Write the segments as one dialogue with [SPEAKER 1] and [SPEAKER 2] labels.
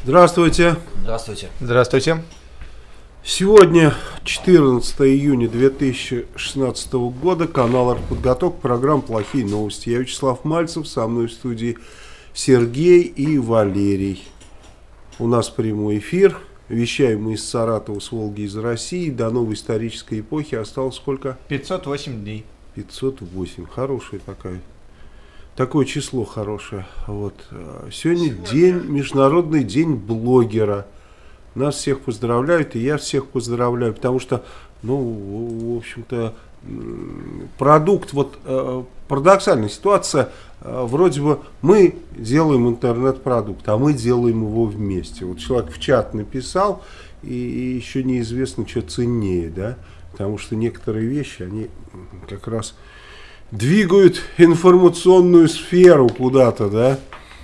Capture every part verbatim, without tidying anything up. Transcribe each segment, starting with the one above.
[SPEAKER 1] Здравствуйте.
[SPEAKER 2] Здравствуйте.
[SPEAKER 3] Здравствуйте.
[SPEAKER 1] Сегодня четырнадцатое июня две тысячи шестнадцатого года, канал «Артподготовка», программа «Плохие новости». Я Вячеслав Мальцев, со мной в студии Сергей и Валерий. У нас прямой эфир, вещаем мы из Саратова, с Волги, из России. До новой исторической эпохи осталось сколько?
[SPEAKER 3] пятьсот восемь дней.
[SPEAKER 1] пятьсот восемь, хорошая такая. Такое число хорошее. Вот. Сегодня день, Международный день блогера. Нас всех поздравляют, и я всех поздравляю, потому что, ну, в общем-то, продукт, вот, парадоксальная ситуация, вроде бы мы делаем интернет-продукт, а мы делаем его вместе. Вот человек в чат написал, и еще неизвестно, что ценнее, да, потому что некоторые вещи, они как раз двигают информационную сферу куда-то, да.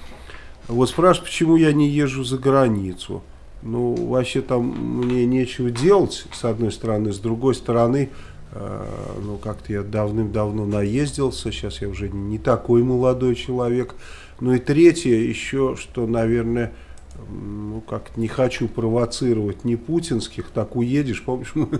[SPEAKER 1] Вот спрашивают, почему я не езжу за границу. Ну, вообще там мне нечего делать, с одной стороны. С другой стороны, э, ну, как-то я давным-давно наездился. Сейчас я уже не такой молодой человек. Ну и третье еще, что, наверное, ну, как-то не хочу провоцировать не путинских. Так уедешь, помнишь, мы,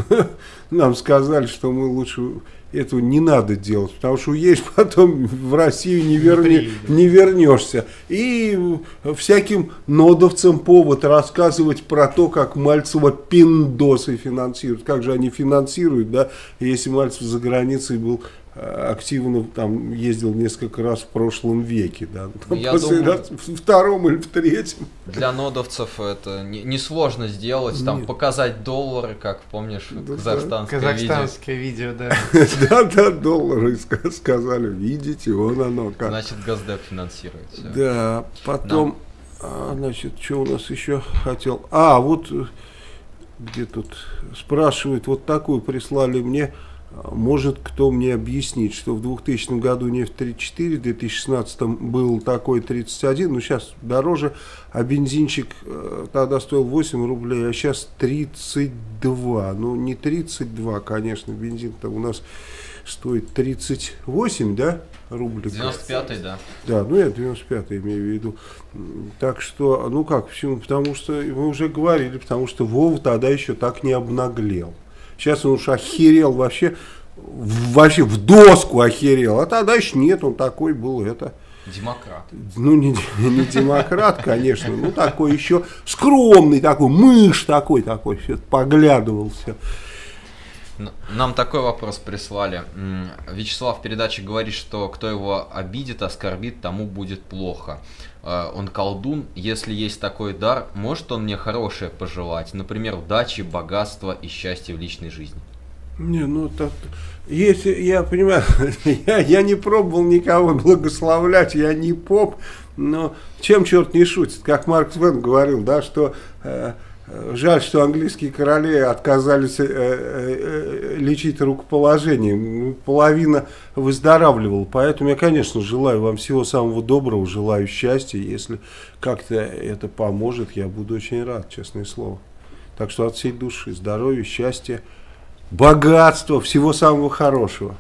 [SPEAKER 1] нам сказали, что мы лучше... Этого не надо делать, потому что уедешь, потом в Россию не, верни, не вернешься. И всяким нодовцам повод рассказывать про то, как Мальцева пиндосы финансируют. Как же они финансируют, да, если Мальцев за границей был активно, там, ездил несколько раз в прошлом веке, да, там,
[SPEAKER 2] Я думаю,
[SPEAKER 1] раз, в втором или в третьем.
[SPEAKER 2] Для нодовцев это несложно не сделать, там, показать доллары, как помнишь, да, казахстанское,
[SPEAKER 3] казахстанское видео. видео, да.
[SPEAKER 1] Да, да, доллары сказали, видите, вон оно как.
[SPEAKER 2] Значит, Госдеп финансирует. Все.
[SPEAKER 1] Да, потом, а, значит, что у нас еще хотел? А, вот, где тут спрашивают, вот такую прислали мне. Может кто мне объяснить, что в двухтысячном году нефть тридцать четыре, в две тысячи шестнадцатом был такой тридцать один, ну сейчас дороже, а бензинчик э, тогда стоил восемь рублей, а сейчас тридцать два. Ну не тридцать два, конечно, бензин-то у нас стоит тридцать восемь, да, рублей?
[SPEAKER 2] девяносто пятый, да.
[SPEAKER 1] Да, ну я девяносто пятый имею в виду. Так что, ну как, почему? Потому что, мы уже говорили, потому что Вова тогда еще так не обнаглел. Сейчас он уж охерел вообще, вообще в доску охерел, а тогда еще нет, он такой был, это...
[SPEAKER 2] Демократ.
[SPEAKER 1] Ну, не, не демократ, конечно, ну такой еще скромный такой, мышь такой, такой, все поглядывал все.
[SPEAKER 2] Нам такой вопрос прислали. Вячеслав в передаче говорит, что кто его обидит, оскорбит, тому будет плохо. Он колдун, если есть такой дар, может он мне хорошее пожелать? Например, удачи, богатства и счастья в личной жизни.
[SPEAKER 1] Не, ну так, если, я понимаю, я, я не пробовал никого благословлять, я не поп, но чем черт не шутит, как Марк Твен говорил, да, что... Э, жаль, что английские короли отказались э, э, лечить рукоположением. Половина выздоравливала. Поэтому я, конечно, желаю вам всего самого доброго, желаю счастья. Если как-то это поможет, я буду очень рад, честное слово. Так что от всей души здоровья, счастья, богатства, всего самого хорошего.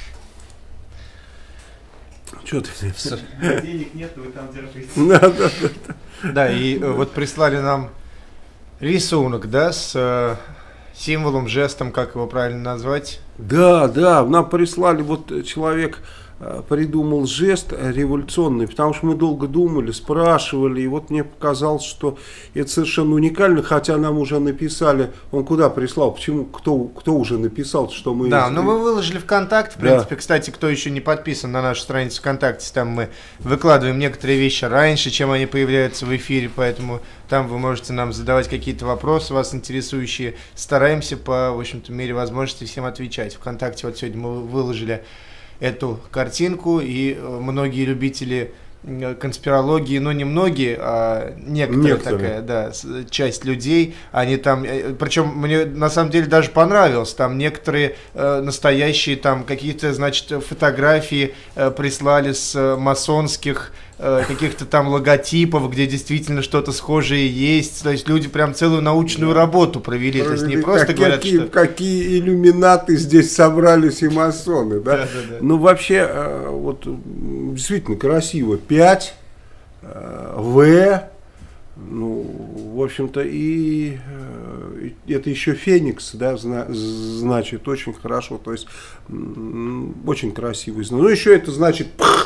[SPEAKER 1] Что ты?
[SPEAKER 3] Денег нет, вы там держите.
[SPEAKER 1] Да, да, да.
[SPEAKER 3] Да, и вот прислали нам рисунок, да, с э, символом, жестом, как его правильно назвать?
[SPEAKER 1] Да, да, нам прислали, вот человек э, придумал жест революционный, потому что мы долго думали, спрашивали, и вот мне показалось, что это совершенно уникально, хотя нам уже написали, он куда прислал, почему, кто, кто уже написал, что мы...
[SPEAKER 3] Да, но мы выложили ВКонтакте, в принципе, да. Кстати, кто еще не подписан на нашу страницу ВКонтакте, там мы выкладываем некоторые вещи раньше, чем они появляются в эфире, поэтому... Там вы можете нам задавать какие-то вопросы, вас интересующие. Стараемся по, в общем-то, мере возможности всем отвечать. Вконтакте вот сегодня мы выложили эту картинку, и многие любители конспирологии, но не многие, а некоторая такая, да, часть людей, они там, причем мне на самом деле даже понравилось, там некоторые э, настоящие там какие-то, значит, фотографии э, прислали с масонских э, каких-то там логотипов, где действительно что-то схожее есть, то есть люди прям целую научную работу провели, провели. То есть не просто
[SPEAKER 1] как,
[SPEAKER 3] говорят,
[SPEAKER 1] какие,
[SPEAKER 3] что...
[SPEAKER 1] какие иллюминаты здесь собрались и масоны, да?
[SPEAKER 3] Да, да, да.
[SPEAKER 1] Ну вообще, э, вот действительно красиво, пять, э, В, Ну, в общем-то, и э, это еще Феникс, да, зна, значит, очень хорошо, то есть очень красивый. Ну, еще это значит,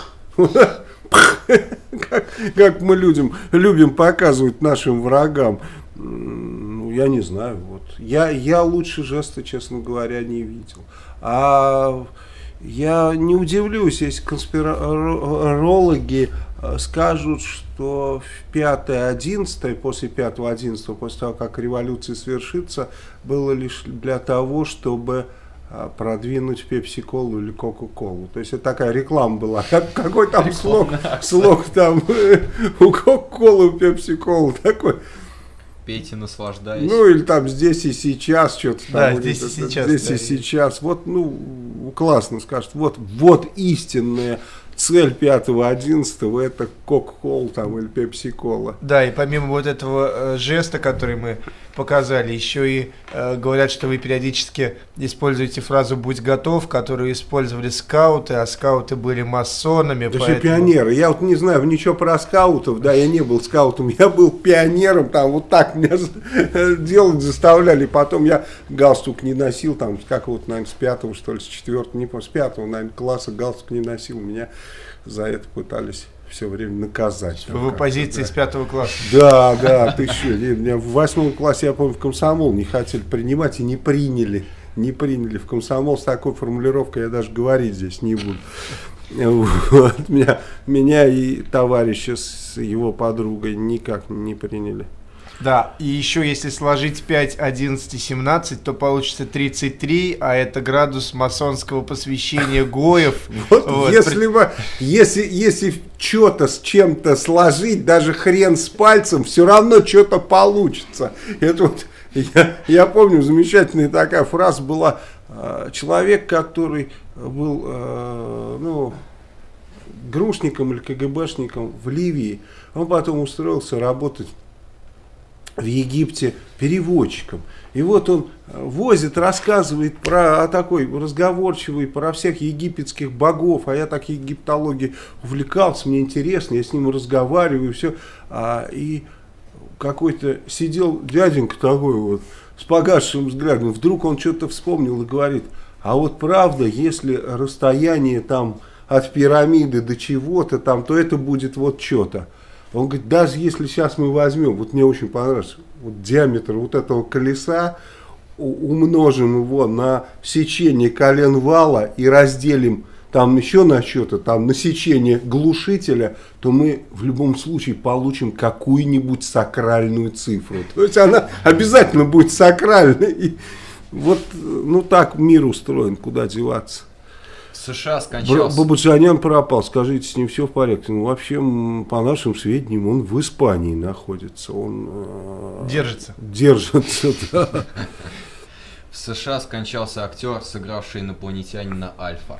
[SPEAKER 1] как, как мы людям любим показывать нашим врагам. Ну, я не знаю, вот. Я, я лучше жеста, честно говоря, не видел. А я не удивлюсь, если конспирологи скажут, что в пятое одиннадцатое, после пятого одиннадцатого, после того, как революция свершится, было лишь для того, чтобы продвинуть пепси-колу или кока-колу. То есть это такая реклама была. Какой там слог, слог там у кока-колы, у пепси-колы такой.
[SPEAKER 2] Пейте, наслаждаясь.
[SPEAKER 1] Ну, или там здесь и сейчас что-то там.
[SPEAKER 3] Да, здесь и сейчас.
[SPEAKER 1] Здесь
[SPEAKER 3] да,
[SPEAKER 1] и сейчас. Вот, ну, классно скажут. Вот, вот истинная цель пятого одиннадцатого это кока-кола там или пепси-кола.
[SPEAKER 3] Да, и помимо вот этого э, жеста, который мы показали, еще и э, говорят, что вы периодически используете фразу «будь готов», которую использовали скауты, а скауты были масонами.
[SPEAKER 1] Да
[SPEAKER 3] поэтому...
[SPEAKER 1] все пионеры. Я вот не знаю ничего про скаутов, да, я не был скаутом, я был пионером, там вот так меня делать заставляли, потом я галстук не носил, там, как вот, наверное, с пятого, что ли, с четвертого, не помню, с пятого, наверное, класса галстук не носил, меня за это пытались все время наказать.
[SPEAKER 3] Вы в позиции да. с пятого класса.
[SPEAKER 1] Да, да, ты что, меня в восьмом классе, я помню, в комсомол не хотели принимать и не приняли. Не приняли в комсомол с такой формулировкой, я даже говорить здесь не буду. Вот, меня, меня и товарища с его подругой никак не приняли.
[SPEAKER 3] Да, и еще если сложить пять, одиннадцать и семнадцать, то получится тридцать три, а это градус масонского посвящения Гоев.
[SPEAKER 1] Вот, вот. Если, вы, если, если что-то с чем-то сложить, даже хрен с пальцем, все равно что-то получится. Это вот, я, я помню, замечательная такая фраза была. Человек, который был ну, грушником или КГБшником в Ливии, он потом устроился работать в Египте переводчиком. И вот он возит, рассказывает про а такой разговорчивый, про всех египетских богов, а я так египтологией увлекался, мне интересно, я с ним разговариваю, и все. А, и какой-то сидел дяденька такой вот, с погасшим взглядом, вдруг он что-то вспомнил и говорит, а вот правда, если расстояние там от пирамиды до чего-то там, то это будет вот что-то. Он говорит, даже если сейчас мы возьмем, вот мне очень понравилось, вот диаметр вот этого колеса, умножим его на сечение колен вала и разделим там еще на что-то, там на сечение глушителя, то мы в любом случае получим какую-нибудь сакральную цифру. То есть она обязательно будет сакральной. И вот, ну так мир устроен, куда деваться.
[SPEAKER 2] США скончался.
[SPEAKER 1] Бабаджанян пропал, скажите, с ним все в порядке. Ну, вообще, по нашим сведениям, он в Испании находится. Он э,
[SPEAKER 3] держится.
[SPEAKER 1] Держится, да.
[SPEAKER 2] В США скончался актер, сыгравший инопланетянина Альфа.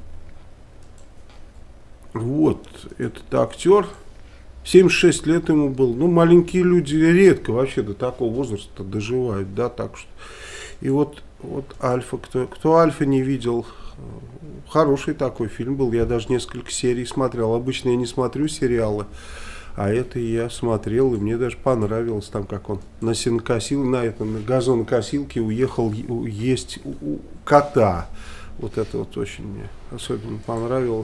[SPEAKER 1] Вот, этот актер, семьдесят шесть лет ему был. Ну, маленькие люди редко вообще до такого возраста доживают, да, так что. И вот, вот Альфа, кто, кто Альфа не видел, хороший такой фильм был, я даже несколько серий смотрел. Обычно я не смотрю сериалы, а это я смотрел, и мне даже понравилось, там как он на сенокосил, на этом, на газонокосилке уехал есть у, у кота. Вот это вот очень мне особенно понравилось.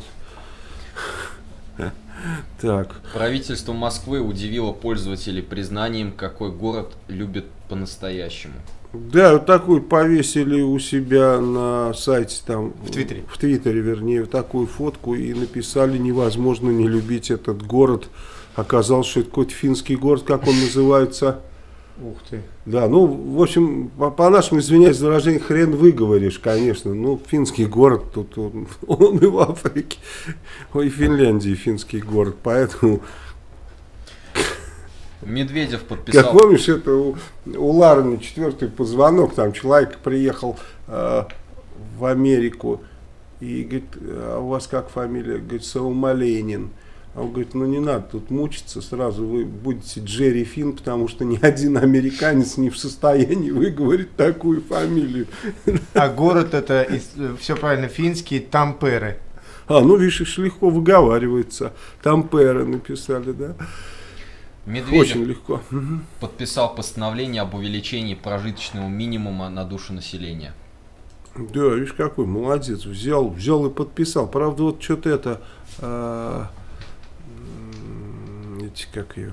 [SPEAKER 1] Так.
[SPEAKER 2] Правительство Москвы удивило пользователей признанием, какой город любит по-настоящему.
[SPEAKER 1] Да, вот такую повесили у себя на сайте, там,
[SPEAKER 3] в Твиттере.
[SPEAKER 1] В Твиттере, вернее, такую фотку и написали, невозможно не любить этот город. Оказалось, что это какой-то финский город, как он называется.
[SPEAKER 3] Ух ты.
[SPEAKER 1] Да, ну, в общем, по-нашему, извиняюсь за выражение, хрен выговоришь, конечно. Ну, финский город, тут он, он и в Африке, и в Финляндии финский город, поэтому...
[SPEAKER 2] Медведев подписал...
[SPEAKER 1] Как помнишь, это у, у Ларина четвертый позвонок, там человек приехал э, в Америку, и говорит, а у вас как фамилия? Говорит, Саумаленин. А он говорит, ну не надо тут мучиться, сразу вы будете Джерри Финн, потому что ни один американец не в состоянии выговорить такую фамилию.
[SPEAKER 3] А город это, все правильно, финский, Тампере.
[SPEAKER 1] А, ну видишь, легко выговаривается. Тампере написали, да.
[SPEAKER 2] Медведев
[SPEAKER 1] Очень легко.
[SPEAKER 2] подписал постановление об увеличении прожиточного минимума на душу населения.
[SPEAKER 1] Да, видишь, какой молодец. Взял, взял и подписал. Правда, вот что-то это... А, эти, как ее...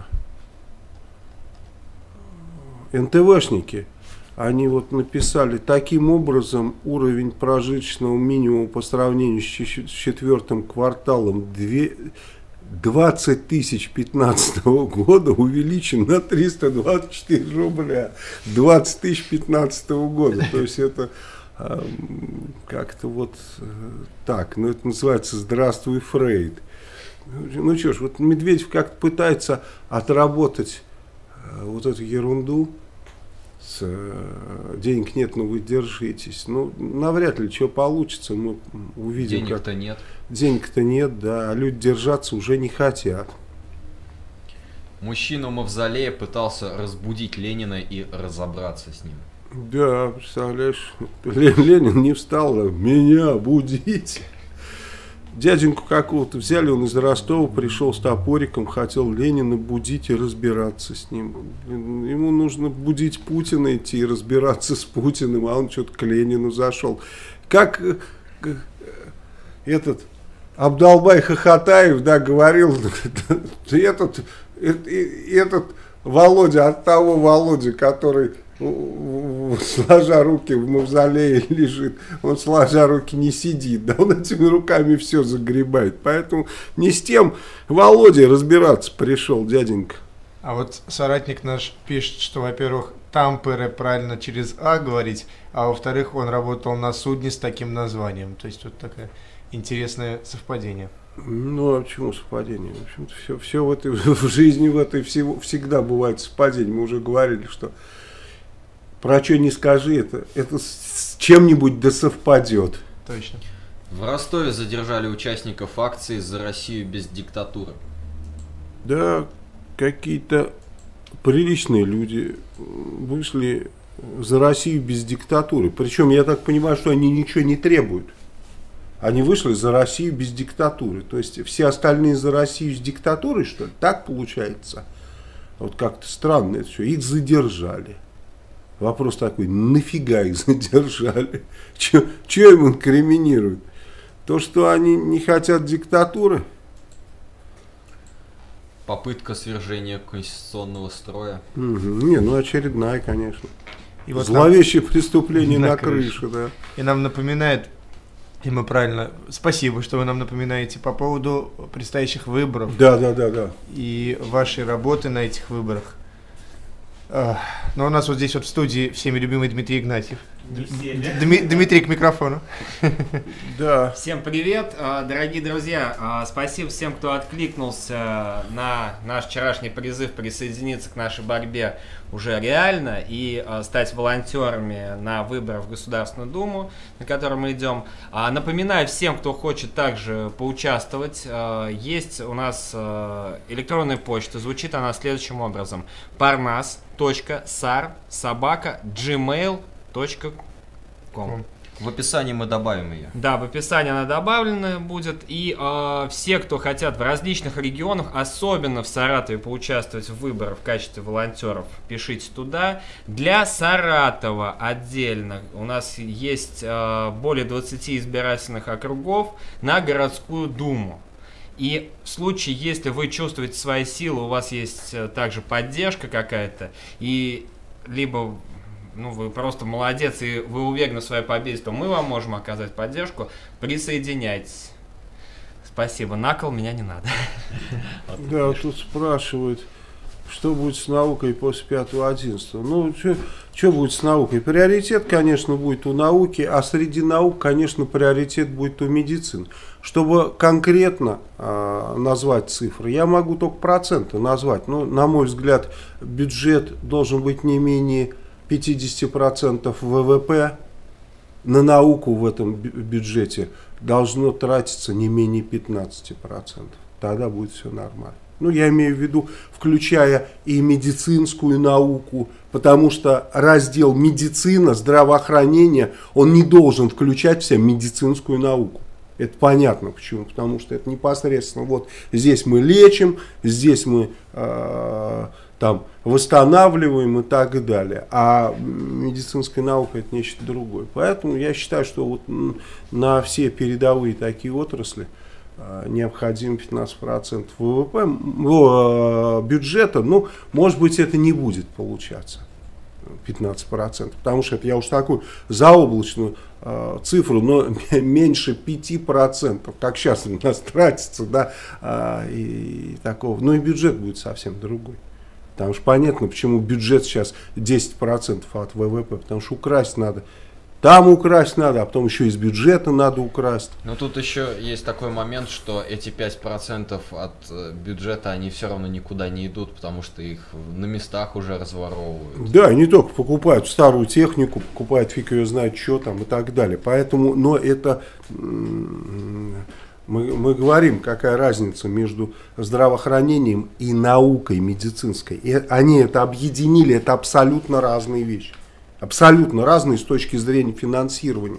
[SPEAKER 1] эн тэ вэ-шники. Они вот написали, таким образом уровень прожиточного минимума по сравнению с четвертым кварталом двадцать тысяч пятнадцатого года увеличен на триста двадцать четыре рубля двадцать тысяч пятнадцатого года. То есть это э, как-то вот э, так, ну это называется «Здравствуй, Фрейд». Ну что ж, вот Медведев как-то пытается отработать э, вот эту ерунду. С, э, денег нет, но вы держитесь. Ну, навряд ли что получится, мы увидим.
[SPEAKER 2] Денег-то
[SPEAKER 1] как...
[SPEAKER 2] нет.
[SPEAKER 1] Денег-то нет, да, а люди держаться уже не хотят.
[SPEAKER 2] Мужчина в мавзолее пытался разбудить Ленина и разобраться с ним.
[SPEAKER 1] Да, представляешь, Ленин не встал, а меня будить. Дяденьку какого-то взяли, он из Ростова пришел с топориком, хотел Ленина будить и разбираться с ним. Ему нужно будить Путина, идти и разбираться с Путиным, а он что-то к Ленину зашел. Как этот Абдалбай Хохотаев, да, говорил, этот, этот Володя от того Володя, который... сложа руки в мавзолее лежит, он сложа руки не сидит, да, он этими руками все загребает, поэтому не с тем Володей разбираться пришел дяденька.
[SPEAKER 3] А вот соратник наш пишет, что, во-первых, Тампере правильно через А говорить, а во-вторых, он работал на судне с таким названием, то есть вот такое интересное совпадение.
[SPEAKER 1] Ну, а почему совпадение? В общем-то, все, все в этой в жизни в этой всего, всегда бывает совпадение, мы уже говорили, что про что не скажи, это, это с чем-нибудь да совпадет.
[SPEAKER 3] Точно.
[SPEAKER 2] В Ростове задержали участников акции «За Россию без диктатуры».
[SPEAKER 1] Да, какие-то приличные люди вышли за Россию без диктатуры. Причем, я так понимаю, что они ничего не требуют. Они вышли за Россию без диктатуры. То есть, все остальные за Россию с диктатурой, что ли? Так получается? Вот как-то странно это все. Их задержали. Вопрос такой, нафига их задержали? Что им инкриминируют? То, что они не хотят диктатуры?
[SPEAKER 2] Попытка свержения конституционного строя.
[SPEAKER 1] Угу. Не, ну очередная, конечно.
[SPEAKER 3] И вот
[SPEAKER 1] зловещее нам... преступление на,
[SPEAKER 3] на
[SPEAKER 1] крыше,
[SPEAKER 3] крыше,
[SPEAKER 1] да.
[SPEAKER 3] И нам напоминает, и мы правильно, спасибо, что вы нам напоминаете по поводу предстоящих выборов.
[SPEAKER 1] Да, да, да, да.
[SPEAKER 3] И вашей работы на этих выборах. Но у нас вот здесь вот в студии всеми любимый Дмитрий Игнатьев.
[SPEAKER 4] Все, да?
[SPEAKER 3] Дми- Дмитрий к микрофону.
[SPEAKER 1] Да.
[SPEAKER 4] Всем привет, дорогие друзья. Спасибо всем, кто откликнулся на наш вчерашний призыв присоединиться к нашей борьбе уже реально и стать волонтерами на выборах в Государственную Думу, на котором мы идем. Напоминаю всем, кто хочет также поучаствовать, есть у нас электронная почта, звучит она следующим образом: парнас точка сар собака джимейл точка ком.
[SPEAKER 2] В описании мы добавим ее.
[SPEAKER 4] Да, в описании она добавлена будет. И э, все, кто хотят в различных регионах, особенно в Саратове, поучаствовать в выборах в качестве волонтеров, пишите туда. Для Саратова отдельно у нас есть э, более двадцати избирательных округов на городскую думу. И в случае, если вы чувствуете свои силы, у вас есть э, также поддержка какая-то, и либо... ну, вы просто молодец, и вы уверены в своей победе, то мы вам можем оказать поддержку. Присоединяйтесь. Спасибо. На кол меня не надо.
[SPEAKER 1] Да, тут спрашивают, что будет с наукой после пятого одиннадцатого. Ну, что будет с наукой? Приоритет, конечно, будет у науки, а среди наук, конечно, приоритет будет у медицины. Чтобы конкретно э, назвать цифры, я могу только проценты назвать. Но, на мой взгляд, бюджет должен быть не менее пятьдесят процентов вэ вэ пэ. На науку в этом бюджете должно тратиться не менее пятнадцать процентов. Тогда будет все нормально. Ну, я имею в виду, включая и медицинскую науку, потому что раздел медицина, здравоохранение, он не должен включать в себя медицинскую науку. Это понятно почему. Потому что это непосредственно вот здесь мы лечим, здесь мы э, там восстанавливаем и так далее. А медицинская наука это нечто другое. Поэтому я считаю, что вот на все передовые такие отрасли э, необходимо пятнадцать процентов ВВП, э, бюджета. Ну, может быть, это не будет получаться. пятнадцать процентов, потому что это я уж такую заоблачную э, цифру, но меньше пяти процентов, как сейчас у нас тратится, да, э, и, и такого. Ну и бюджет будет совсем другой. Потому что понятно, почему бюджет сейчас десять процентов от ВВП, потому что украсть надо. Там украсть надо, а потом еще из бюджета надо украсть.
[SPEAKER 2] Но тут еще есть такой момент, что эти пять процентов от бюджета, они все равно никуда не идут, потому что их на местах уже разворовывают.
[SPEAKER 1] Да, и не только покупают старую технику, покупают фиг ее знает что там и так далее. Поэтому, но это, мы, мы говорим, какая разница между здравоохранением и наукой медицинской. И они это объединили, это абсолютно разные вещи. Абсолютно разные с точки зрения финансирования.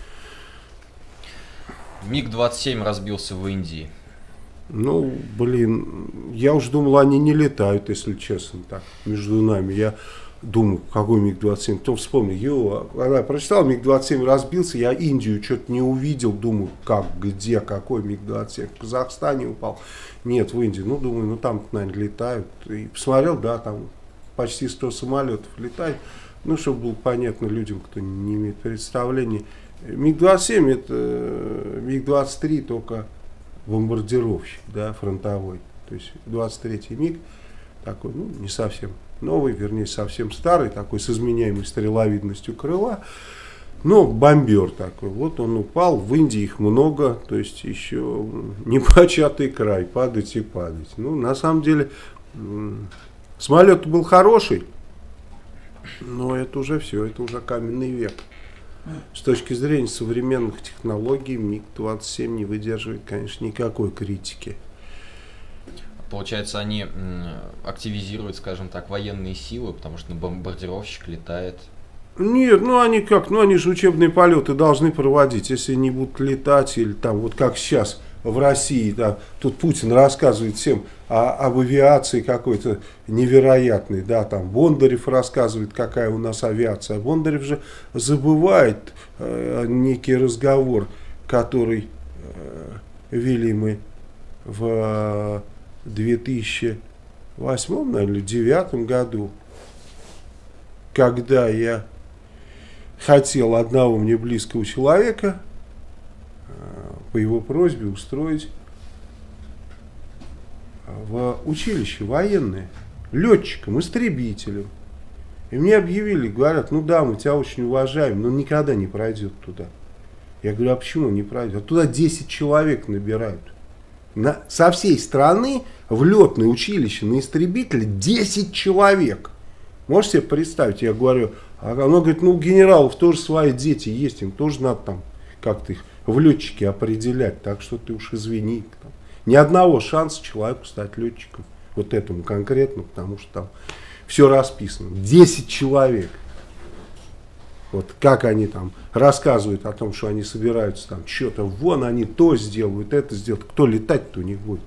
[SPEAKER 2] миг двадцать семь разбился в Индии.
[SPEAKER 1] Ну, блин, я уж думал, они не летают, если честно, так, между нами. Я думаю, какой миг двадцать семь, потом вспомнил, ё, когда я прочитал, миг двадцать семь разбился, я Индию что-то не увидел, думаю, как, где, какой миг двадцать семь, в Казахстане упал. Нет, в Индии, ну, думаю, ну, там, наверное, летают. И посмотрел, да, там почти сто самолетов летает. Ну, чтобы было понятно людям, кто не имеет представления. миг двадцать семь это миг двадцать три, только бомбардировщик, да, фронтовой. То есть двадцать третий миг такой, ну, не совсем новый, вернее, совсем старый, такой с изменяемой стреловидностью крыла. Но бомбер такой. Вот он упал, в Индии их много, то есть еще непочатый край, падать и падать. Ну, на самом деле, самолет был хороший. Но это уже все, это уже каменный век. С точки зрения современных технологий миг двадцать семь не выдерживает, конечно, никакой критики.
[SPEAKER 2] Получается, они активизируют, скажем так, военные силы, потому что бомбардировщик летает.
[SPEAKER 1] Нет, ну они как, ну они же учебные полеты должны проводить, если не будут летать, или там, вот как сейчас в России, да, тут Путин рассказывает всем о, об авиации какой-то невероятной, да, там Бондарев рассказывает, какая у нас авиация. Бондарев же забывает э, некий разговор, который э, вели мы в две тысячи восьмом, наверное, или две тысячи девятом году, когда я хотел одного мне близкого человека по его просьбе устроить в училище военное летчиком, истребителем. И мне объявили, говорят, ну да, мы тебя очень уважаем, но никогда не пройдет туда. Я говорю, а почему не пройдет? А туда десять человек набирают. На, со всей страны в летное училище на истребителе десять человек. Можете себе представить? Я говорю, а она говорит, ну у генералов тоже свои дети есть, им тоже надо там как-то их в летчики определять, так что ты уж извини. Там, ни одного шанса человеку стать летчиком, вот этому конкретно, потому что там все расписано. десять человек. Вот как они там рассказывают о том, что они собираются там что-то, вон они то сделают, это сделают. Кто летать-то у них будет?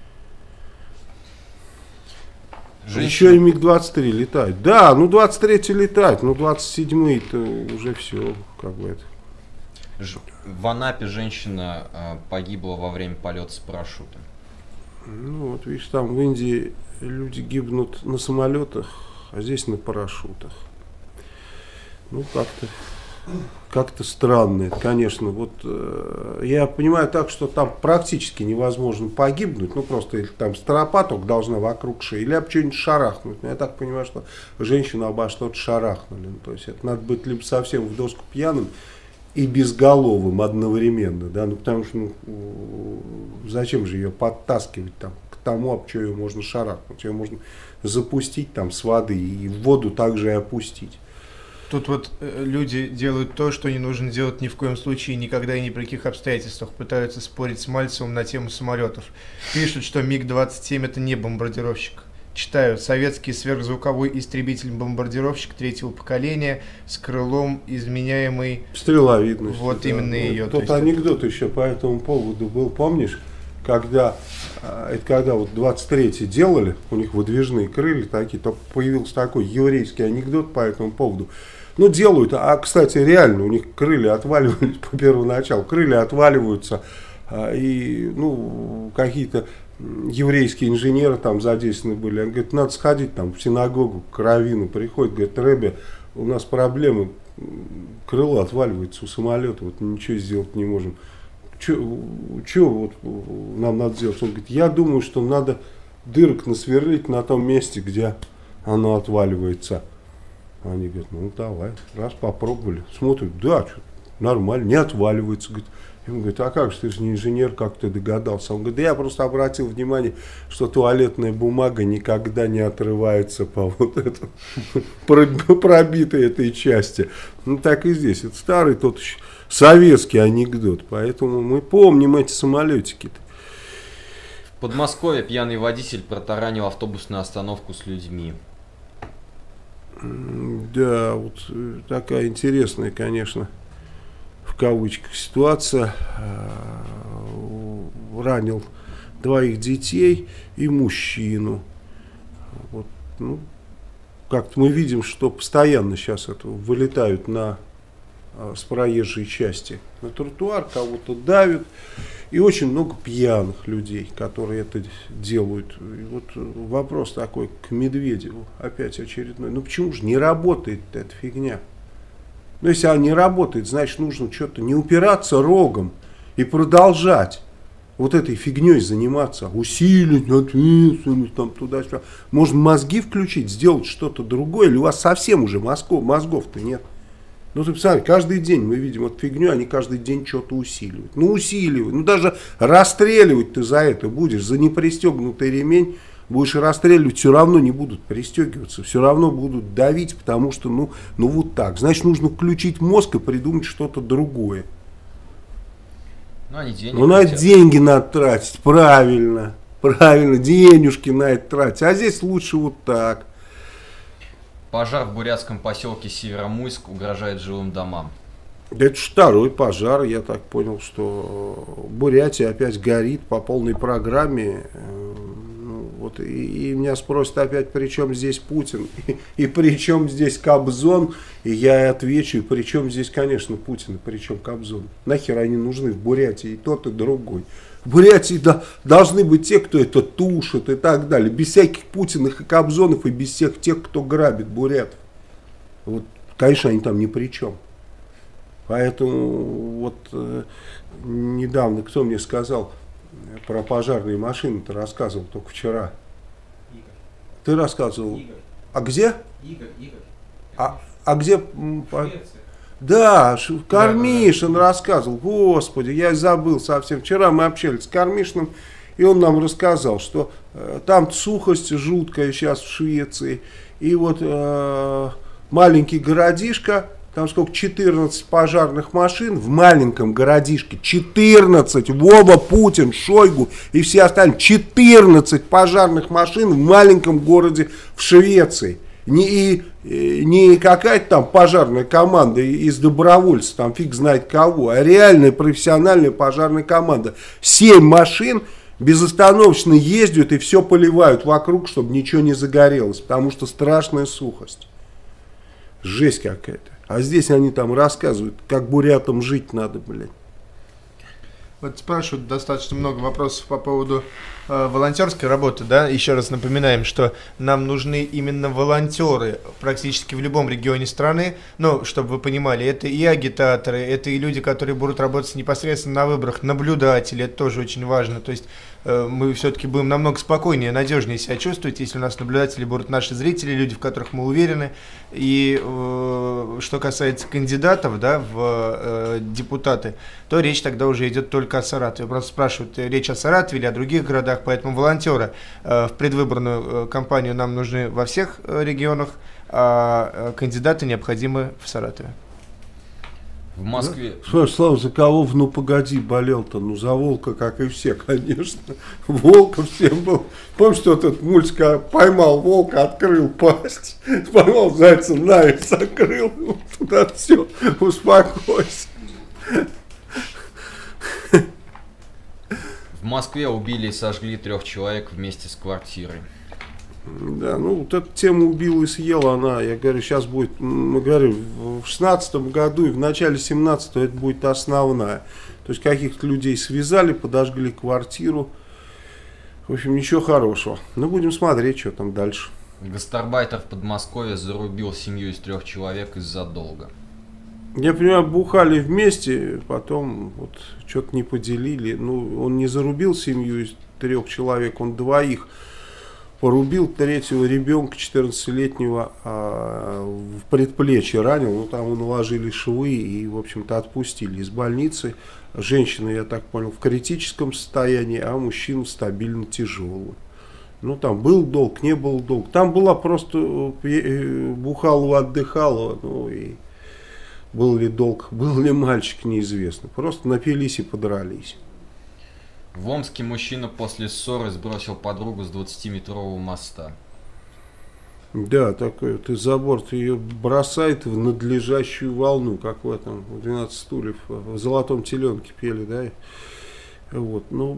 [SPEAKER 1] Женщина. Еще и миг двадцать три летают. Да, ну двадцать третий летает, ну двадцать седьмой-то уже все, как бы это.
[SPEAKER 2] В Анапе женщина э, погибла во время полета с парашютом.
[SPEAKER 1] Ну вот видишь, там в Индии люди гибнут на самолетах, а здесь на парашютах. Ну как-то как-то странно, это, конечно. Вот э, я понимаю так, что там практически невозможно погибнуть, ну просто или там стропа только должна вокруг шеи, или об что-нибудь шарахнуть. Но я так понимаю, что женщину обо что-то шарахнули. Ну, то есть это надо быть либо совсем в доску пьяным и безголовым одновременно, да, ну потому что ну, зачем же ее подтаскивать там к тому, об что ее можно шарахнуть, ее можно запустить там с воды и в воду также и опустить.
[SPEAKER 3] Тут вот э, люди делают то, что не нужно делать ни в коем случае, никогда и ни при каких обстоятельствах. Пытаются спорить с Мальцевым на тему самолетов. Пишут, что миг двадцать семь это не бомбардировщик. читаю, советский сверхзвуковой истребитель-бомбардировщик третьего поколения с крылом изменяемый.
[SPEAKER 1] Стреловидность.
[SPEAKER 3] Вот
[SPEAKER 1] да.
[SPEAKER 3] именно ее.
[SPEAKER 1] Тот
[SPEAKER 3] есть...
[SPEAKER 1] анекдот еще по этому поводу был, помнишь, когда, это когда вот двадцать третий делали, у них выдвижные крылья такие, то появился такой еврейский анекдот по этому поводу. Ну, делают, а, кстати, реально, у них крылья отваливались по первоначалу, крылья отваливаются, и, ну, какие-то еврейские инженеры там задействованы были. Он говорит, надо сходить там в синагогу, к раввину приходит, говорит, Ребе, у нас проблемы, крыло отваливается у самолета, вот ничего сделать не можем. Что вот нам надо сделать? Он говорит, я думаю, что надо дырок насверлить на том месте, где оно отваливается. Они говорят, ну давай, раз попробовали. Смотрят, да, что нормально, не отваливается. Говорит, ему говорит, а как же, ты же не инженер, как ты догадался? Он говорит, да я просто обратил внимание, что туалетная бумага никогда не отрывается по вот этому пробитой этой части. Ну так и здесь. Это старый тот еще советский анекдот, поэтому мы помним эти самолетики-то.
[SPEAKER 2] В Подмосковье пьяный водитель протаранил автобусную остановку с людьми.
[SPEAKER 1] Да, вот такая интересная, конечно, в кавычках ситуация. Ранил двоих детей и мужчину. Вот, ну, как-то мы видим, что постоянно сейчас это вылетают на, с проезжей части на тротуар, кого-то давят. И очень много пьяных людей, которые это делают. И вот вопрос такой к Медведеву, опять очередной. Ну почему же не работает эта фигня? Ну если она не работает, значит нужно что-то не упираться рогом и продолжать вот этой фигней заниматься. Усилить ответственность, там туда-сюда. Можно мозги включить, сделать что-то другое, или у вас совсем уже мозгов, мозгов-то нет. Ну, ты представляешь, каждый день мы видим эту фигню, они каждый день что-то усиливают. Ну, усиливают. Ну, даже расстреливать ты за это будешь, за непристегнутый ремень будешь расстреливать, все равно не будут пристегиваться, все равно будут давить, потому что, ну, ну вот так. Значит, нужно включить мозг и придумать что-то другое.
[SPEAKER 2] Ну, они деньги
[SPEAKER 1] ну, на деньги надо тратить, правильно, правильно, денежки на это тратить. А здесь лучше вот так.
[SPEAKER 2] Пожар в бурятском поселке Северомуйск угрожает жилым домам.
[SPEAKER 1] Это второй пожар, я так понял, что Бурятия опять горит по полной программе. Ну, вот, и, и меня спросят опять, при чем здесь Путин, и, и при чем здесь Кобзон, и я отвечу, и при чем здесь, конечно, Путин, и при чем Кобзон. Нахер они нужны в Бурятии, и тот, и другой. В Бурятии да, должны быть те, кто это тушит и так далее. Без всяких Путиных и Кобзонов и без всех тех, кто грабит бурятов. Вот, конечно, они там ни при чем. Поэтому вот э, недавно кто мне сказал про пожарные машины, ты рассказывал только вчера.
[SPEAKER 4] Игорь.
[SPEAKER 1] Ты рассказывал.
[SPEAKER 4] Игорь.
[SPEAKER 1] А где?
[SPEAKER 4] Игорь, Игорь.
[SPEAKER 1] А, а где?
[SPEAKER 4] Швеция.
[SPEAKER 1] Да, Кармишин
[SPEAKER 4] да, да.
[SPEAKER 1] рассказывал, господи, я забыл совсем. Вчера мы общались с Кармишиным, и он нам рассказал, что э, там сухость жуткая сейчас в Швеции. И вот э, маленький городишко, там сколько, четырнадцать пожарных машин в маленьком городишке. четырнадцать, Вова, Путин, Шойгу и все остальные. четырнадцать пожарных машин в маленьком городе в Швеции. Не, не какая-то там пожарная команда из добровольцев, там фиг знает кого, а реальная профессиональная пожарная команда. Семь машин безостановочно ездят и все поливают вокруг, чтобы ничего не загорелось, потому что страшная сухость. Жесть какая-то. А здесь они там рассказывают, как бурятам жить надо, блядь.
[SPEAKER 3] Вот спрашивают достаточно много вопросов по поводу э, волонтерской работы, да, еще раз напоминаем, что нам нужны именно волонтеры практически в любом регионе страны, ну, чтобы вы понимали, это и агитаторы, это и люди, которые будут работать непосредственно на выборах, наблюдатели, это тоже очень важно, то есть э, мы все-таки будем намного спокойнее, надежнее себя чувствовать, если у нас наблюдатели будут наши зрители, люди, в которых мы уверены, и э, что касается кандидатов, да, в э, депутаты, то речь тогда уже идет только о Саратове. Просто спрашивают, речь о Саратове или о других городах, поэтому волонтеры э, в предвыборную э, кампанию нам нужны во всех э, регионах, а э, кандидаты необходимы в Саратове.
[SPEAKER 2] В Москве...
[SPEAKER 1] Да? Слава, за кого в «Ну погоди» болел-то? Ну за Волка, как и все, конечно. Волка всем был. Помнишь, что этот мультик поймал волка, открыл пасть, поймал зайца, на и закрыл. Туда все, успокойся.
[SPEAKER 2] В Москве убили и сожгли трех человек вместе с квартирой.
[SPEAKER 1] Да, ну вот эту тему убила и съела она. Я говорю, сейчас будет, мы говорим, в шестнадцатом году и в начале семнадцатого это будет основная. То есть каких-то людей связали, подожгли квартиру. В общем, ничего хорошего. Ну, будем смотреть, что там дальше.
[SPEAKER 2] Гастарбайтер в Подмосковье зарубил семью из трех человек из-за долга.
[SPEAKER 1] Я понимаю, бухали вместе, потом вот что-то не поделили. Ну, он не зарубил семью из трех человек, он двоих порубил, третьего ребенка четырнадцатилетнего а, в предплечье ранил. Ну, там наложили швы и, в общем-то, отпустили из больницы. Женщина, я так понял, в критическом состоянии, а мужчина стабильно тяжелый. Ну, там был долг, не был долг. Там была просто бухалова, отдыхала, ну, и был ли долг, был ли мальчик, неизвестно. Просто напились и подрались.
[SPEAKER 2] В Омске мужчина после ссоры сбросил подругу с двадцатиметрового моста.
[SPEAKER 1] Да, такой вот из-за борта ее бросает в надлежащую волну, как в этом, в двенадцать стульев, в «Золотом теленке» пели, да. Вот, ну,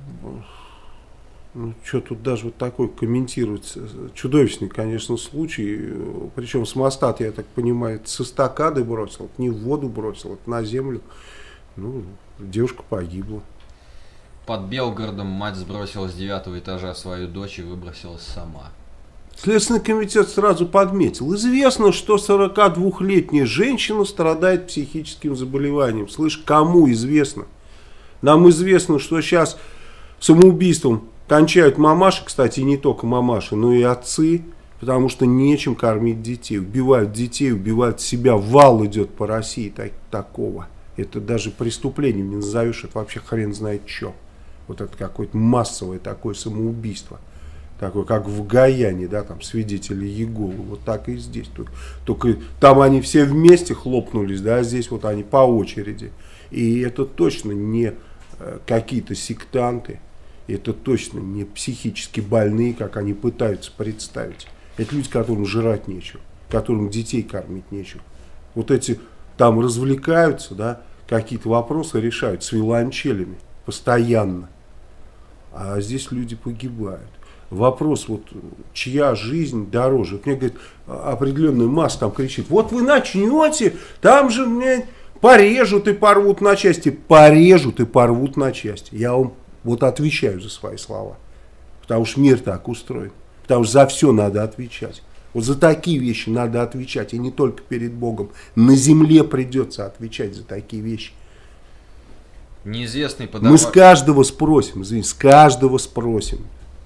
[SPEAKER 1] ну что тут даже вот такой комментировать. Чудовищный, конечно, случай. Причем с моста, я так понимаю, с эстакады бросил, не в воду бросил, а на землю. Ну, девушка погибла.
[SPEAKER 2] Под Белгородом мать сбросила с девятого этажа свою дочь и выбросилась сама.
[SPEAKER 1] Следственный комитет сразу подметил. Известно, что сорокадвухлетняя женщина страдает психическим заболеванием. Слышь, кому известно? Нам известно, что сейчас самоубийством кончают мамаши, кстати, не только мамаши, но и отцы, потому что нечем кормить детей. Убивают детей, убивают себя. Вал идет по России так, такого. Это даже преступлением не назовешь, это вообще хрен знает что. Вот это какое-то массовое такое самоубийство. Такое, как в Гаяне, да, там свидетели Иеговы. Вот так и здесь. Только, только там они все вместе хлопнулись, да, а здесь вот они по очереди. И это точно не э, какие-то сектанты. Это точно не психически больные, как они пытаются представить. Это люди, которым жрать нечего, которым детей кормить нечего. Вот эти там развлекаются, да, какие-то вопросы решают с виолончелями постоянно. А здесь люди погибают. Вопрос, вот, чья жизнь дороже. Вот мне, говорит, определенная масса там кричит, вот вы начнете, там же мне порежут и порвут на части. Порежут и порвут на части. Я вам вот отвечаю за свои слова. Потому что мир так устроен. Потому что за все надо отвечать. Вот за такие вещи надо отвечать. И не только перед Богом. На земле придется отвечать за такие вещи.
[SPEAKER 2] Неизвестный подавал...
[SPEAKER 1] Мы с каждого спросим, извините, с каждого спросим.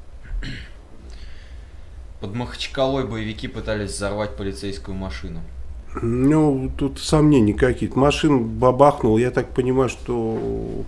[SPEAKER 2] Под Махачкалой боевики пытались взорвать полицейскую машину.
[SPEAKER 1] Ну, тут сомнений какие-то. Машина бабахнула, я так понимаю, что...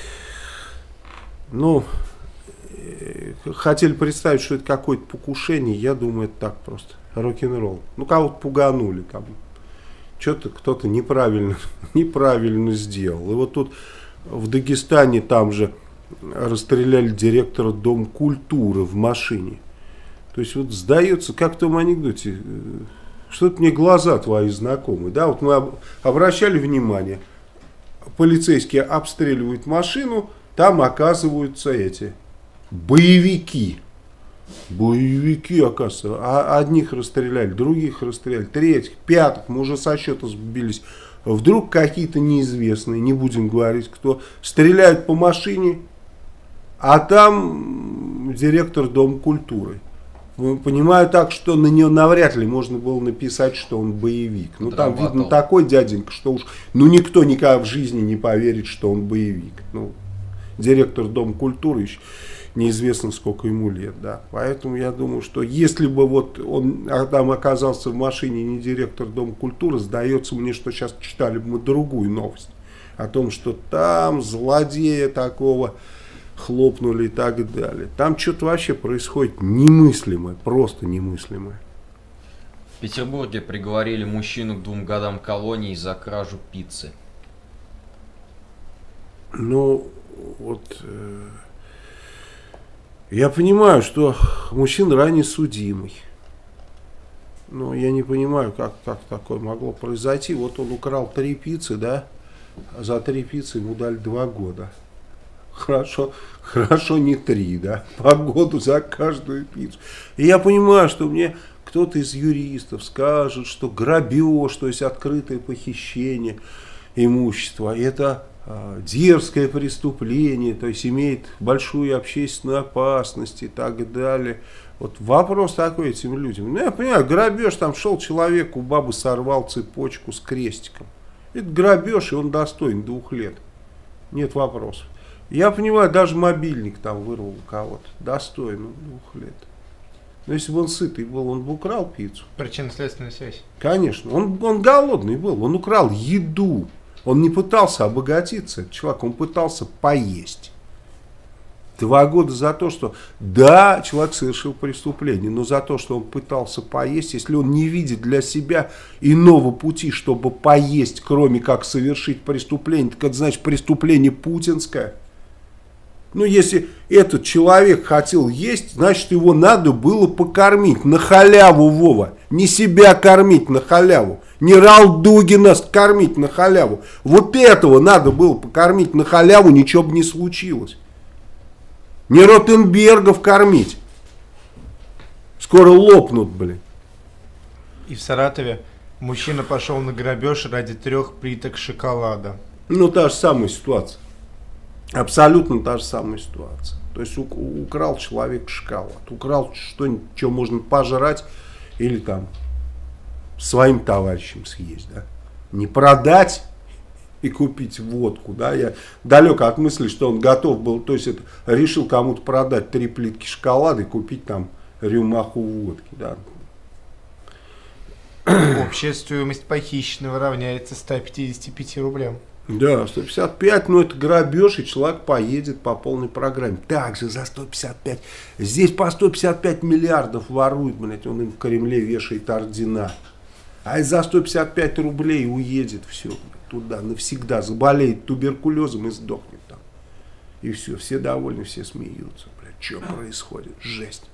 [SPEAKER 1] Ну, хотели представить, что это какое-то покушение, я думаю, это так просто. Рок-н-ролл. Ну, кого-то пуганули там. Что-то кто-то неправильно, неправильно сделал. И вот тут в Дагестане там же расстреляли директора Дома культуры в машине. То есть вот сдается, как в том анекдоте, что-то мне глаза твои знакомые. Да, вот мы обращали внимание, полицейские обстреливают машину, там оказываются эти боевики. Боевики, оказывается. А одних расстреляли, других расстреляли, третьих, пятых, мы уже со счета сбились. Вдруг какие-то неизвестные, не будем говорить кто, стреляют по машине, а там директор Дома культуры. Понимаю так, что на нее навряд ли можно было написать, что он боевик. Ну там видно такой дяденька, что уж ну никто никогда в жизни не поверит, что он боевик. Ну, директор Дома культуры еще неизвестно сколько ему лет, да. Поэтому я думаю, что если бы вот он там оказался в машине не директор Дома культуры, сдается мне, что сейчас читали бы мы другую новость о том, что там злодея такого хлопнули и так далее. Там что-то вообще происходит немыслимое, просто немыслимое.
[SPEAKER 2] В Петербурге приговорили мужчину к двум годам колонии за кражу пиццы.
[SPEAKER 1] Ну, вот, э, я понимаю, что мужчина ранее судимый. Но я не понимаю, как, как такое могло произойти. Вот он украл три пиццы, да, за три пиццы ему дали два года. Хорошо, хорошо не три, да, по году за каждую пиццу. И я понимаю, что мне кто-то из юристов скажет, что грабеж, то есть открытое похищение имущества, это э, дерзкое преступление, то есть имеет большую общественную опасность и так далее. Вот вопрос такой этим людям. Ну, я понимаю, грабеж, там шел человек, у бабы сорвал цепочку с крестиком. Это грабеж, и он достоин двух лет. Нет вопросов. Я понимаю, даже мобильник там вырвал у кого-то. Достоин двух лет. Но если бы он сытый был, он бы украл пиццу.
[SPEAKER 3] Причинно-следственная связь.
[SPEAKER 1] Конечно. Он, он голодный был. Он украл еду. Он не пытался обогатиться. Этот человек, он пытался поесть. Два года за то, что, да, человек совершил преступление, но за то, что он пытался поесть, если он не видит для себя иного пути, чтобы поесть, кроме как совершить преступление, так это значит преступление путинское. Ну, если этот человек хотел есть, значит, его надо было покормить на халяву, Вова. Не себя кормить на халяву, не Ралдугина кормить на халяву. Вот этого надо было покормить на халяву, ничего бы не случилось. Не Ротенбергов кормить. Скоро лопнут, блин.
[SPEAKER 3] И в Саратове мужчина пошел на грабеж ради трех плиток шоколада.
[SPEAKER 1] Ну, та же самая ситуация. Абсолютно та же самая ситуация. То есть у, украл человек шоколад. Украл что-нибудь, что можно пожрать или там своим товарищам съесть. Да? Не продать и купить водку, да, я далек от мысли, что он готов был, то есть это, решил кому-то продать три плитки шоколада и купить там рюмаху водки, да.
[SPEAKER 3] Общая стоимость похищенного равняется ста пятидесяти пяти рублям.
[SPEAKER 1] Да, сто пятьдесят пять, но это грабеж, и человек поедет по полной программе. Также за сто пятьдесят пять, здесь по сто пятьдесят пять миллиардов ворует, блядь, он им в Кремле вешает ордена. А за сто пятьдесят пять рублей уедет, все, туда навсегда, заболеет туберкулезом и сдохнет там. И все, все довольны, все смеются. Блядь, что происходит? Жесть.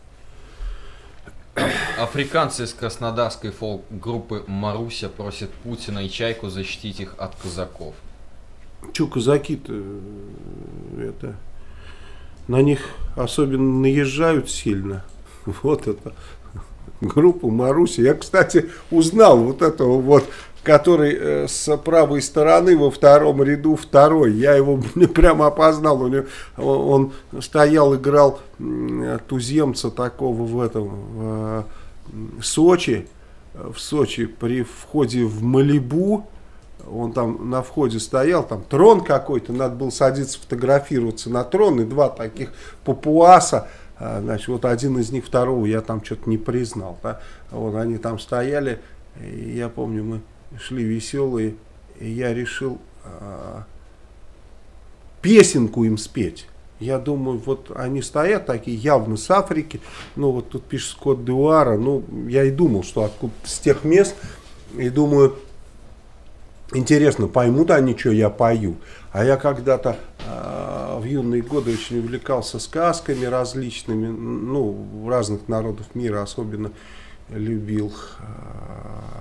[SPEAKER 2] Африканцы из краснодарской фолк-группы «Маруся» просят Путина и Чайку защитить их от казаков.
[SPEAKER 1] Че казаки-то, это, на них особенно наезжают сильно. Вот это. Группу Маруся. Я, кстати, узнал вот этого вот, который э, с правой стороны во втором ряду второй. Я его прямо опознал. У него, он, он стоял, играл э, туземца такого в этом в, э, Сочи. В Сочи при входе в Малибу. Он там на входе стоял, там трон какой-то, надо было садиться фотографироваться на трон, и два таких папуаса. Значит, вот один из них, второго я там что-то не признал. Да? Вот они там стояли, и я помню, мы шли веселые, и я решил а, песенку им спеть. Я думаю, вот они стоят такие явно с Африки, ну вот тут пишет Кот-д'Ивуара, ну я и думал, что откуда-то с тех мест, и думаю, интересно, поймут они, что я пою. А я когда-то э, в юные годы очень увлекался сказками различными, ну, в разных народов мира особенно любил э,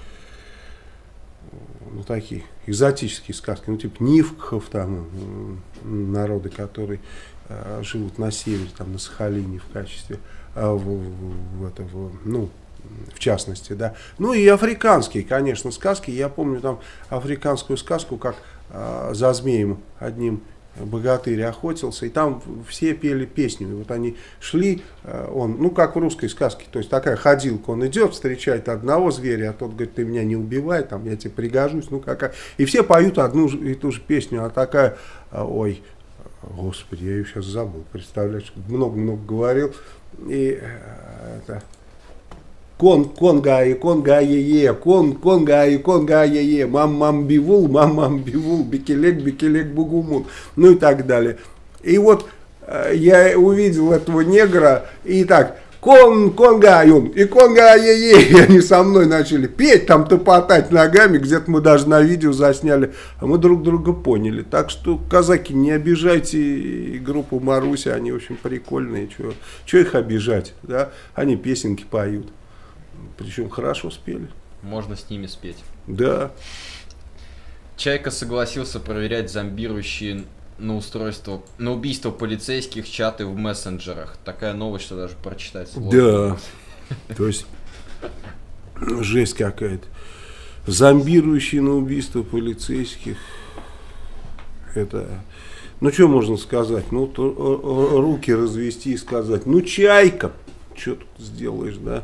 [SPEAKER 1] ну, такие экзотические сказки, ну, типа Нивкхов, там, э, народы, которые э, живут на севере, там, на Сахалине в качестве, э, в, в, в, это, в, ну, в частности, да. Ну и африканские, конечно, сказки. Я помню там африканскую сказку, как э, за змеем одним богатырь охотился, и там все пели песню. И вот они шли, э, он, ну как в русской сказке, то есть такая ходилка, он идет, встречает одного зверя, а тот говорит, ты меня не убивай, там, я тебе пригожусь, ну какая. И все поют одну и ту же песню, а такая, э, ой, господи, я ее сейчас забыл, представляешь, много-много говорил, и э, это... Кон, конга и конга е-е, кон, конга и конга е-е, мам-мам бивул, мам-мам бивул, бикелек, бикелек бугумун, ну и так далее. И вот э, я увидел этого негра, и так, Кон, конгаюн и конга-е-е, и они со мной начали петь, там топотать ногами, где-то мы даже на видео засняли, а мы друг друга поняли. Так что, казаки, не обижайте группу Маруся, они очень прикольные, что их обижать, да? Они песенки поют, причем хорошо спели.
[SPEAKER 2] Можно с ними спеть.
[SPEAKER 1] Да.
[SPEAKER 2] Чайка согласился проверять зомбирующие на устройство, на убийство полицейских чаты в мессенджерах. Такая новость, что даже прочитать сложно.
[SPEAKER 1] Да. То есть жесть какая-то. Зомбирующие на убийство полицейских. Это... Ну, что можно сказать? Ну, то, руки развести и сказать, ну, Чайка, что тут сделаешь, да?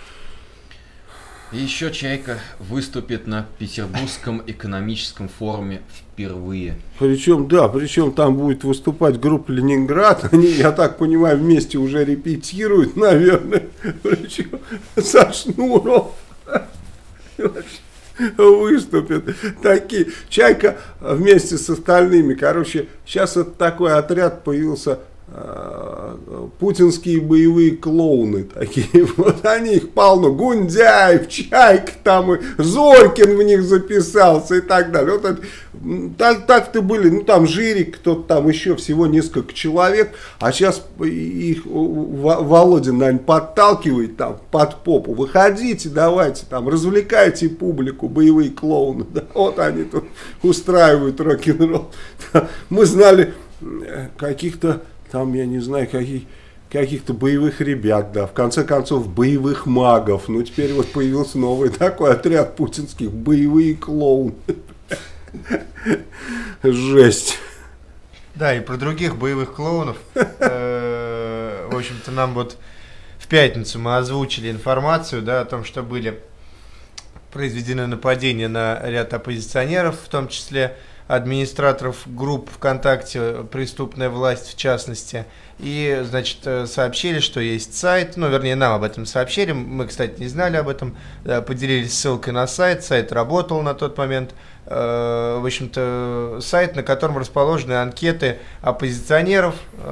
[SPEAKER 2] И еще Чайка выступит на Петербургском экономическом форуме впервые.
[SPEAKER 1] Причем, да, причем там будет выступать группа Ленинград. Они, я так понимаю, вместе уже репетируют, наверное. Причем со Шнуров выступят. Такие. Чайка вместе с остальными. Короче, сейчас это такой отряд появился. Путинские боевые клоуны такие, вот они их полно, Гундяев, Чайка там, и Зорькин в них записался и так далее. Вот это, так, так-то были, ну там Жирик, кто-то там еще, всего несколько человек, а сейчас их Володя, наверное, подталкивает там под попу, выходите, давайте там, развлекайте публику, боевые клоуны, да, вот они тут устраивают рок-н-ролл. Мы знали каких-то там, я не знаю, каких, каких-то боевых ребят, да, в конце концов, боевых магов. Ну, теперь вот появился новый такой отряд путинских, боевые клоуны. Жесть.
[SPEAKER 3] Да, и про других боевых клоунов. В общем-то, нам вот в пятницу мы озвучили информацию, да, о том, что были произведены нападения на ряд оппозиционеров, в том числе администраторов групп ВКонтакте, преступная власть в частности, и, значит, сообщили, что есть сайт, ну, вернее, нам об этом сообщили, мы, кстати, не знали об этом, поделились ссылкой на сайт, сайт работал на тот момент, в общем-то, сайт, на котором расположены анкеты оппозиционеров,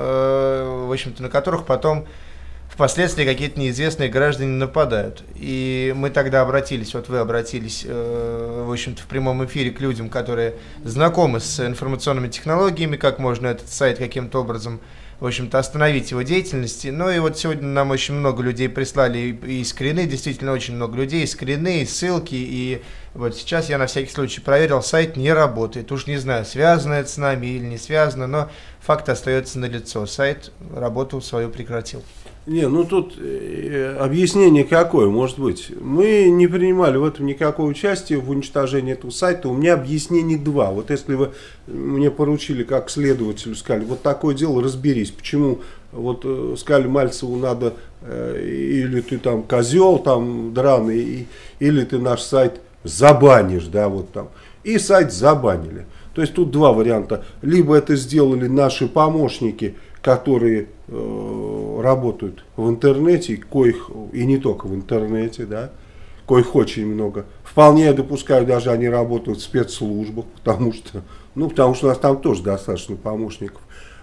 [SPEAKER 3] в общем-то, на которых потом впоследствии какие-то неизвестные граждане нападают. И мы тогда обратились, вот вы обратились, э, в общем-то, в прямом эфире к людям, которые знакомы с информационными технологиями, как можно этот сайт каким-то образом, в общем-то, остановить его деятельность. Ну и вот сегодня нам очень много людей прислали и, и скрины, действительно очень много людей, и скрины, и ссылки, и вот сейчас я на всякий случай проверил, сайт не работает. Уж не знаю, связано это с нами или не связано, но факт остается налицо. Сайт работу свою прекратил.
[SPEAKER 1] Не, ну тут э, объяснение какое может быть. Мы не принимали в этом никакого участия в уничтожении этого сайта. У меня объяснений два. Вот если вы мне поручили как следователю, сказали, вот такое дело, разберись, почему вот э, сказали Мальцеву надо, э, или ты там козел там драный, и, или ты наш сайт забанишь, да, вот там. И сайт забанили. То есть тут два варианта. Либо это сделали наши помощники, которые э, работают в интернете, коих и не только в интернете, да, коих очень много. Вполне я допускаю, даже они работают в спецслужбах, потому что, ну, потому что у нас там тоже достаточно помощников.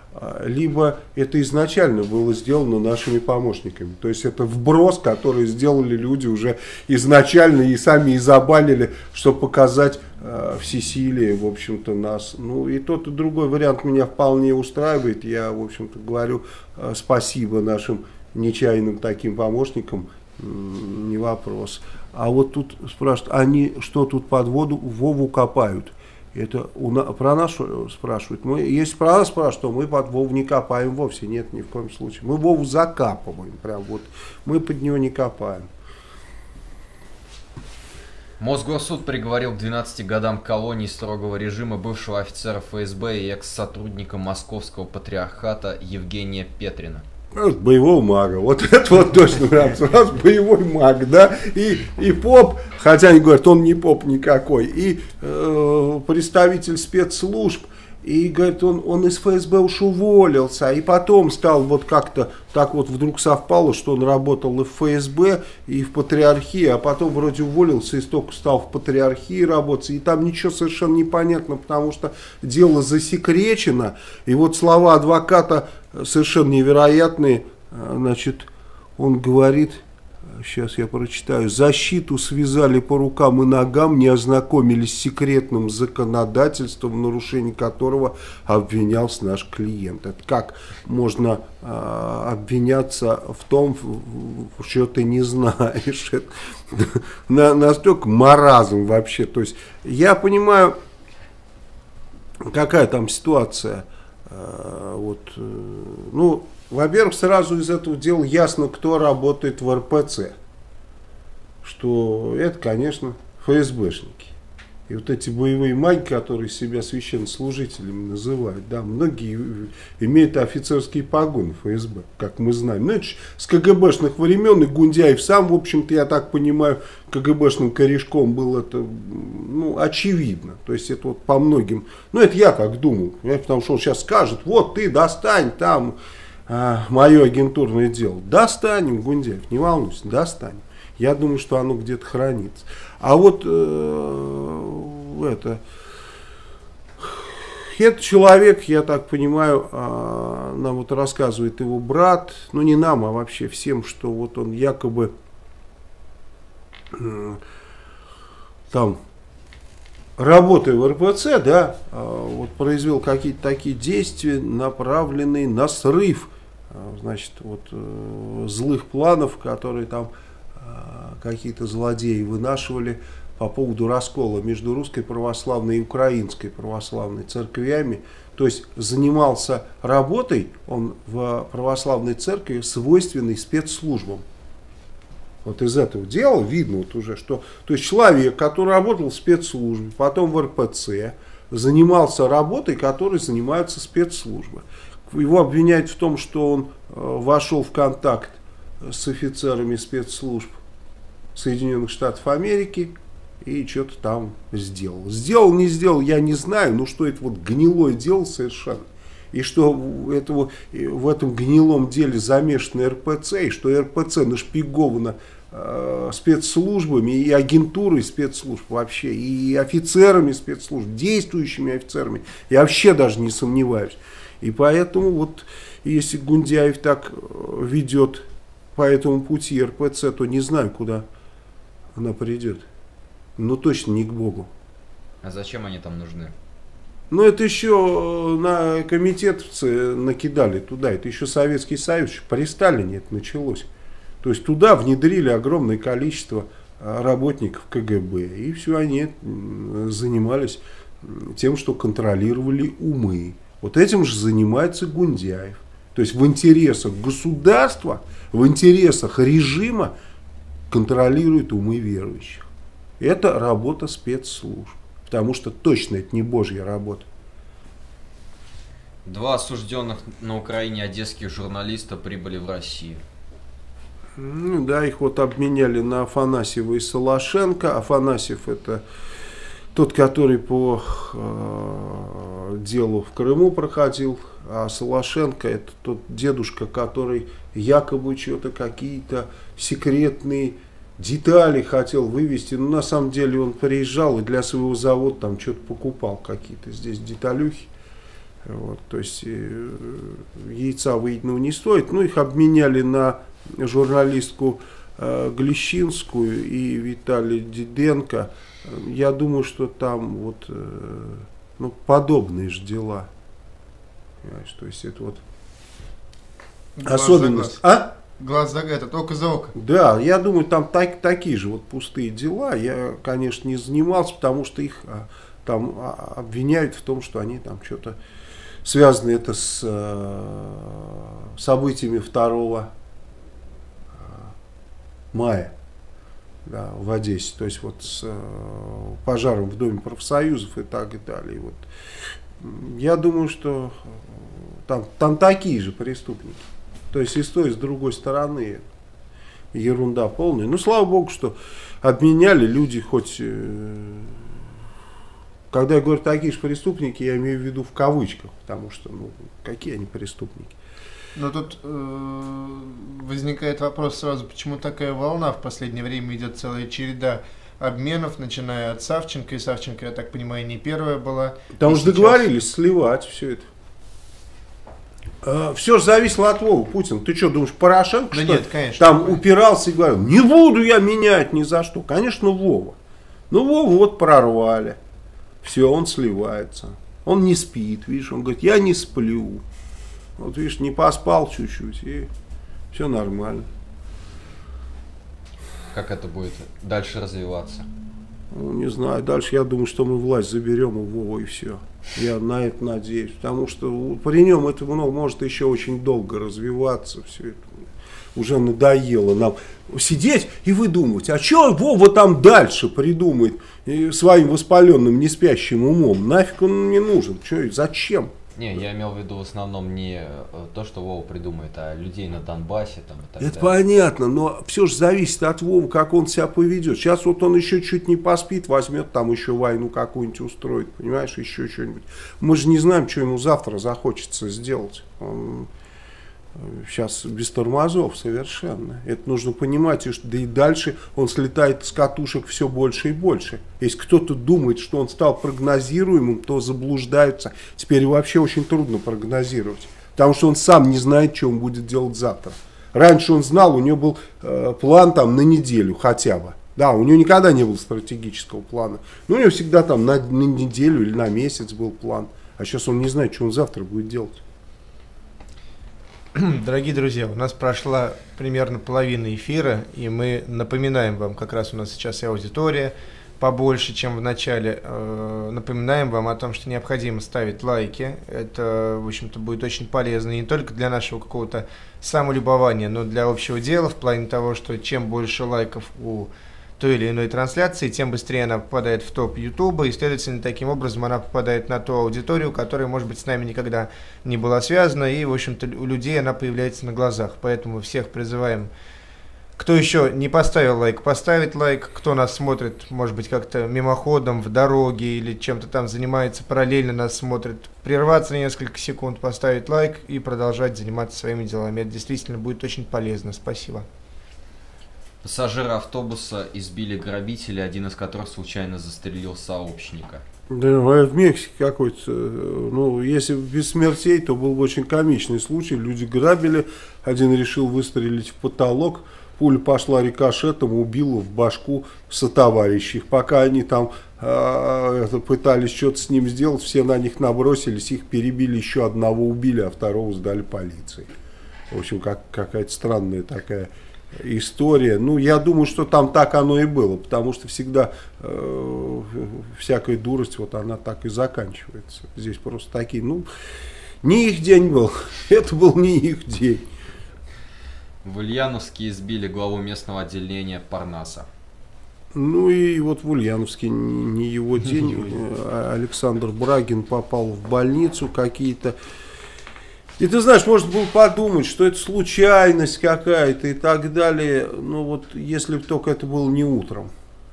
[SPEAKER 1] Либо это изначально было сделано нашими помощниками. То есть это вброс, который сделали люди уже изначально и сами и забанили, чтобы показать э, всесилие, в общем-то, нас. Ну и тот и другой вариант меня вполне устраивает. Я, в общем-то, говорю э, спасибо нашим нечаянным таким помощникам, э, не вопрос. А вот тут спрашивают, они что тут под воду Вову копают? Это у на, про нас спрашивают. Мы, если про нас спрашивают, то мы под Вову не копаем вовсе. Нет, ни в коем случае. Мы Вову закапываем. Прям вот. Мы под него не копаем.
[SPEAKER 2] Мосгорсуд приговорил к двенадцати годам колонии строгого режима бывшего офицера эф эс бэ и экс-сотрудника Московского патриархата Евгения Петрина.
[SPEAKER 1] Боевого мага. Вот это вот точно нравится. У нас боевой маг, да. И, и поп, хотя они говорят, он не поп никакой. И э, представитель спецслужб. И говорит, он, он из эф эс бэ уж уволился. И потом стал вот как-то так вот вдруг совпало, что он работал и в эф эс бэ, и в патриархии. А потом вроде уволился и столько стал в патриархии работать. И там ничего совершенно непонятно, потому что дело засекречено. И вот слова адвоката совершенно невероятные. Значит, он говорит, сейчас я прочитаю, защиту связали по рукам и ногам, не ознакомились с секретным законодательством, в нарушении которого обвинялся наш клиент. Это как можно э, обвиняться в том, что ты не знаешь? Это на, настолько маразм вообще. То есть я понимаю, какая там ситуация. Э, вот, э, ну, во-первых, сразу из этого дела ясно, кто работает в эр пэ цэ. Что это, конечно, эф эс бэшники. И вот эти боевые маги, которые себя священнослужителями называют, да, многие имеют офицерские погоны в эф эс бэ, как мы знаем. Ну, это же с ка гэ бэшных времен, и Гундяев сам, в общем-то, я так понимаю, ка гэ бэшным корешком был это, ну, очевидно. То есть это вот по многим, ну, это я так думаю, потому что он сейчас скажет, вот ты достань там а, мое агентурное дело. Достанем, Гундяев, не волнуйся, достанем. Я думаю, что оно где-то хранится. А вот э, это, этот человек, я так понимаю, э, нам вот рассказывает его брат, ну не нам, а вообще всем, что вот он якобы э, там, работая в эр пэ цэ, да, э, вот произвел какие-то такие действия, направленные на срыв, э, значит, вот э, злых планов, которые там какие-то злодеи вынашивали по поводу раскола между русской православной и украинской православной церквями. То есть занимался работой он в православной церкви, свойственной спецслужбам. Вот из этого дела видно вот уже, что то есть человек, который работал в спецслужбе, потом в эр пэ цэ, занимался работой, которой занимаются спецслужбы. Его обвиняют в том, что он э, вошел в контакт с офицерами спецслужб Соединенных Штатов Америки и что-то там сделал. Сделал, не сделал, я не знаю, но что это вот гнилое дело совершенно. И что этого, в этом гнилом деле замешано эр пэ цэ, и что эр пэ цэ нашпиговано э, спецслужбами и агентурой спецслужб вообще, и офицерами спецслужб, действующими офицерами. Я вообще даже не сомневаюсь. И поэтому вот если Гундяев так ведет по этому пути эр пэ цэ, то не знаю, куда она придет. Ну, точно не к Богу.
[SPEAKER 2] А зачем они там нужны?
[SPEAKER 1] Ну, это еще на комитетовцы накидали туда. Это еще Советский Союз, при Сталине это началось. То есть туда внедрили огромное количество работников ка гэ бэ. И все они занимались тем, что контролировали умы. Вот этим же занимается Гундяев. То есть в интересах государства, в интересах режима контролирует умы верующих. Это работа спецслужб. Потому что точно это не Божья работа.
[SPEAKER 2] Два осужденных на Украине одесских журналиста прибыли в Россию.
[SPEAKER 1] Ну да, их вот обменяли на Афанасьева и Солошенко. Афанасьев это тот, который по э, делу в Крыму проходил, а Солошенко это тот дедушка, который якобы что-то какие-то секретные детали хотел вывести. Но на самом деле он приезжал и для своего завода там что-то покупал, какие-то здесь деталюхи. Вот, то есть э, яйца выеденного не стоит. Ну, их обменяли на журналистку э, Глещинскую и Виталия Диденко. Я думаю, что там вот э, ну, подобные же дела. Понимаешь, то есть это вот
[SPEAKER 3] глаз
[SPEAKER 1] особенность.
[SPEAKER 3] За глаз.
[SPEAKER 1] А?
[SPEAKER 3] Глаз за этот, око за око.
[SPEAKER 1] Да, я думаю, там так, такие же вот пустые дела. Я, конечно, не занимался, потому что их а, там а, обвиняют в том, что они там что-то связаны это с а, событиями второго мая. Да, в Одессе, то есть вот с э, пожаром в Доме профсоюзов и так и далее. Вот. Я думаю, что там, там такие же преступники. То есть и с той, и с другой стороны ерунда полная. Ну, слава богу, что обменяли люди хоть... Э, когда я говорю такие же преступники, я имею в виду в кавычках, потому что, ну, какие они преступники?
[SPEAKER 3] Но тут э, возникает вопрос сразу, почему такая волна в последнее время идет целая череда обменов, начиная от Савченко, и Савченко, я так понимаю, не первая была.
[SPEAKER 1] Потому что
[SPEAKER 3] сейчас...
[SPEAKER 1] договорились сливать все это. Э, все же зависело от Вовы Путина. Ты что, думаешь, Порошенко,
[SPEAKER 3] Да
[SPEAKER 1] что
[SPEAKER 3] нет, конечно,
[SPEAKER 1] там
[SPEAKER 3] конечно.
[SPEAKER 1] упирался и говорил, не буду я менять ни за что. Конечно, Вова. Ну, Вову вот прорвали. Все, он сливается. Он не спит, видишь, он говорит, я не сплю. Вот, видишь, не поспал чуть-чуть, и все нормально.
[SPEAKER 2] Как это будет дальше развиваться?
[SPEAKER 1] Ну, не знаю, дальше я думаю, что мы власть заберем у Вова, и все. Я на это надеюсь, потому что при нем это ну, может еще очень долго развиваться, все это уже надоело нам сидеть и выдумывать, а что Вова там дальше придумает и своим воспаленным неспящим умом, нафиг он не нужен, что, зачем?
[SPEAKER 2] Не, я имел в виду в основном не то, что Вова придумает, а людей на Донбассе там и так
[SPEAKER 1] Это
[SPEAKER 2] далее.
[SPEAKER 1] понятно, но все же зависит от Вовы, как он себя поведет. Сейчас вот он еще чуть не поспит, возьмет там еще войну какую-нибудь устроит, понимаешь, еще что-нибудь. Мы же не знаем, что ему завтра захочется сделать. Он сейчас без тормозов совершенно. Это нужно понимать, и, да и дальше он слетает с катушек все больше и больше. Если кто-то думает, что он стал прогнозируемым, то заблуждаются. Теперь вообще очень трудно прогнозировать, потому что он сам не знает, что он будет делать завтра. Раньше он знал, у него был э, план там на неделю хотя бы. Да, у него никогда не было стратегического плана. Но у него всегда там на, на неделю или на месяц был план. А сейчас он не знает, что он завтра будет делать.
[SPEAKER 3] Дорогие друзья, у нас прошла примерно половина эфира, и мы напоминаем вам, как раз у нас сейчас и аудитория побольше, чем в начале, э, напоминаем вам о том, что необходимо ставить лайки. Это, в общем-то, будет очень полезно не только для нашего какого-то самолюбования, но для общего дела, в плане того, что чем больше лайков у той или иной трансляции, тем быстрее она попадает в топ Ютуба, и, следовательно, таким образом она попадает на ту аудиторию, которая, может быть, с нами никогда не была связана, и, в общем-то, у людей она появляется на глазах. Поэтому всех призываем, кто еще не поставил лайк, поставить лайк, кто нас смотрит, может быть, как-то мимоходом, в дороге или чем-то там занимается, параллельно нас смотрит, прерваться на несколько секунд, поставить лайк и продолжать заниматься своими делами. Это действительно будет очень полезно. Спасибо.
[SPEAKER 2] Пассажиры автобуса избили грабители, один из которых случайно застрелил сообщника.
[SPEAKER 1] Да, в Мексике какой-то, ну, если без смертей, то был бы очень комичный случай. Люди грабили, один решил выстрелить в потолок, пуля пошла рикошетом, убила в башку сотоварищей. Пока они там э, пытались что-то с ним сделать, все на них набросились, их перебили, еще одного убили, а второго сдали полиции. В общем, как, какая-то странная такая история. Ну, я думаю, что там так оно и было, потому что всегда э, всякая дурость, вот она так и заканчивается. Здесь просто такие, ну, не их день был, это был не их день.
[SPEAKER 2] В Ульяновске избили главу местного отделения Парнаса.
[SPEAKER 1] Ну и вот в Ульяновске не, не его день. Александр Брагин попал в больницу какие-то. И ты знаешь, можно было подумать, что это случайность какая-то и так далее. Ну вот, если бы только это было не утром.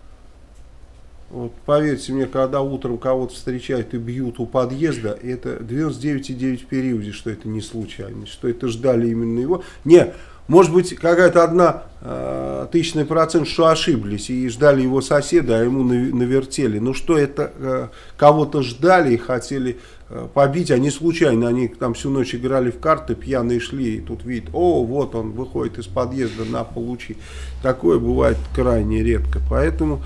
[SPEAKER 1] Вот поверьте мне, когда утром кого-то встречают и бьют у подъезда, это девяносто девять и девять в периоде, что это не случайность, что это ждали именно его. Не, может быть, какая-то одна э, тысячный процент, что ошиблись и ждали его соседа, а ему навертели. Ну что это, э, кого-то ждали и хотели э, побить, а не случайно. Они там всю ночь играли в карты, пьяные шли, и тут видят, о, вот он выходит из подъезда на получи. Такое бывает крайне редко. Поэтому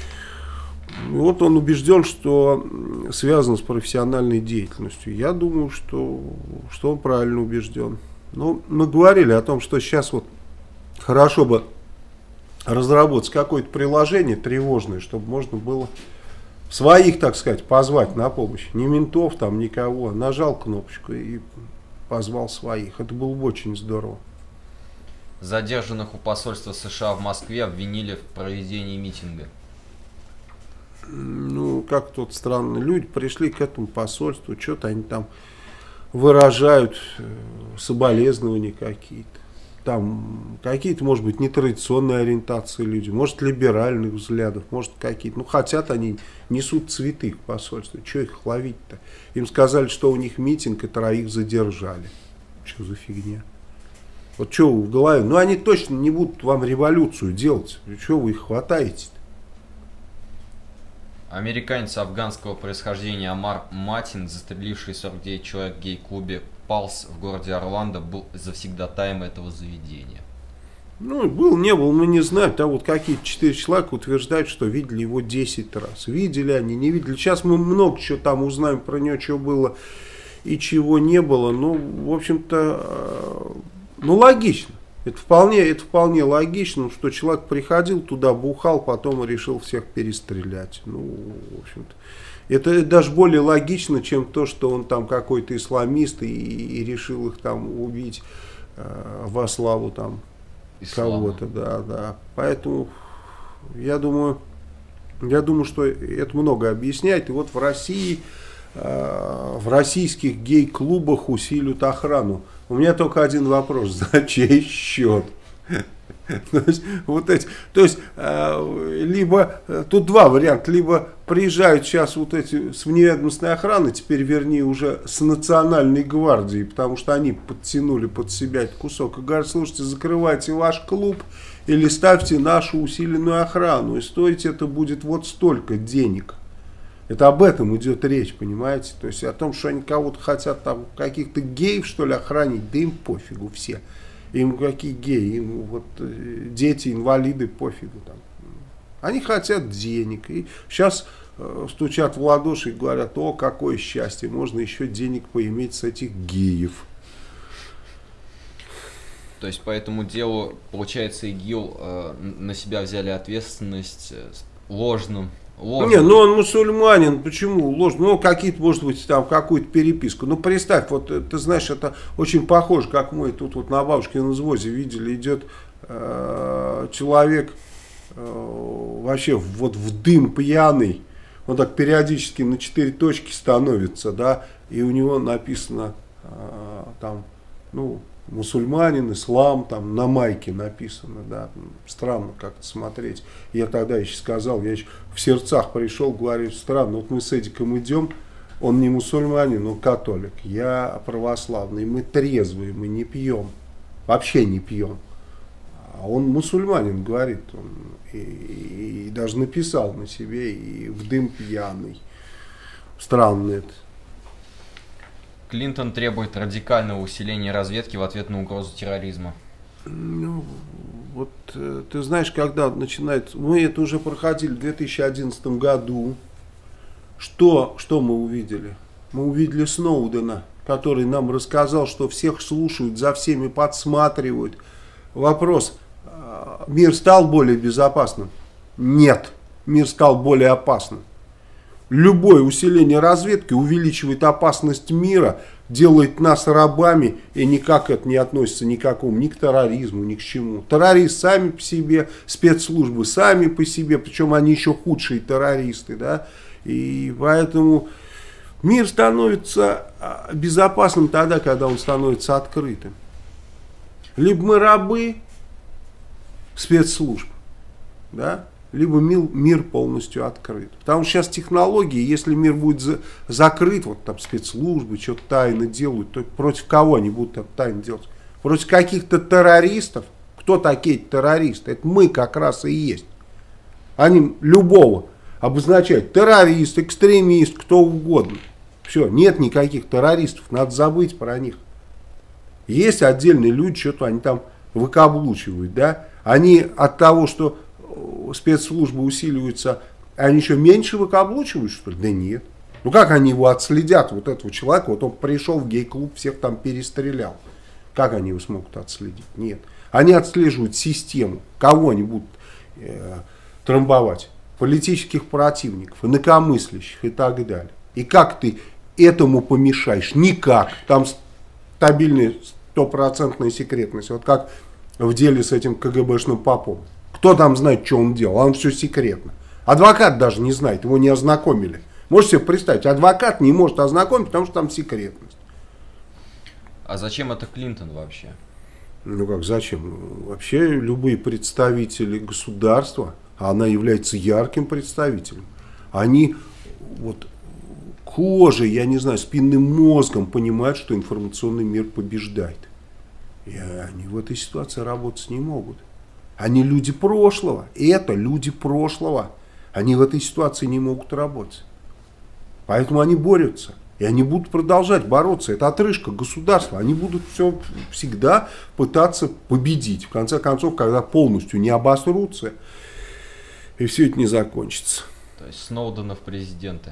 [SPEAKER 1] вот он убежден, что связано с профессиональной деятельностью. Я думаю, что, что он правильно убежден. Ну, мы говорили о том, что сейчас вот хорошо бы разработать какое-то приложение тревожное, чтобы можно было своих, так сказать, позвать на помощь. Не ментов там, никого. Нажал кнопочку и позвал своих. Это было бы очень здорово.
[SPEAKER 2] Задержанных у посольства США в Москве обвинили в проведении митинга.
[SPEAKER 1] Ну, как тут странно. Люди пришли к этому посольству, что-то они там выражают, соболезнования какие-то. Там какие-то, может быть, нетрадиционные ориентации люди, может, либеральных взглядов, может, какие-то. Ну, хотят они, несут цветы к посольству. Что их ловить-то? Им сказали, что у них митинг, и троих задержали. Что за фигня? Вот что в голове? Ну, они точно не будут вам революцию делать. Чего вы их хватаете-то?
[SPEAKER 2] Американец афганского происхождения Амар Матин, застреливший сорок девять человек в гей-клубе Палс в городе Орландо был завсегдатаем этого заведения?
[SPEAKER 1] Ну, был, не был, мы не знаем. Там вот какие-то четыре человека утверждают, что видели его десять раз. Видели они, не видели. Сейчас мы много чего там узнаем про него, что было и чего не было. Ну, в общем-то, ну, логично. Это вполне, это вполне логично, что человек приходил туда, бухал, потом решил всех перестрелять. Ну, в общем-то. Это даже более логично, чем то, что он там какой-то исламист и, и решил их там убить э, во славу там кого-то, да, да. Поэтому я думаю, я думаю, что это много объясняет. И вот в России, э, в российских гей-клубах усиливают охрану. У меня только один вопрос: за чей счет? То есть, вот эти, то есть э, либо, тут два варианта: либо приезжают сейчас вот эти с вневедомственной охраны, теперь вернее уже с национальной гвардией, потому что они подтянули под себя этот кусок, и говорят: слушайте, закрывайте ваш клуб или ставьте нашу усиленную охрану, и стоить это будет вот столько денег. Это об этом идет речь, понимаете? То есть о том, что они кого-то хотят там, каких-то геев, что ли, охранить, да им пофигу все. Им какие геи, им вот дети, инвалиды, пофигу там. Они хотят денег. И сейчас э, стучат в ладоши и говорят: о, какое счастье, можно еще денег поиметь с этих геев.
[SPEAKER 2] То есть по этому делу, получается, ИГИЛ э, на себя взяли ответственность э, ложным. Ложным.
[SPEAKER 1] Не, ну он мусульманин, почему ложно? Ну, какие-то, может быть, там какую-то переписку. Ну, представь, вот ты знаешь, это очень похоже, как мы тут вот на бабушкином извозе видели, идет э, человек э, вообще вот в дым пьяный, он так периодически на четыре точки становится, да, и у него написано э, там, ну, мусульманин, ислам, там на майке написано, да, странно как-то смотреть. Я тогда еще сказал, я еще в сердцах пришел, говорю: странно, вот мы с Эдиком идем, он не мусульманин, он католик, я православный, мы трезвые, мы не пьем, вообще не пьем. А он мусульманин, говорит, он, и, и даже написал на себе, и в дым пьяный. Странно это.
[SPEAKER 2] Клинтон требует радикального усиления разведки в ответ на угрозу терроризма.
[SPEAKER 1] Ну, вот ты знаешь, когда начинает... Мы это уже проходили в две тысячи одиннадцатом году. Что, что мы увидели? Мы увидели Сноудена, который нам рассказал, что всех слушают, за всеми подсматривают. Вопрос: мир стал более безопасным? Нет, мир стал более опасным. Любое усиление разведки увеличивает опасность мира, делает нас рабами, и никак это не относится ни к какому, ни к терроризму, ни к чему. Террористы сами по себе, спецслужбы сами по себе, причем они еще худшие террористы, да, и поэтому мир становится безопасным тогда, когда он становится открытым. Либо мы рабы спецслужб, да, либо мир, мир полностью открыт. Потому что сейчас технологии, если мир будет за, закрыт, вот там спецслужбы что-то тайно делают, то против кого они будут там тайно делать? Против каких-то террористов? Кто такие террористы? Это мы как раз и есть. Они любого обозначают: террорист, экстремист, кто угодно. Все, нет никаких террористов, надо забыть про них. Есть отдельные люди, что-то они там выкаблучивают, да? Они от того, что спецслужбы усиливаются, они еще меньше выкаблучивают, что ли? Да нет. Ну как они его отследят, вот этого человека? Вот он пришел в гей-клуб, всех там перестрелял. Как они его смогут отследить? Нет. Они отслеживают систему. Кого они будут э, трамбовать? Политических противников, инакомыслящих и так далее. И как ты этому помешаешь? Никак. Там стабильная стопроцентная секретность. Вот как в деле с этим КГБшным попом. Кто там знает, что он делал? Он все секретно. Адвокат даже не знает, его не ознакомили. Можете себе представить, адвокат не может ознакомить, потому что там секретность.
[SPEAKER 2] А зачем это Клинтон вообще?
[SPEAKER 1] Ну как зачем? Вообще любые представители государства, а она является ярким представителем, они вот кожей, я не знаю, спинным мозгом понимают, что информационный мир побеждает. И они в этой ситуации работать не могут. Они люди прошлого. И это люди прошлого. Они в этой ситуации не могут работать. Поэтому они борются. И они будут продолжать бороться. Это отрыжка государства. Они будут все всегда пытаться победить. В конце концов, когда полностью не обосрутся, и все это не закончится.
[SPEAKER 2] То есть Сноудена в президенты.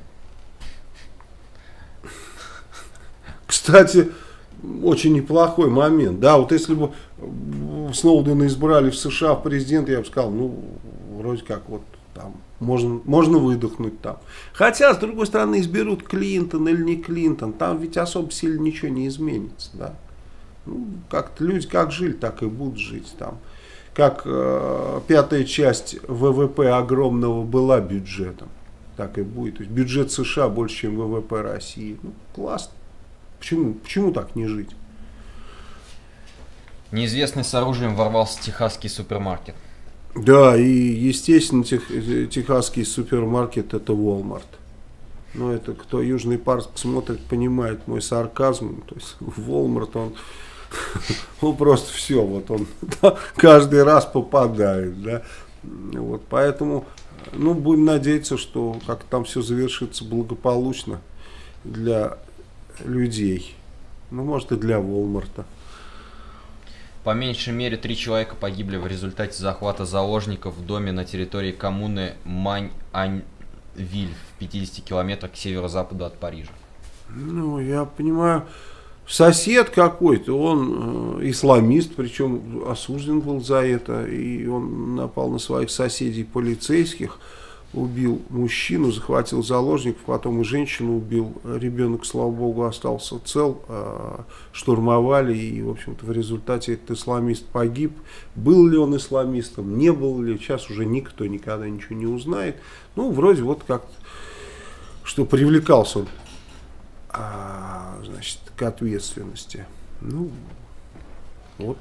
[SPEAKER 1] Кстати, очень неплохой момент. Да, вот если бы Сноудена избрали в США в президенты, я бы сказал, ну, вроде как вот там можно, можно выдохнуть там. Хотя, с другой стороны, изберут Клинтон или не Клинтон, там ведь особо сильно ничего не изменится, да. Ну, как-то люди как жили, так и будут жить там. Как э, пятая часть ВВП огромного была бюджетом, так и будет. То есть бюджет США больше, чем ВВП России. Ну, классно. Почему, почему так не жить?
[SPEAKER 2] Неизвестный с оружием ворвался в техасский супермаркет.
[SPEAKER 1] Да, и естественно тех, техасский супермаркет это Walmart. Но это кто Южный парк смотрит, понимает мой сарказм. То есть Walmart, он, он просто все, вот он каждый раз попадает. Да? Вот, поэтому, ну, будем надеяться, что как там все завершится благополучно для людей. Ну, может, и для Walmart.
[SPEAKER 2] По меньшей мере три человека погибли в результате захвата заложников в доме на территории коммуны Мань-Ань-Виль в пятидесяти километрах к северо-западу от Парижа.
[SPEAKER 1] Ну, я понимаю, сосед какой-то, он э, исламист, причем осужден был за это, и он напал на своих соседей полицейских, убил мужчину, захватил заложников, потом и женщину убил. Ребенок, слава богу, остался цел. Штурмовали, и, в общем-то, в результате этот исламист погиб. Был ли он исламистом, не был ли, сейчас уже никто никогда ничего не узнает. Ну, вроде вот как-то, что привлекался он, а, значит, к ответственности. Ну, вот.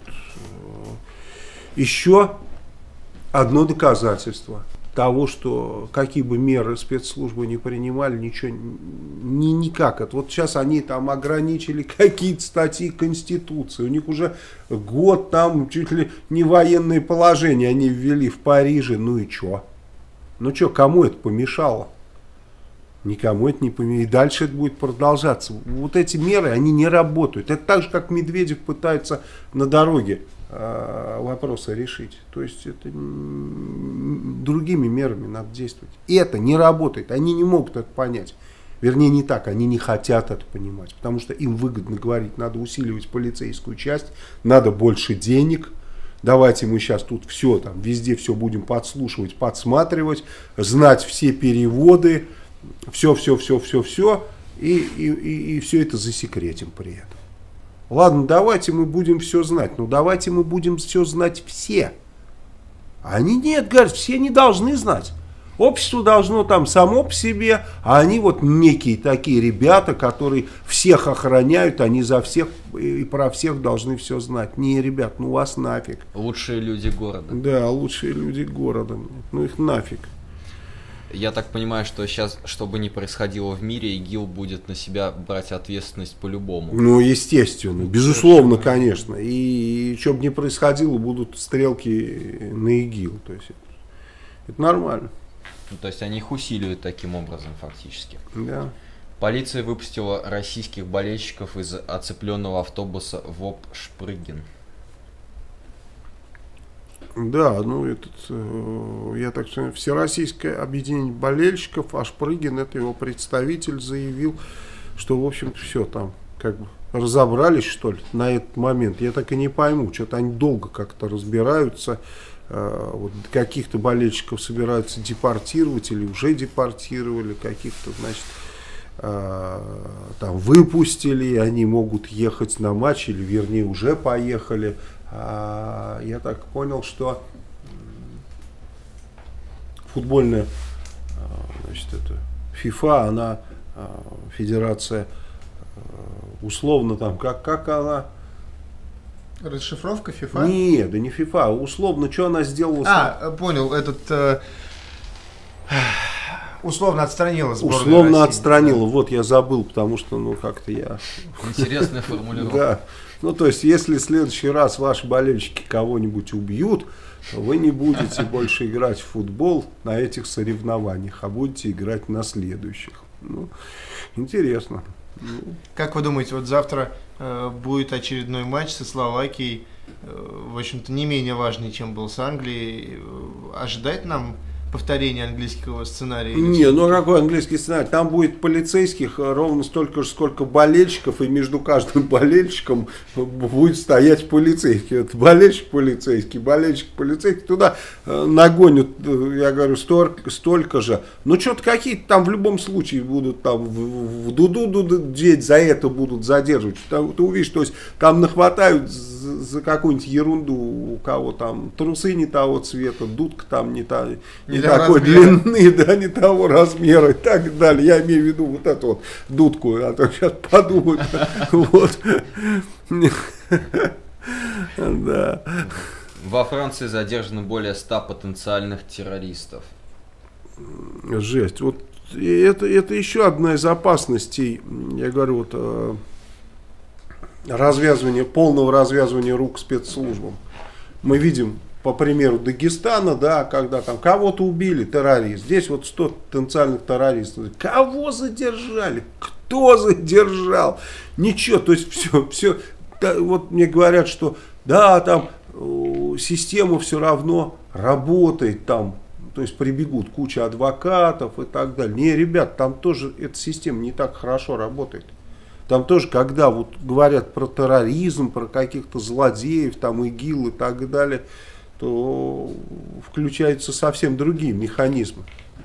[SPEAKER 1] Еще одно доказательство того, что какие бы меры спецслужбы не принимали, ничего, ни, никак. Это вот сейчас они там ограничили какие-то статьи Конституции. У них уже год там чуть ли не военное положение они ввели в Париже. Ну и что? Ну что, кому это помешало? Никому это не помешало. И дальше это будет продолжаться. Вот эти меры, они не работают. Это так же, как Медведев пытается на дороге вопросы решить. То есть это другими мерами надо действовать. И это не работает. Они не могут это понять. Вернее, не так. Они не хотят это понимать. Потому что им выгодно говорить, надо усиливать полицейскую часть, надо больше денег. Давайте мы сейчас тут все, там, везде все будем подслушивать, подсматривать, знать все переводы, все, все, все, все, все. И, и, и, и все это засекретим при этом. Ладно, давайте мы будем все знать. Ну, давайте мы будем все знать все. Они нет, говорят, все не должны знать. Общество должно там само по себе, а они вот некие такие ребята, которые всех охраняют, они за всех и про всех должны все знать. Не, ребят, ну вас нафиг.
[SPEAKER 2] Лучшие люди города.
[SPEAKER 1] Да, лучшие люди города. Ну их нафиг.
[SPEAKER 2] Я так понимаю, что сейчас, что бы ни происходило в мире, ИГИЛ будет на себя брать ответственность по-любому.
[SPEAKER 1] Ну, естественно, безусловно, конечно. И, и что бы ни происходило, будут стрелки на ИГИЛ. То есть это, это нормально.
[SPEAKER 2] Ну, то есть они их усиливают таким образом фактически.
[SPEAKER 1] Да.
[SPEAKER 2] Полиция выпустила российских болельщиков из оцепленного автобуса ВОП-Шпрыгин.
[SPEAKER 1] Да, ну этот, э, я так понимаю, Всероссийское объединение болельщиков, а Шпрыгин, это его представитель, заявил, что, в общем-то, все там, как бы, разобрались, что ли, на этот момент. Я так и не пойму, что-то они долго как-то разбираются, э, вот каких-то болельщиков собираются депортировать или уже депортировали, каких-то, значит, э, там выпустили, они могут ехать на матч, или, вернее, уже поехали. А, я так понял, что футбольная, значит, это ФИФА, она, федерация, условно там, как, как она...
[SPEAKER 3] Расшифровка ФИФА?
[SPEAKER 1] Нет, да не ФИФА, условно, что она сделала?
[SPEAKER 3] А, с... понял, этот... Э... Условно отстранила сборную
[SPEAKER 1] Условно
[SPEAKER 3] России.
[SPEAKER 1] отстранила, вот я забыл, потому что, ну, как-то я...
[SPEAKER 2] Интересная формулировка.
[SPEAKER 1] Да. Ну, то есть, если в следующий раз ваши болельщики кого-нибудь убьют, то вы не будете больше играть в футбол на этих соревнованиях, а будете играть на следующих. Ну, интересно.
[SPEAKER 3] Как вы думаете, вот завтра э, будет очередной матч со Словакией, э, в общем-то, не менее важный, чем был с Англией. Ожидает нам повторение английского сценария?
[SPEAKER 1] Не, ну какой английский сценарий? Там будет полицейских ровно столько же, сколько болельщиков, и между каждым болельщиком будет стоять полицейский. Это болельщик полицейский, болельщик полицейский. Туда нагонят, я говорю, столько, столько же. Ну что-то какие-то там в любом случае будут там в, в дуду дудеть, за это будут задерживать. Ты, ты увидишь, то есть там нахватают за, за какую-нибудь ерунду, у кого там трусы не того цвета, дудка там не та. Не такой размера. Длины, да, не того размера и так далее. Я имею в виду вот эту вот дудку, а то сейчас подумают. Вот. Да.
[SPEAKER 2] Во Франции задержано более ста потенциальных террористов.
[SPEAKER 1] Жесть. Вот это, это еще одна из опасностей, я говорю, вот развязывание, полного развязывания рук спецслужбам. Мы видим, по примеру Дагестана, да, когда там кого-то убили, террорист. Здесь вот сто потенциальных террористов. Кого задержали? Кто задержал? Ничего, то есть все, все. Да, вот мне говорят, что да, там э, система все равно работает, там, то есть прибегут куча адвокатов и так далее. Не, ребят, там тоже эта система не так хорошо работает. Там тоже, когда вот говорят про терроризм, про каких-то злодеев, там ИГИЛ и так далее, то включаются совсем другие механизмы.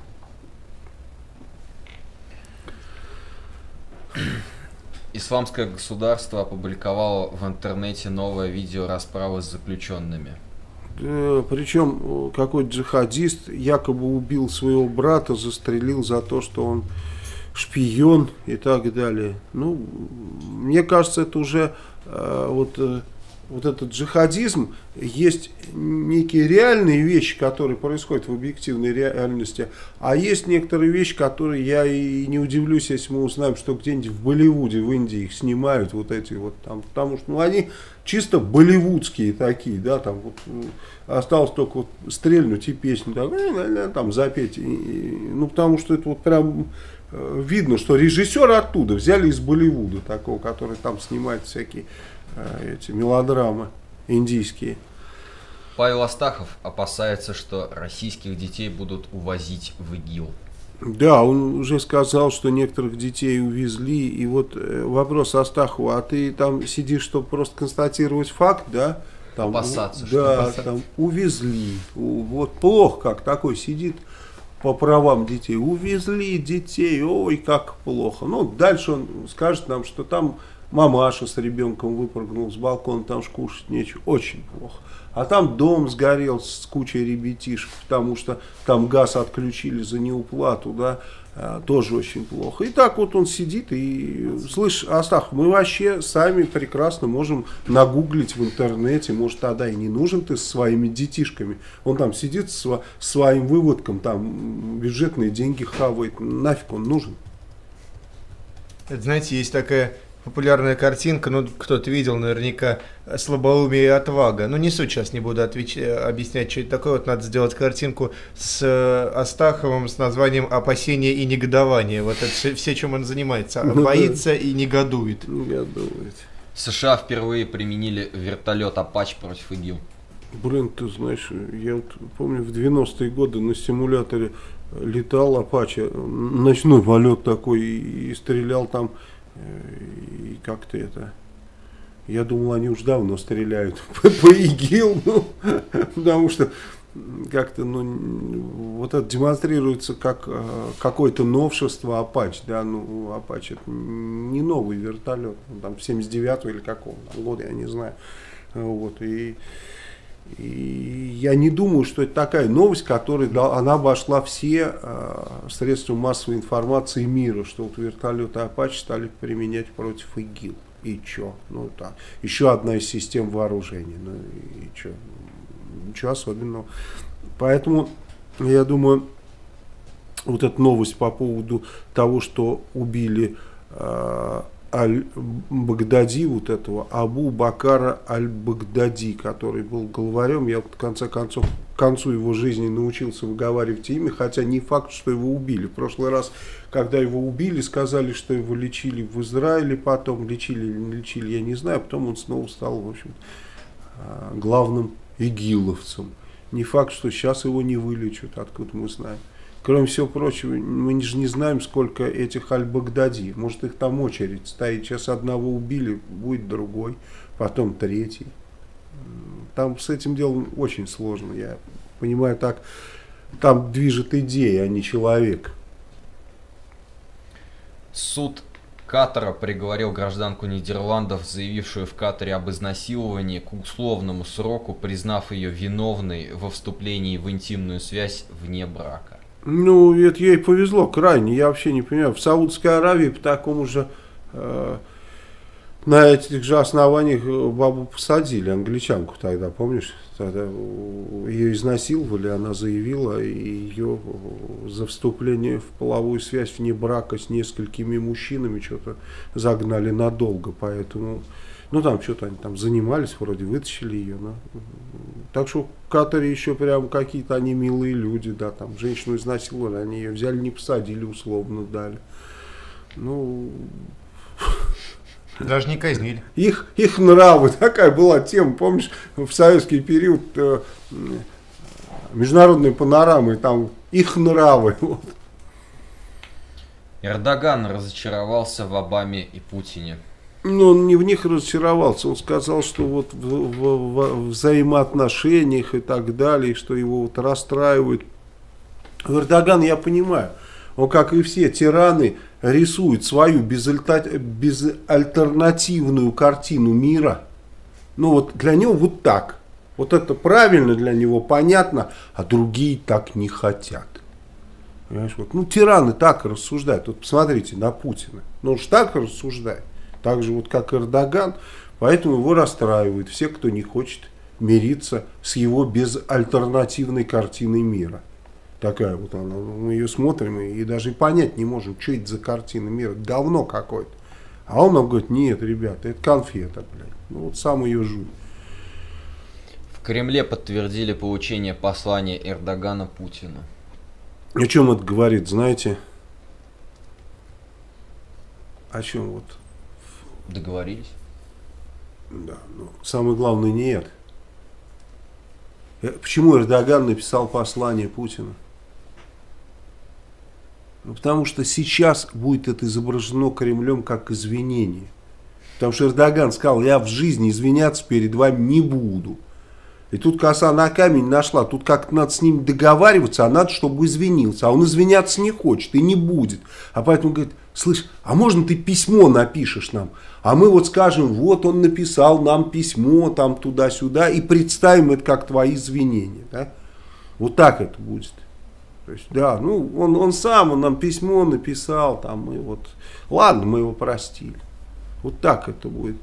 [SPEAKER 2] Исламское государство опубликовало в интернете новое видео расправы с заключенными.
[SPEAKER 1] Да, причем какой-то джихадист якобы убил своего брата, застрелил за то, что он шпион и так далее. Ну, мне кажется, это уже э, вот... Э, Вот этот джихадизм, есть некие реальные вещи, которые происходят в объективной реальности, а есть некоторые вещи, которые я и не удивлюсь, если мы узнаем, что где-нибудь в Болливуде, в Индии их снимают, вот эти вот там, потому что ну, они чисто болливудские такие, да, там вот, осталось только вот стрельнуть и песню там, там запеть, и, и, ну потому что это вот прям видно, что режиссер оттуда взяли из Болливуда, такого, который там снимает всякие эти мелодрамы индийские.
[SPEAKER 2] Павел Астахов опасается, что российских детей будут увозить в ИГИЛ.
[SPEAKER 1] Да, он уже сказал, что некоторых детей увезли. И вот вопрос Астахову, а ты там сидишь, чтобы просто констатировать факт, да? Там,
[SPEAKER 2] опасаться,
[SPEAKER 1] да,
[SPEAKER 2] что опасаться.
[SPEAKER 1] Там увезли. Вот плохо, как такой сидит по правам детей. Увезли детей, ой, как плохо. Ну, дальше он скажет нам, что там мамаша с ребенком выпрыгнул с балкона, там ж кушать нечего. Очень плохо. А там дом сгорел с кучей ребятишек, потому что там газ отключили за неуплату, да, а, тоже очень плохо. И так вот он сидит и, слышь, Астахов, мы вообще сами прекрасно можем нагуглить в интернете, может тогда и не нужен ты со своими детишками. Он там сидит со своим выводком, там бюджетные деньги хавает, нафиг он нужен.
[SPEAKER 3] Это, знаете, есть такая популярная картинка, ну, кто-то видел наверняка, «Слабоумие и отвага». Ну, не суть, сейчас не буду отвеч... объяснять, что это такое. Вот надо сделать картинку с Астаховым с названием «Опасение и негодование». Вот это все, все чем он занимается. Боится и негодует.
[SPEAKER 1] Негодует.
[SPEAKER 2] США впервые применили вертолет «Апач» против ИГИЛ.
[SPEAKER 1] Блин, ты знаешь, я вот помню, в девяностые годы на симуляторе летал «Апача», ночной полет такой, и стрелял там. И как-то это... Я думал, они уж давно стреляют по ИГИЛ, ну, потому что как-то, ну, вот это демонстрируется как какое-то новшество Апач, да, ну, Апач это не новый вертолет, там, семьдесят девятого или какого там года, я не знаю, вот, и... И я не думаю, что это такая новость, которая да, она обошла все э, средства массовой информации мира, что вот вертолеты Апач стали применять против ИГИЛ. И что? Ну так. Еще одна из систем вооружения. Ну и что? Ничего особенного. Поэтому я думаю, вот эта новость по поводу того, что убили э, аль-Багдади, вот этого Абу Бакара аль-Багдади, который был главарем. Я в конце концов к концу его жизни научился выговаривать имя, хотя не факт, что его убили. В прошлый раз, когда его убили, сказали, что его лечили в Израиле, потом лечили или не лечили, я не знаю, потом он снова стал, в общем, главным игиловцем. Не факт, что сейчас его не вылечат, откуда мы знаем. Кроме всего прочего, мы же не знаем, сколько этих аль-Багдади. Может, их там очередь стоит. Сейчас одного убили, будет другой, потом третий. Там с этим делом очень сложно. Я понимаю, так там движет идея, а не человек.
[SPEAKER 2] Суд Катара приговорил гражданку Нидерландов, заявившую в Катаре об изнасиловании, к условному сроку, признав ее виновной во вступлении в интимную связь вне брака.
[SPEAKER 1] Ну, это ей повезло крайне, я вообще не понимаю. В Саудовской Аравии по такому же, э, на этих же основаниях бабу посадили, англичанку тогда, помнишь? Тогда ее изнасиловали, она заявила, и ее за вступление в половую связь вне брака с несколькими мужчинами что-то загнали надолго, поэтому... Ну, там что-то они там занимались, вроде вытащили ее. Да? Так что в Катаре еще прям какие-то они милые люди, да, там женщину изнасиловали, они ее взяли, не посадили, условно дали. Ну...
[SPEAKER 3] Даже не казнили.
[SPEAKER 1] Их, их нравы, такая была тема, помнишь, в советский период э, международной панорамы, там их нравы. Вот.
[SPEAKER 2] Эрдоган разочаровался в Обаме и Путине.
[SPEAKER 1] Но он не в них разочаровался, он сказал, что вот в, в, в взаимоотношениях и так далее, что его вот расстраивает. Эрдоган, я понимаю, он, как и все тираны, рисует свою безальтернативную картину мира. Ну вот для него вот так. Вот это правильно для него, понятно, а другие так не хотят. Понимаешь, вот, ну тираны так рассуждают. Вот посмотрите на Путина. Ну он же так рассуждает. Так же вот как Эрдоган, поэтому его расстраивают все, кто не хочет мириться с его безальтернативной картиной мира. Такая вот она, мы ее смотрим и, и даже понять не можем, что это за картина мира, говно какое-то. А он нам говорит, нет, ребята, это конфета, блядь. Ну вот сам ее жуй.
[SPEAKER 2] В Кремле подтвердили получение послания Эрдогана Путину.
[SPEAKER 1] О чем это говорит, знаете? О чем вот?
[SPEAKER 2] Договорились?
[SPEAKER 1] Да, но самое главное не это. Почему Эрдоган написал послание Путину? Ну, потому что сейчас будет это изображено Кремлем как извинение. Потому что Эрдоган сказал, я в жизни извиняться перед вами не буду. И тут коса на камень нашла. Тут как-то надо с ним договариваться, а надо, чтобы извинился. А он извиняться не хочет и не будет. А поэтому говорит, слышь, а можно ты письмо напишешь нам? А мы вот скажем, вот он написал нам письмо там туда-сюда и представим это как твои извинения. Да? Вот так это будет. То есть, да, ну он, он сам, он нам письмо написал, там мы вот, ладно, мы его простили. Вот так это будет.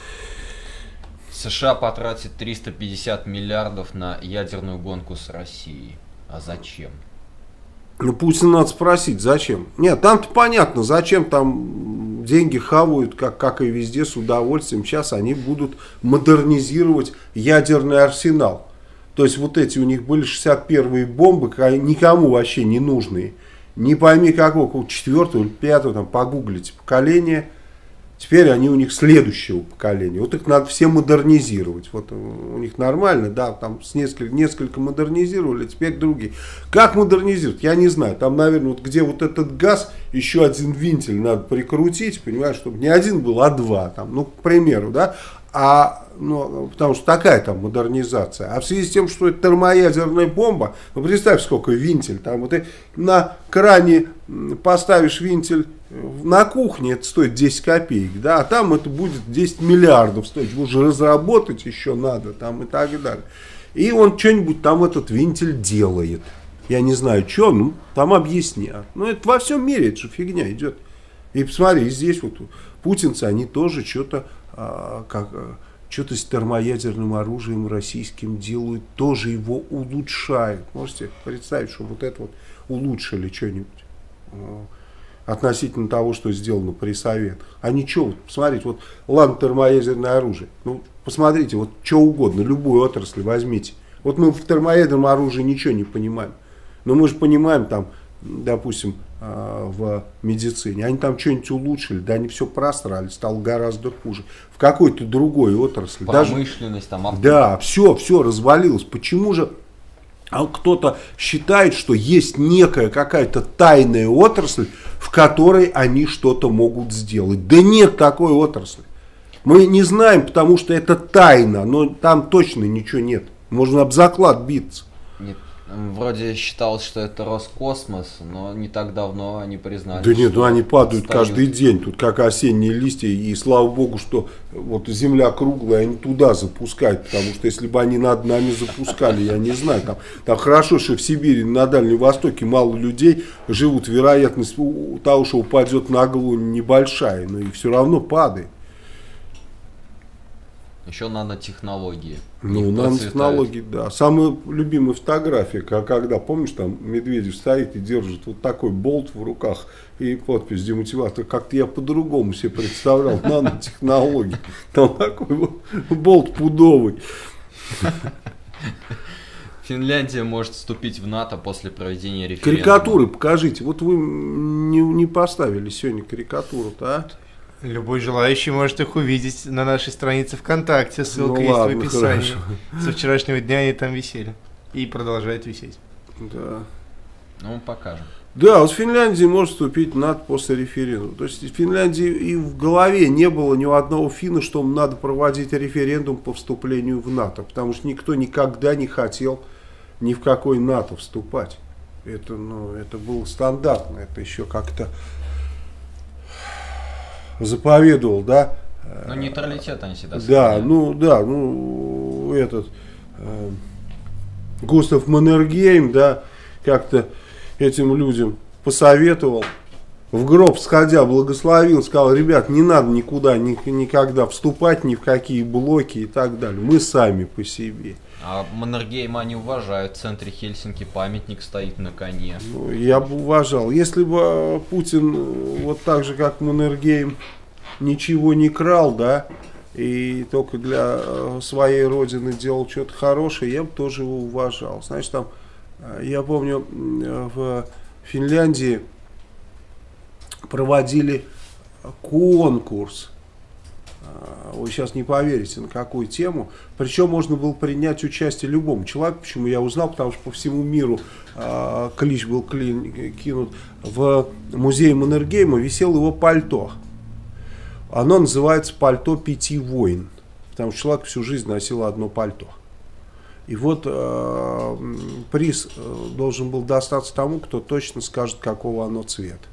[SPEAKER 2] США потратит триста пятьдесят миллиардов на ядерную гонку с Россией. А зачем?
[SPEAKER 1] Ну, Путина надо спросить, зачем? Нет, там-то понятно, зачем там деньги хавают, как, как и везде, с удовольствием. Сейчас они будут модернизировать ядерный арсенал. То есть вот эти у них были шестьдесят первые бомбы, никому вообще не нужные. Не пойми какого, четвертого или пятого, там погуглите поколение. Теперь они у них следующего поколения. Вот их надо все модернизировать. Вот у них нормально, да, там с несколько, несколько модернизировали, теперь другие. Как модернизировать? Я не знаю. Там, наверное, вот где вот этот газ, еще один винтель надо прикрутить, понимаешь, чтобы не один был, а два. Там, ну, к примеру, да. А, ну, потому что такая там модернизация. А в связи с тем, что это термоядерная бомба, ну, представь, сколько винтель. Там вот ты на кране поставишь винтель на кухне, это стоит десять копеек, да, а там это будет десять миллиардов стоить. Уже разработать еще надо там и так далее. И он что-нибудь там этот винтель делает. Я не знаю, что, ну, там объяснят. Ну, это во всем мире, это же фигня идет. И посмотри, здесь вот путинцы, они тоже что-то а, как, что-то с термоядерным оружием российским делают, тоже его улучшают. Можете представить, что вот это вот улучшили что-нибудь. относительно того, что сделано при Советах. Они что, вот, посмотрите, вот ладно, термоядерное оружие, ну, посмотрите, вот что угодно, любую отрасль возьмите. Вот мы в термоядерном оружии ничего не понимаем, но мы же понимаем там, допустим, в медицине, они там что-нибудь улучшили, да они все просрали, стало гораздо хуже. В какой-то другой отрасли.
[SPEAKER 2] Промышленность, даже, там, авто.
[SPEAKER 1] Да, все, все развалилось. Почему же а кто-то считает, что есть некая какая-то тайная отрасль, в которой они что-то могут сделать? Да нет такой отрасли. Мы не знаем, потому что это тайна, но там точно ничего нет. Можно об заклад биться.
[SPEAKER 2] Нет. Вроде считалось, что это Роскосмос, но не так давно они признали.
[SPEAKER 1] Да нет, ну они падают
[SPEAKER 2] отстают.
[SPEAKER 1] Каждый день, тут как осенние листья, и слава богу, что вот земля круглая, они туда запускают, потому что если бы они над нами запускали, я не знаю, там, там хорошо, что в Сибири, на Дальнем Востоке мало людей живут, вероятность того, что упадет на голову, небольшая, но и все равно падает.
[SPEAKER 2] Еще нанотехнологии.
[SPEAKER 1] Ну, нанотехнологии, да. Самая любимая фотография, когда, помнишь, там Медведев стоит и держит вот такой болт в руках и подпись демотиватор. Как-то я по-другому себе представлял нанотехнологии. Там такой вот болт пудовый.
[SPEAKER 2] Финляндия может вступить в НАТО после проведения референдума.
[SPEAKER 1] Карикатуры покажите. Вот вы не, не поставили сегодня карикатуру-то, а?
[SPEAKER 3] Любой желающий может их увидеть на нашей странице ВКонтакте. Ссылка
[SPEAKER 1] ну,
[SPEAKER 3] есть
[SPEAKER 1] ладно,
[SPEAKER 3] в описании.
[SPEAKER 1] Хорошо.
[SPEAKER 3] Со вчерашнего дня они там висели. И продолжают висеть.
[SPEAKER 1] Да.
[SPEAKER 2] Ну, мы покажем.
[SPEAKER 1] Да, вот Финляндия может вступить в НАТО после референдума. То есть в Финляндии и в голове не было ни у одного финна, что надо проводить референдум по вступлению в НАТО. Потому что никто никогда не хотел ни в какой НАТО вступать. Это, ну, это было стандартно. Это еще как-то заповедовал, да.
[SPEAKER 2] Ну, нейтралитет они всегда
[SPEAKER 1] Да, ну, да, ну, этот э, Густав Маннергейм, да, как-то этим людям посоветовал, в гроб сходя благословил, сказал: ребят, не надо никуда, ни, никогда вступать ни в какие блоки и так далее, мы сами по себе.
[SPEAKER 2] А Маннергейма они уважают, в центре Хельсинки памятник стоит на коне.
[SPEAKER 1] Ну, я бы уважал. Если бы Путин вот так же, как Маннергейм, ничего не крал, да, и только для своей родины делал что-то хорошее, я бы тоже его уважал. Значит, там, я помню, в Финляндии проводили конкурс. Вы сейчас не поверите, на какую тему. Причем можно было принять участие любому человеку. Почему я узнал? Потому что по всему миру э, клич был клин, кинут. В музее Маннергейма висело его пальто. Оно называется «Пальто пяти войн». Потому что человек всю жизнь носил одно пальто. И вот э, приз должен был достаться тому, кто точно скажет, какого оно цвета.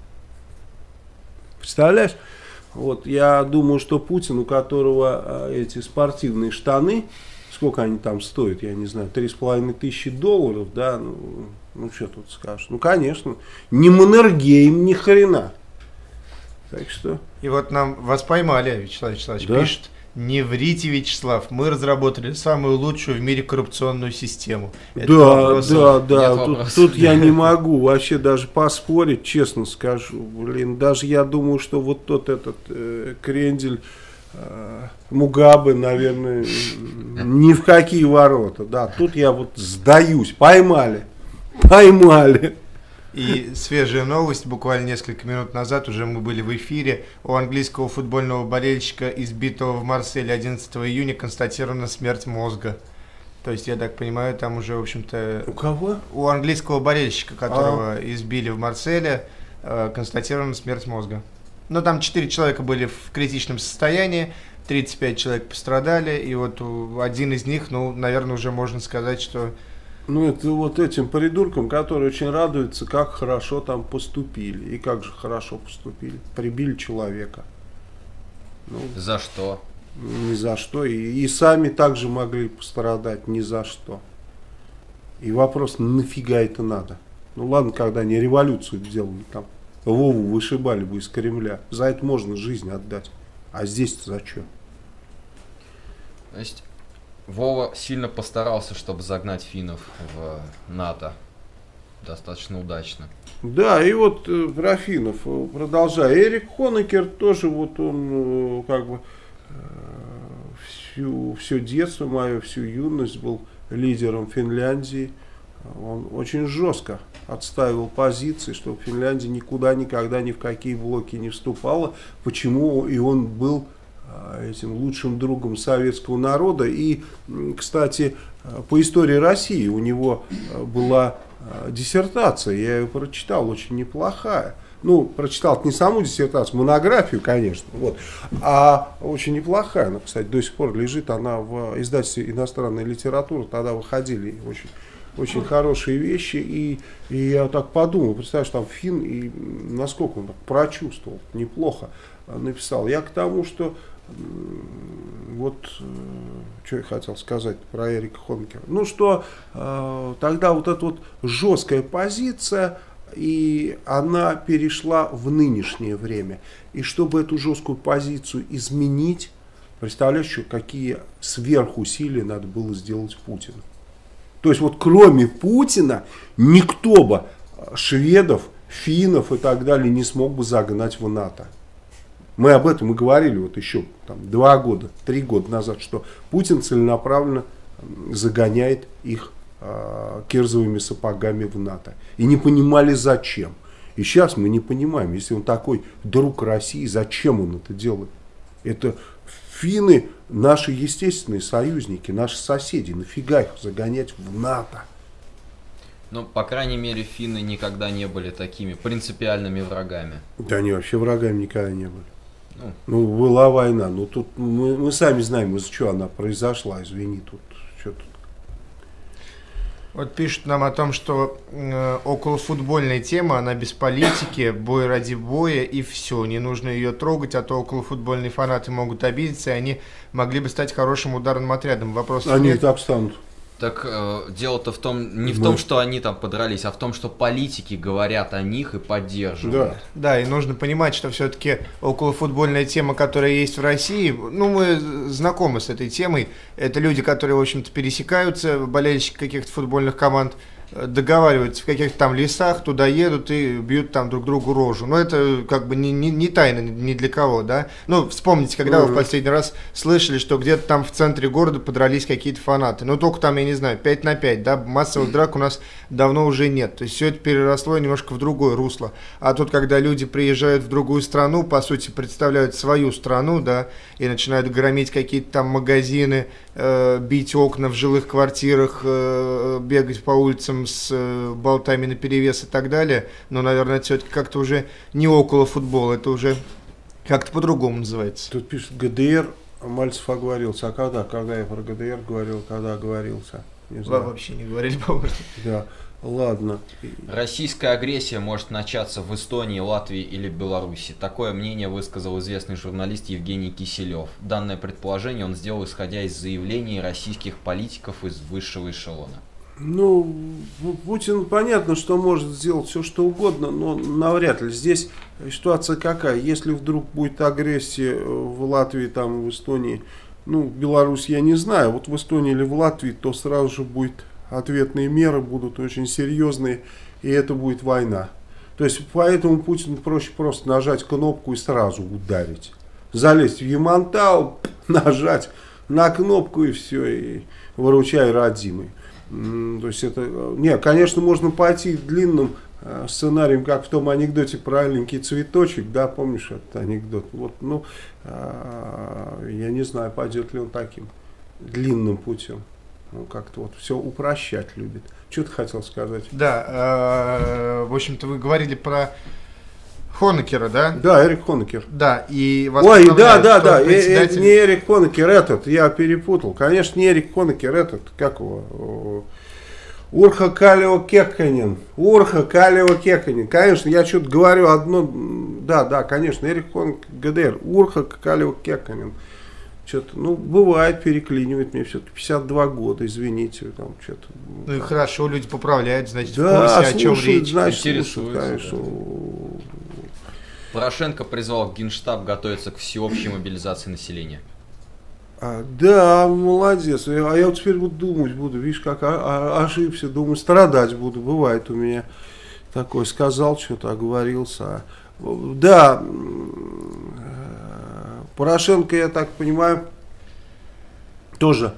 [SPEAKER 1] Представляешь? Вот, я думаю, что Путин, у которого э, эти спортивные штаны, сколько они там стоят, я не знаю, три с половиной тысячи долларов, да, ну, ну что тут скажешь, ну, конечно, не Маннергейм, ни хрена. Так что...
[SPEAKER 3] И вот нам вас поймали, Вячеслав Вячеславович, да? Пишет: не врите, Вячеслав, мы разработали самую лучшую в мире коррупционную систему. Это
[SPEAKER 1] да,
[SPEAKER 3] вопрос...
[SPEAKER 1] да, да,
[SPEAKER 2] Нет
[SPEAKER 1] тут, тут я не могу вообще даже поспорить, честно скажу. Блин, даже я думаю, что вот тот этот э, крендель э, Мугабе, наверное, ни в какие ворота. Да, тут я вот сдаюсь, поймали, поймали.
[SPEAKER 3] И свежая новость, буквально несколько минут назад уже мы были в эфире. У английского футбольного болельщика, избитого в Марселе одиннадцатого июня, констатирована смерть мозга. То есть, я так понимаю, там уже, в общем-то...
[SPEAKER 1] У кого?
[SPEAKER 3] У английского болельщика, которого а. избили в Марселе, констатирована смерть мозга. Но там четыре человека были в критичном состоянии, тридцать пять человек пострадали, и вот один из них, ну, наверное, уже можно сказать, что...
[SPEAKER 1] Ну, это вот этим придуркам, которые очень радуются, как хорошо там поступили. И как же хорошо поступили. Прибили человека. Ну,
[SPEAKER 2] за что?
[SPEAKER 1] Ни за что. И, и сами также могли пострадать. Ни за что. И вопрос, нафига это надо? Ну, ладно, когда они революцию делали, там Вову вышибали бы из Кремля. За это можно жизнь отдать. А здесь-то за что?
[SPEAKER 2] То есть... Вова сильно постарался, чтобы загнать финнов в НАТО. достаточно удачно.
[SPEAKER 1] Да, и вот э, Трофимов, э, продолжая, Эрик Хонекер тоже, вот он э, как бы э, всю, все детство мое, всю юность был лидером Финляндии. Он очень жестко отстаивал позиции, что Финляндия никуда, никогда, ни в какие блоки не вступала. Почему? И он был э, этим лучшим другом советского народа. И, кстати, э, по истории России у него э, была диссертация, я ее прочитал, очень неплохая. Ну, прочитал не саму диссертацию, монографию, конечно, вот, а очень неплохая. Она, кстати, до сих пор лежит, она в издательстве «Иностранная литература», тогда выходили очень, очень хорошие вещи, и, и я так подумал, представляешь, там финн, и насколько он так прочувствовал, неплохо написал. Я к тому, что вот, что я хотел сказать про Эрика Хонекера. Ну, что э, тогда вот эта вот жесткая позиция, и она перешла в нынешнее время. И чтобы эту жесткую позицию изменить, представляешь, что какие сверхусилия надо было сделать Путину. То есть вот кроме Путина никто бы шведов, финнов и так далее не смог бы загнать в НАТО. Мы об этом и говорили вот еще там, два года, три года назад, что Путин целенаправленно загоняет их э, кирзовыми сапогами в НАТО. И не понимали зачем. И сейчас мы не понимаем, если он такой друг России, зачем он это делает. Это финны наши естественные союзники, наши соседи. Нафига их загонять в НАТО?
[SPEAKER 2] Ну, по крайней мере, финны никогда не были такими принципиальными врагами.
[SPEAKER 1] Да они вообще врагами никогда не были. Ну, ну была война, но тут мы, мы сами знаем, из-за чего она произошла, извини, тут что тут.
[SPEAKER 3] Вот пишут нам о том, что э, околофутбольная тема, она без политики, бой ради боя и все, не нужно ее трогать, а то околофутбольные фанаты могут обидеться, и они могли бы стать хорошим ударным отрядом. Вопрос
[SPEAKER 1] Они
[SPEAKER 3] нет.
[SPEAKER 1] и так станут.
[SPEAKER 2] Так э, дело-то в том, не в
[SPEAKER 1] Мы...
[SPEAKER 2] том, что они там подрались, а в том, что политики говорят о них и поддерживают.
[SPEAKER 3] Да, да, и нужно понимать, что все-таки околофутбольная тема, которая есть в России, ну, мы знакомы с этой темой, это люди, которые, в общем-то, пересекаются, болельщики каких-то футбольных команд, договариваются в каких-то там лесах, туда едут и бьют там друг другу рожу. Но это как бы не, не, не тайна ни для кого, да. Ну, вспомните, когда mm-hmm. вы в последний раз слышали, что где-то там в центре города подрались какие-то фанаты. Ну, только там, я не знаю, пять на пять, да, массовых драк у нас давно уже нет. То есть все это переросло немножко в другое русло. А тут, когда люди приезжают в другую страну, по сути, представляют свою страну, да, и начинают громить какие-то там магазины, э, бить окна в жилых квартирах, э, бегать по улицам с э, болтами наперевес и так далее, но, наверное, это все-таки как-то уже не около футбола, это уже как-то по-другому называется.
[SPEAKER 1] Тут пишет ГДР, Мальцев оговорился. А когда? Когда я про ГДР говорил, когда оговорился? Не знаю.
[SPEAKER 3] Вы вообще не говорили, по-моему.
[SPEAKER 1] Да, ладно.
[SPEAKER 2] Российская агрессия может начаться в Эстонии, Латвии или Беларуси. Такое мнение высказал известный журналист Евгений Киселев. Данное предположение он сделал, исходя из заявлений российских политиков из высшего эшелона.
[SPEAKER 1] Ну, Путин, понятно, что может сделать все, что угодно, но навряд ли. Здесь ситуация какая? Если вдруг будет агрессия в Латвии, там, в Эстонии, ну, Беларусь я не знаю, вот в Эстонии или в Латвии, то сразу же будет ответные меры, будут очень серьезные, и это будет война. То есть, поэтому Путину проще просто нажать кнопку и сразу ударить. Залезть в Ямантау, нажать на кнопку и все, и выручай родимый. То есть это, не, конечно, можно пойти длинным э, сценарием, как в том анекдоте про аленький цветочек, да, помнишь этот анекдот? Вот, ну, э, я не знаю, пойдет ли он таким длинным путем. Ну, как-то вот все упрощать любит. Что ты хотел сказать?
[SPEAKER 3] Да, э, в общем-то, вы говорили про Хонекера, да?
[SPEAKER 1] Да, Эрик Хонекер.
[SPEAKER 3] Да, и
[SPEAKER 1] Ой, да, да, да, председатель... не Эрик Хонекер, этот, я перепутал. Конечно, не Эрик Хонекер, этот, как его, Урха Калево Кекканин. Урха Калево Кекканин. Конечно, я что-то говорю одно, да, да, конечно, Эрик Хонекер, ГДР, Урха Калево Кекканин. Что-то, ну, бывает, переклинивает мне все-таки пятьдесят два года, извините, там что-то.
[SPEAKER 3] Ну и хорошо, люди поправляют, значит,
[SPEAKER 1] да,
[SPEAKER 3] в курсе, о чем речь.
[SPEAKER 1] Значит, слушают, конечно. Да.
[SPEAKER 2] Порошенко призвал Генштаб готовиться к всеобщей мобилизации населения.
[SPEAKER 1] А, да, молодец. А я вот теперь вот думать буду, видишь, как ошибся, думаю, страдать буду. Бывает у меня такое, сказал что-то, оговорился. Да, Порошенко, я так понимаю, тоже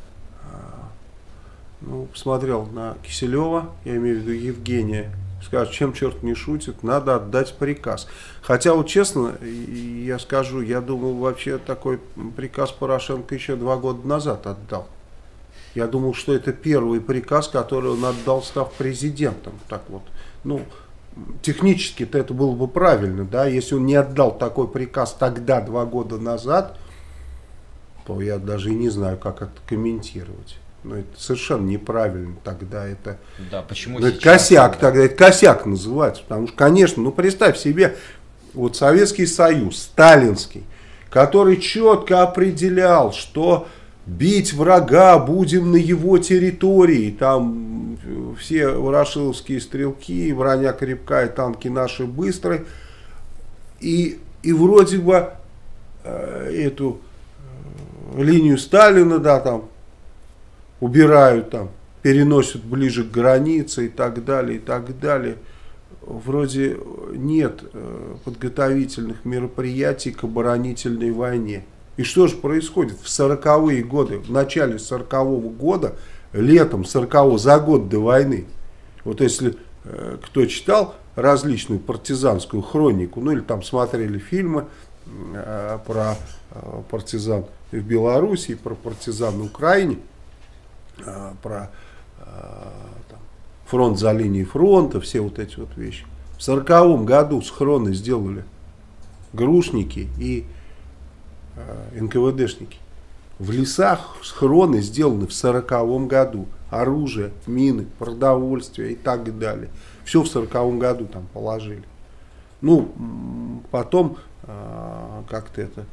[SPEAKER 1] ну, посмотрел на Киселева, я имею в виду Евгения, скажет, чем черт не шутит, надо отдать приказ. Хотя, вот честно, я скажу, я думал, вообще такой приказ Порошенко еще два года назад отдал. Я думал, что это первый приказ, который он отдал, став президентом. Так вот, ну, технически-то это было бы правильно, да, если он не отдал такой приказ тогда, два года назад, то я даже и не знаю, как это комментировать. Но это совершенно неправильно тогда, это,
[SPEAKER 2] да, почему
[SPEAKER 1] ну, это косяк,
[SPEAKER 2] тогда?
[SPEAKER 1] тогда это косяк называется, потому что, конечно, ну представь себе, вот Советский Союз, сталинский, который четко определял, что бить врага будем на его территории, там все ворошиловские стрелки, броня крепкая, танки наши быстрые, и, и вроде бы э, эту э, линию Сталина, да, там, убирают там, переносят ближе к границе и так далее, и так далее. Вроде нет э, подготовительных мероприятий к оборонительной войне. И что же происходит в сороковые годы, в начале сорокового года, летом сорокового, за год до войны? Вот если э, кто читал различную партизанскую хронику, ну или там смотрели фильмы э, про э, партизан в Белоруссии, про партизан на Украине, про там, фронт за линией фронта, все вот эти вот вещи. В сороковом году схроны сделали грушники и э, эн ка вэ дэшники. В лесах схроны сделаны в сороковом году. Оружие, мины, продовольствие и так далее. Все в сороковом году там положили. Ну, потом э, как-то это...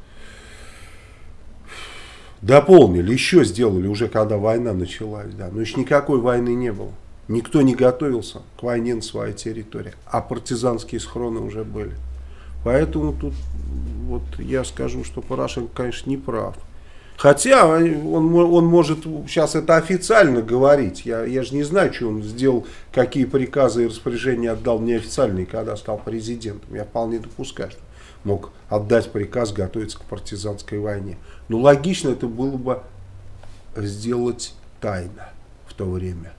[SPEAKER 1] дополнили, еще сделали, уже когда война началась, да, но еще никакой войны не было. Никто не готовился к войне на своей территории, а партизанские схроны уже были. Поэтому тут вот я скажу, что Порошенко, конечно, не прав. Хотя он, он может сейчас это официально говорить. Я, я же не знаю, что он сделал, какие приказы и распоряжения отдал неофициальные, когда стал президентом. Я вполне допускаю, что мог отдать приказ готовиться к партизанской войне. Но логично это было бы сделать тайно в то время.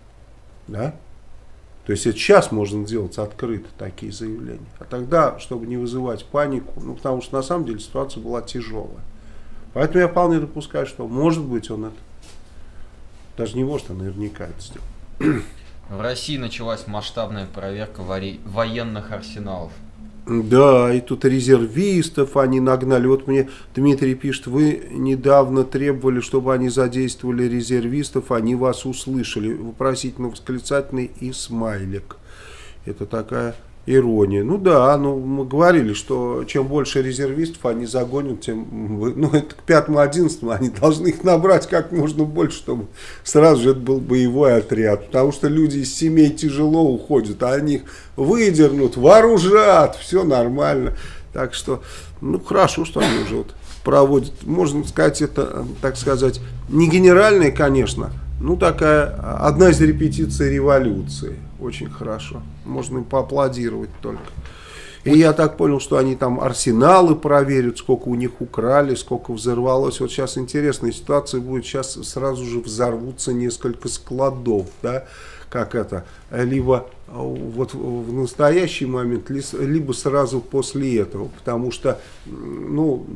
[SPEAKER 1] Да? То есть это сейчас можно делать открыто такие заявления. А тогда, чтобы не вызывать панику, ну потому что на самом деле ситуация была тяжелая. Поэтому я вполне допускаю, что может быть он это, даже не может, а наверняка это сделал.
[SPEAKER 2] В России началась масштабная проверка военных арсеналов.
[SPEAKER 1] Да, и тут резервистов они нагнали. Вот мне Дмитрий пишет, вы недавно требовали, чтобы они задействовали резервистов, они вас услышали. Вопросительно-восклицательный и смайлик. Это такая ирония. Ну да, ну мы говорили, что чем больше резервистов они загонят, тем, ну это к пятому-одиннадцатому они должны их набрать как можно больше, чтобы сразу же это был боевой отряд. Потому что люди из семей тяжело уходят, а они их выдернут, вооружат, все нормально. Так что, ну хорошо, что они уже вот проводят. Можно сказать, это, так сказать, не генеральная, конечно, ну такая одна из репетиций революции. Очень хорошо. Можно им поаплодировать только. И я так понял, что они там арсеналы проверят, сколько у них украли, сколько взорвалось. Вот сейчас интересная ситуация будет. Сейчас сразу же взорвутся несколько складов. Да? Как это? Либо вот в настоящий момент, либо сразу после этого. Потому что, ну...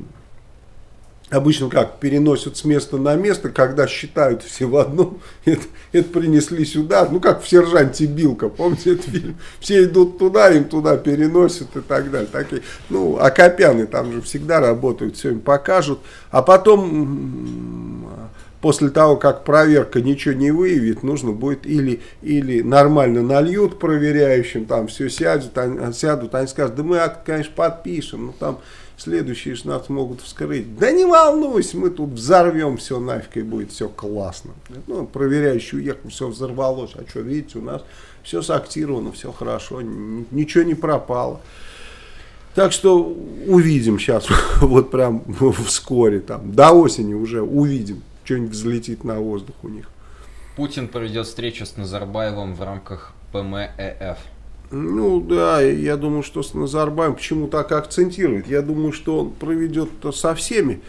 [SPEAKER 1] обычно как, переносят с места на место, когда считают все в одном, это, это принесли сюда, ну как в «Сержанте Билко», помните этот фильм? Все идут туда, им туда переносят и так далее. Такие, ну, акопяны там же всегда работают, все им покажут, а потом, после того, как проверка ничего не выявит, нужно будет или, или нормально нальют проверяющим, там все сядут, они, сядут, они скажут, да мы акт, конечно, подпишем, но там... следующие ж нас могут вскрыть. Да не волнуйся, мы тут взорвем все нафиг и будет все классно. Ну, проверяющий уехал, все взорвалось. А что, видите, у нас все сактировано, все хорошо, ничего не пропало. Так что увидим сейчас, вот прям вскоре, там, до осени уже увидим, что-нибудь взлетит на воздух у них.
[SPEAKER 2] Путин проведет встречу с Назарбаевым в рамках ПМЭФ.
[SPEAKER 1] Ну да, я думаю, что с Назарбаевым почему так акцентирует. Я думаю, что он проведет со всеми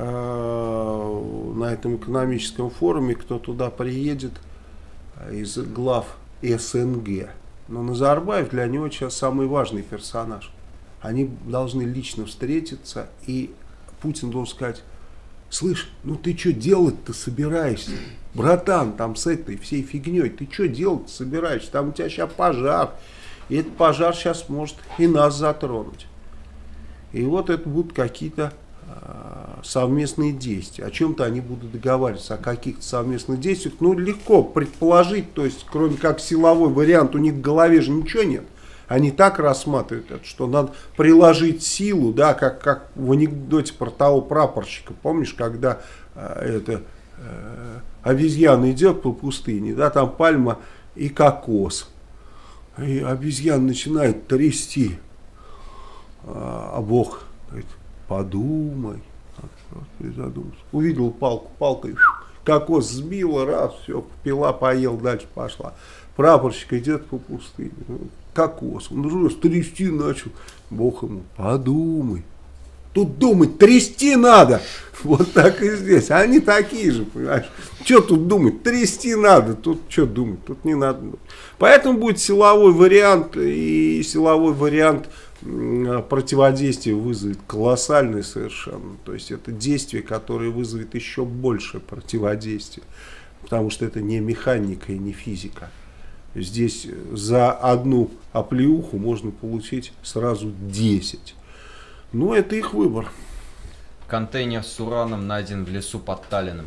[SPEAKER 1] э, на этом экономическом форуме, кто туда приедет из глав СНГ. Но Назарбаев для него сейчас самый важный персонаж. Они должны лично встретиться, и Путин должен сказать: слышь, ну ты что делать-то собираешься? Братан, там с этой всей фигней, ты что делать собираешься? Там у тебя сейчас пожар. И этот пожар сейчас может и нас затронуть. И вот это будут какие-то э, совместные действия. О чем-то они будут договариваться, о каких-то совместных действиях. Ну, легко предположить, то есть, кроме как силовой вариант, у них в голове же ничего нет. Они так рассматривают это, что надо приложить силу, да, как, как в анекдоте про того прапорщика. Помнишь, когда э, это, э, обезьяна идет по пустыне, да, там пальма и кокос. И обезьяна начинает трясти. А, а Бог говорит: подумай. Увидел палку, палкой кокос сбила, раз, все, пила, поел, дальше пошла. Прапорщик идет по пустыне. Кокос. Он раз трясти начал. Бог ему: подумай. Тут думать, трясти надо. Вот так и здесь. Они такие же, понимаешь. Что тут думать? Трясти надо. Тут что думать? Тут не надо думать. Поэтому будет силовой вариант. И силовой вариант противодействия вызовет колоссальный совершенно. То есть это действие, которое вызовет еще большее противодействие. Потому что это не механика и не физика. Здесь за одну оплеуху можно получить сразу десять. Ну, это их выбор.
[SPEAKER 2] Контейнер с ураном найден в лесу под Таллином.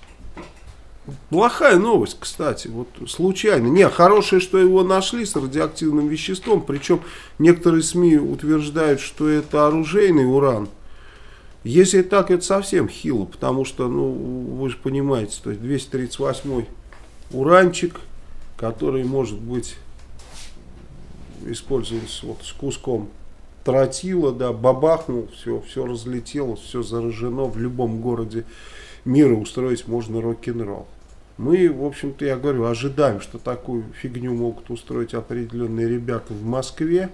[SPEAKER 1] Плохая новость, кстати, вот случайно. Не, хорошее, что его нашли с радиоактивным веществом. Причем некоторые СМИ утверждают, что это оружейный уран. Если так, это совсем хило, потому что, ну, вы же понимаете, то есть двести тридцать восьмой уранчик, который может быть использован вот с куском тротила, да, бабахнул, все, все разлетелось, все заражено. В любом городе мира устроить можно рок-н-ролл. Мы, в общем-то, я говорю, ожидаем, что такую фигню могут устроить определенные ребята в Москве.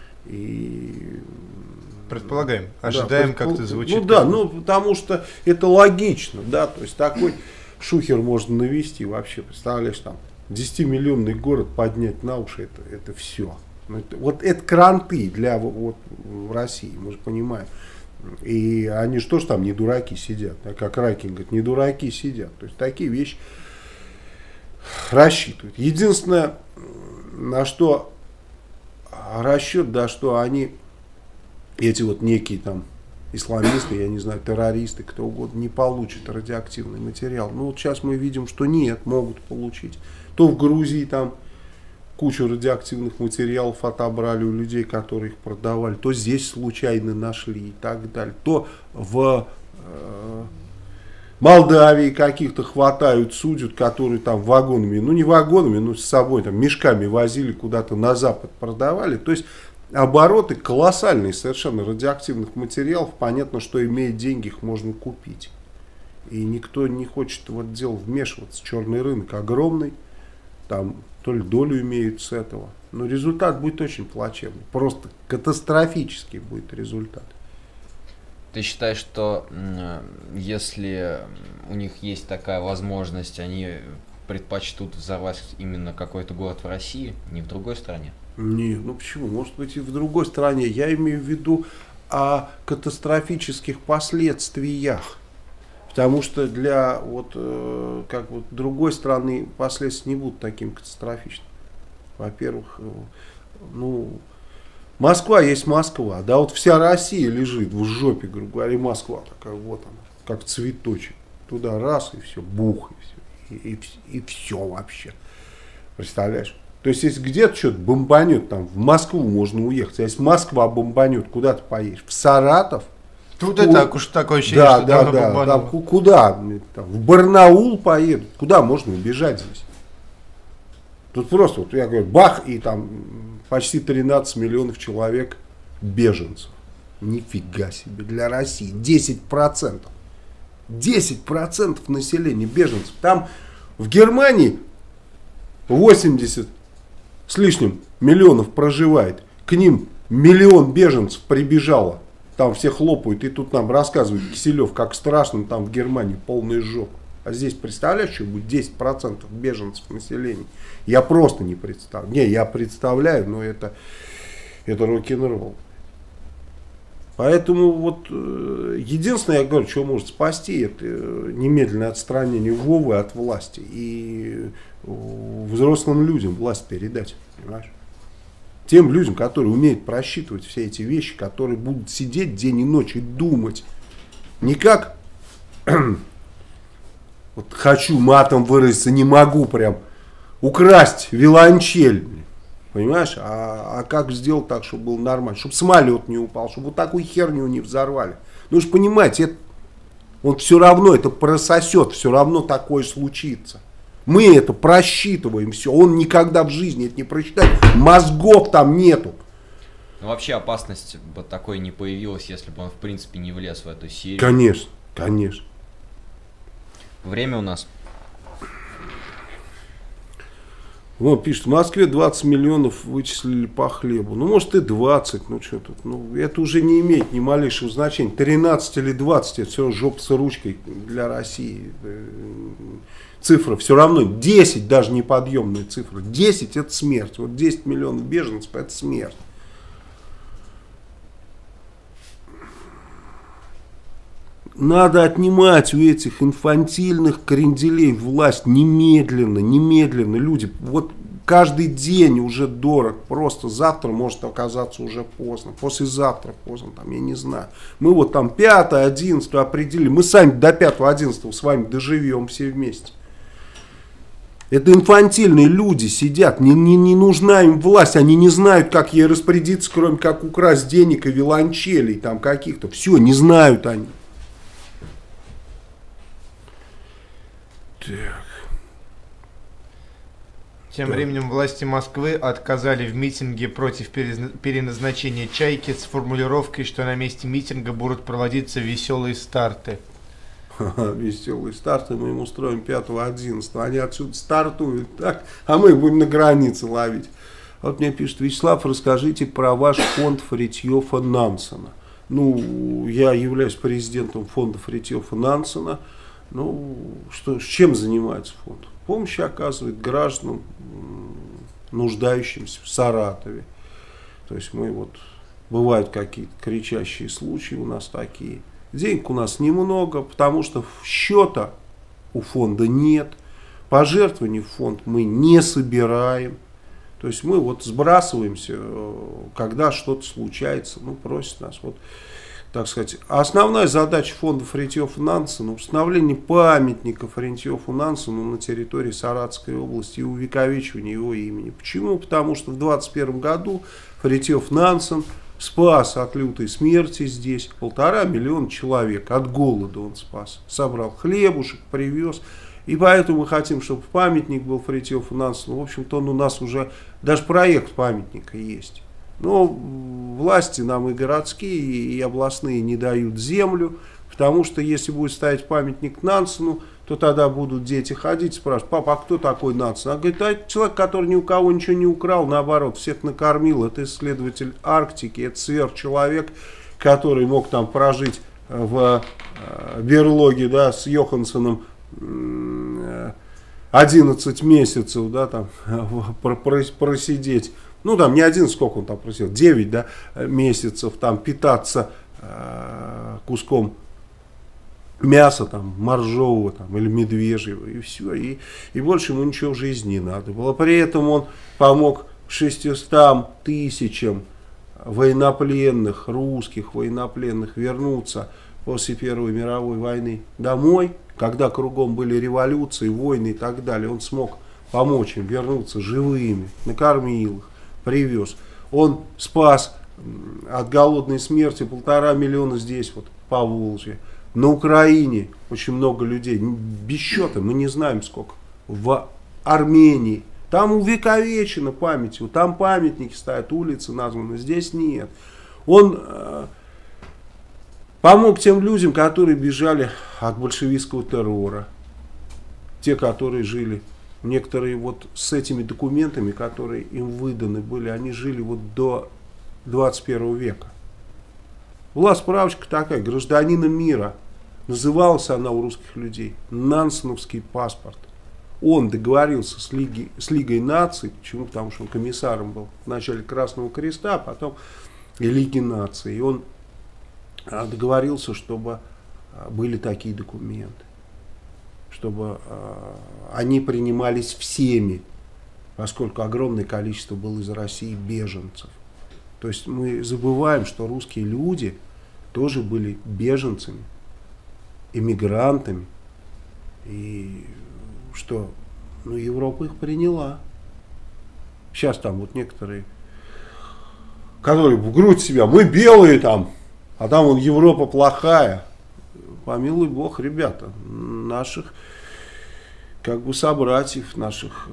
[SPEAKER 1] И
[SPEAKER 3] предполагаем, ожидаем, да, как-то звучит.
[SPEAKER 1] Ну да, ну потому что это логично, да, то есть такой шухер можно навести вообще, представляешь, там десятимиллионный город поднять на уши, это, это все. Это, вот это кранты для вот, в России, мы же понимаем. И они что ж там не дураки сидят, да, как Райкин говорит, не дураки сидят. То есть такие вещи рассчитывают. Единственное, на что расчет, да, что они, эти вот некие там исламисты, я не знаю, террористы, кто угодно, не получат радиоактивный материал. Ну вот сейчас мы видим, что нет, могут получить. То в Грузии там кучу радиоактивных материалов отобрали у людей, которые их продавали, то здесь случайно нашли и так далее. То в э, Молдавии каких-то хватают, судят, которые там вагонами, ну не вагонами, но с собой там мешками возили, куда-то на Запад продавали. То есть обороты колоссальные совершенно радиоактивных материалов. Понятно, что имея деньги, их можно купить. И никто не хочет в это дело вмешиваться. Черный рынок огромный. Там то ли долю имеют с этого. Но результат будет очень плачевный. Просто катастрофический будет результат.
[SPEAKER 2] Ты считаешь, что если у них есть такая возможность, они предпочтут взорвать именно какой-то город в России, не в другой стране?
[SPEAKER 1] Не, ну почему? Может быть и в другой стране. Я имею в виду о катастрофических последствиях. Потому что для вот, э, как вот другой страны последствия не будут таким катастрофичным. Во-первых, э, ну, Москва есть Москва. Да, вот вся Россия лежит в жопе, грубо говоря, Москва такая, вот она, как цветочек. Туда раз и все, бух, и все. И, и, и все вообще. Представляешь? То есть, если где-то что-то бомбанет, там в Москву можно уехать. А если Москва бомбанет, куда ты поедешь? В Саратов?
[SPEAKER 3] Тут и так уж такое ощущение,
[SPEAKER 1] да,
[SPEAKER 3] что
[SPEAKER 1] да,
[SPEAKER 3] давно
[SPEAKER 1] да,
[SPEAKER 3] бомбануло.
[SPEAKER 1] да, куда? Там, в Барнаул поедут. Куда можно убежать здесь? Тут просто, вот я говорю, бах, и там почти тринадцать миллионов человек беженцев. Нифига себе, для России десять процентов. десять процентов населения беженцев. Там в Германии восемьдесят с лишним миллионов проживает. К ним миллион беженцев прибежало. Там все хлопают, и тут нам рассказывает Киселев, как страшно там в Германии, полная жопа. А здесь, представляешь, что будет десять процентов беженцев населения? Я просто не представляю. Не, я представляю, но это, это рок-н-ролл. Поэтому вот э, единственное, я говорю, что может спасти, это немедленное отстранение Вовы от власти и э, взрослым людям власть передать, понимаешь? Тем людям, которые умеют просчитывать все эти вещи, которые будут сидеть день и ночь и думать. Не как вот хочу матом выразиться, не могу прям украсть виолончель. Понимаешь? А, а как сделать так, чтобы было нормально? Чтобы самолет не упал, чтобы вот такую херню не взорвали. Ну уж понимаете, это, он все равно это прососет, все равно такое случится. Мы это просчитываем все. Он никогда в жизни это не просчитает. Мозгов там нету.
[SPEAKER 2] Ну, вообще опасность бы такой не появилась, если бы он в принципе не влез в эту серию.
[SPEAKER 1] Конечно, конечно.
[SPEAKER 2] Время у нас.
[SPEAKER 1] Вот пишет, в Москве двадцать миллионов вычислили по хлебу. Ну, может и двадцать, ну что тут. Ну, это уже не имеет ни малейшего значения. тринадцать или двадцать, это все жопа с ручкой для России. Цифра все равно, десять даже неподъемная цифра. десять это смерть. Вот десять миллионов беженцев это смерть. Надо отнимать у этих инфантильных кренделей власть немедленно, немедленно. Люди, вот каждый день уже дорог. Просто завтра может оказаться уже поздно. Послезавтра поздно, там, я не знаю. Мы вот там пятое, одиннадцатое определили. Мы сами до пятого, одиннадцатого с вами доживем все вместе. Это инфантильные люди сидят, не, не, не нужна им власть, они не знают, как ей распорядиться, кроме как украсть денег и виолончелей там каких-то. Все, не знают они. Так.
[SPEAKER 3] Тем
[SPEAKER 1] Да.
[SPEAKER 3] временем власти Москвы отказали в митинге против переназначения «Чайки» с формулировкой, что на месте митинга будут проводиться веселые старты.
[SPEAKER 1] Веселые старты мы им устроим пятого, одиннадцатого. Они отсюда стартуют, так, а мы их будем на границе ловить. Вот мне пишет: Вячеслав, расскажите про ваш фонд Фритьёфа Нансена. Ну, я являюсь президентом фонда Фритьёфа Нансена. Ну, что, с чем занимается фонд? Помощь оказывает гражданам, нуждающимся в Саратове. То есть мы вот, бывают какие-то кричащие случаи у нас такие. Денег у нас немного, потому что счета у фонда нет. Пожертвований в фонд мы не собираем. То есть мы вот сбрасываемся, когда что-то случается, ну, просят нас. Вот, так сказать, основная задача фонда Фритьёфа Нансена — установление памятника Фритьёфу Нансену на территории Саратовской области и увековечивание его имени. Почему? Потому что в двадцать первом году Фритьёф Нансен спас от лютой смерти здесь полтора миллиона человек. От голода он спас. Собрал хлебушек, привез. И поэтому мы хотим, чтобы памятник был Фритьёфу Нансену. В общем-то, он у нас уже, даже проект памятника есть. Но власти нам и городские, и областные не дают землю. Потому что если будет ставить памятник Нансену, то тогда будут дети ходить, спрашивать: папа, а кто такой Нансен? А говорит: а это человек, который ни у кого ничего не украл, наоборот, всех накормил. Это исследователь Арктики, это сверхчеловек, который мог там прожить в берлоге, да, с Йоханссоном одиннадцать месяцев, да, там, просидеть. Ну, там не один, сколько он там просидел, девять, да, месяцев, там, питаться э, куском мяса, там, моржового, там, или медвежьего, и все, и, и больше ему ничего в жизни не надо было. При этом он помог шестистам тысячам военнопленных, русских военнопленных вернуться после Первой мировой войны домой, когда кругом были революции, войны и так далее. Он смог помочь им вернуться живыми, накормил их, привез. Он спас от голодной смерти полтора миллиона здесь, вот, по Волжье. На Украине очень много людей, без счета, мы не знаем сколько. В Армении. Там увековечена память, там памятники стоят, улицы названы, здесь нет. Он э, помог тем людям, которые бежали от большевистского террора. Те, которые жили, некоторые вот с этими документами, которые им выданы были, они жили вот до двадцать первого века. Была справочка такая, гражданина мира. Называлась она у русских людей Нансеновский паспорт. Он договорился с, Лиги, с Лигой наций. Почему? Потому что он комиссаром был в начале Красного Креста, а потом и Лиги наций. И он договорился, чтобы были такие документы. Чтобы они принимались всеми, поскольку огромное количество было из России беженцев. То есть мы забываем, что русские люди тоже были беженцами, эмигрантами. И что, ну, Европа их приняла. Сейчас там вот некоторые, которые в грудь себя, мы белые там, а там вон Европа плохая. Помилуй Бог, ребята, наших как бы собратьев, наших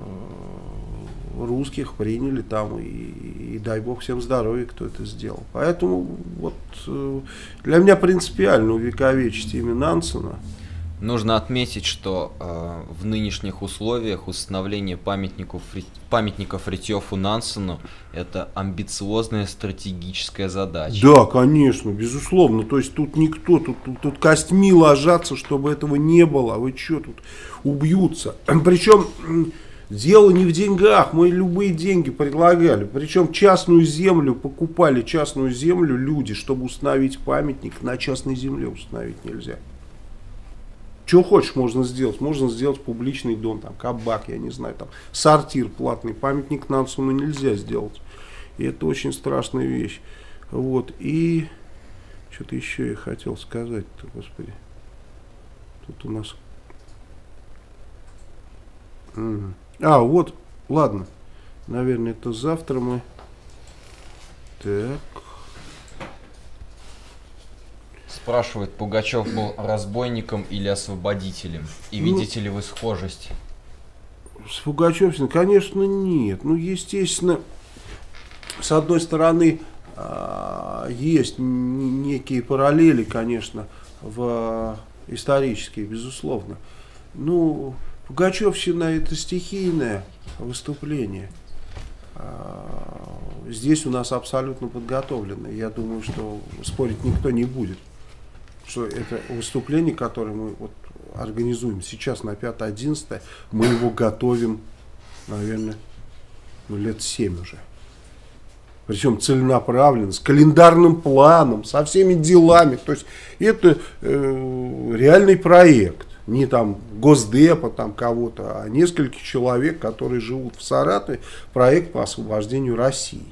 [SPEAKER 1] э, русских приняли там, и, и дай Бог всем здоровья, кто это сделал. Поэтому вот э, для меня принципиально увековечить имя Нансена.
[SPEAKER 2] Нужно отметить, что э, в нынешних условиях установление памятников, памятников Фритьёфу Нансену – это амбициозная стратегическая задача.
[SPEAKER 1] Да, конечно, безусловно. То есть тут никто, тут, тут, тут костьми ложатся, чтобы этого не было. Вы что, тут убьются? Причем дело не в деньгах. Мы любые деньги предлагали. Причем частную землю покупали, частную землю люди, чтобы установить памятник. На частной земле установить нельзя. Что хочешь можно сделать. Можно сделать публичный дом, там, кабак, я не знаю, там, сортир платный. Памятник Нансену нельзя сделать. И это очень страшная вещь. Вот. И что-то еще я хотел сказать-то, господи. Тут у нас... А, вот, ладно. Наверное, это завтра мы... Так...
[SPEAKER 2] Спрашивает, Пугачев был разбойником или освободителем? И видите ну, ли вы схожесть?
[SPEAKER 1] С Пугачевщиной, конечно, нет. Ну, естественно, с одной стороны, есть некие параллели, конечно, в исторические, безусловно. Ну, Пугачевщина — это стихийное выступление. Здесь у нас абсолютно подготовлено. Я думаю, что спорить никто не будет. Что это выступление, которое мы вот организуем сейчас на пятое-одиннадцатое, мы его готовим, наверное, ну, лет семь уже. Причем целенаправленно, с календарным планом, со всеми делами. То есть это э, реальный проект. Не там Госдепа там кого-то, а несколько человек, которые живут в Саратове. Проект по освобождению России.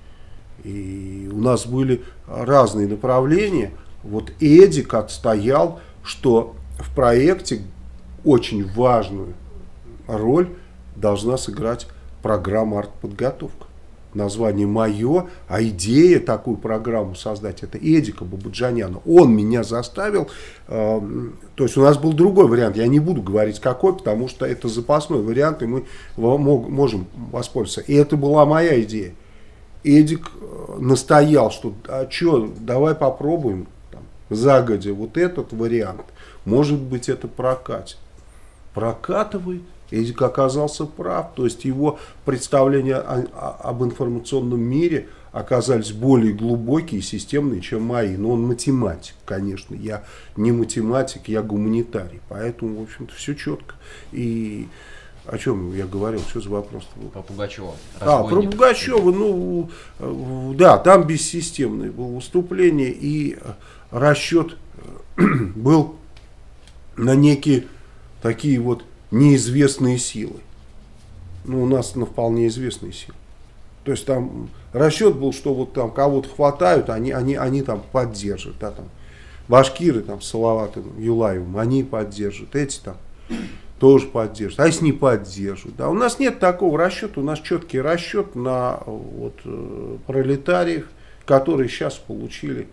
[SPEAKER 1] И у нас были разные направления. Вот Эдик отстоял, что в проекте очень важную роль должна сыграть программа артподготовка. Название мое, а идея такую программу создать, это Эдика Бабаджаняна. Он меня заставил, э, то есть у нас был другой вариант, я не буду говорить какой, потому что это запасной вариант, и мы можем воспользоваться. И это была моя идея. Эдик настоял, что а что, давай попробуем там, загодя вот этот вариант. Может быть, это прокатит. Прокатывает. Эдик оказался прав. То есть его представления о, о, об информационном мире оказались более глубокие и системные, чем мои. Но он математик, конечно. Я не математик, я гуманитарий. Поэтому, в общем-то, все четко. И... О чем я говорил? Что за вопрос был?
[SPEAKER 2] Про Пугачева.
[SPEAKER 1] А, про Пугачева, ну, да, там бессистемное было выступление, и расчет был на некие такие вот неизвестные силы. Ну, у нас на вполне известные силы. То есть там расчет был, что вот там кого-то хватают, они, они, они там поддержат, да, там, башкиры там с Салаватом Юлаевым, они поддержат, эти там тоже поддержат, а если не поддержат. Да, у нас нет такого расчета, у нас четкий расчет на вот, пролетариев, которые сейчас получили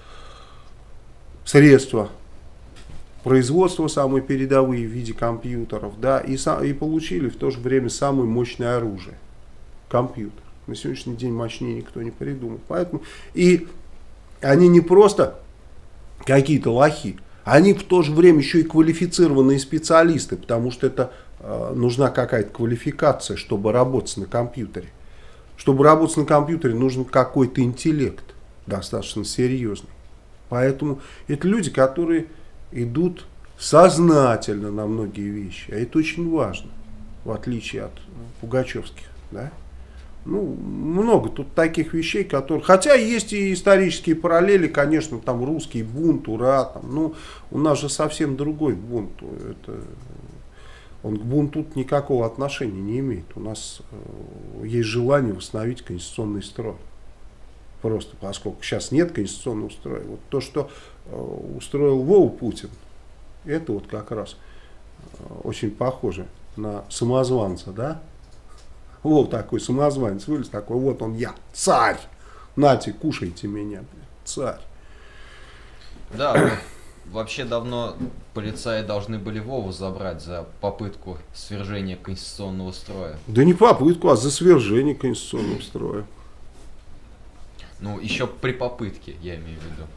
[SPEAKER 1] средства производства самые передовые в виде компьютеров, да, и, и получили в то же время самое мощное оружие, компьютер. На сегодняшний день мощнее никто не придумал. Поэтому и они не просто какие-то лохи, они в то же время еще и квалифицированные специалисты, потому что это э, нужна какая-то квалификация, чтобы работать на компьютере. Чтобы работать на компьютере, нужен какой-то интеллект достаточно серьезный. Поэтому это люди, которые идут сознательно на многие вещи. А это очень важно, в отличие от пугачевских. Да? Ну, много тут таких вещей, которые... Хотя есть и исторические параллели, конечно, там русский бунт, ура, там, ну, у нас же совсем другой бунт. Это, он к бунту никакого отношения не имеет. У нас э, есть желание восстановить конституционный строй. Просто поскольку сейчас нет конституционного строя. Вот то, что э, устроил Вова Путин, это вот как раз э, очень похоже на самозванца, да? Вот такой самозванец вылез, такой, вот он я, царь. Нате, кушайте меня, царь.
[SPEAKER 2] Да, вообще давно полицаи должны были Вову забрать за попытку свержения конституционного строя.
[SPEAKER 1] Да не попытку, а за свержение конституционного строя.
[SPEAKER 2] Ну, еще при попытке, я имею в виду.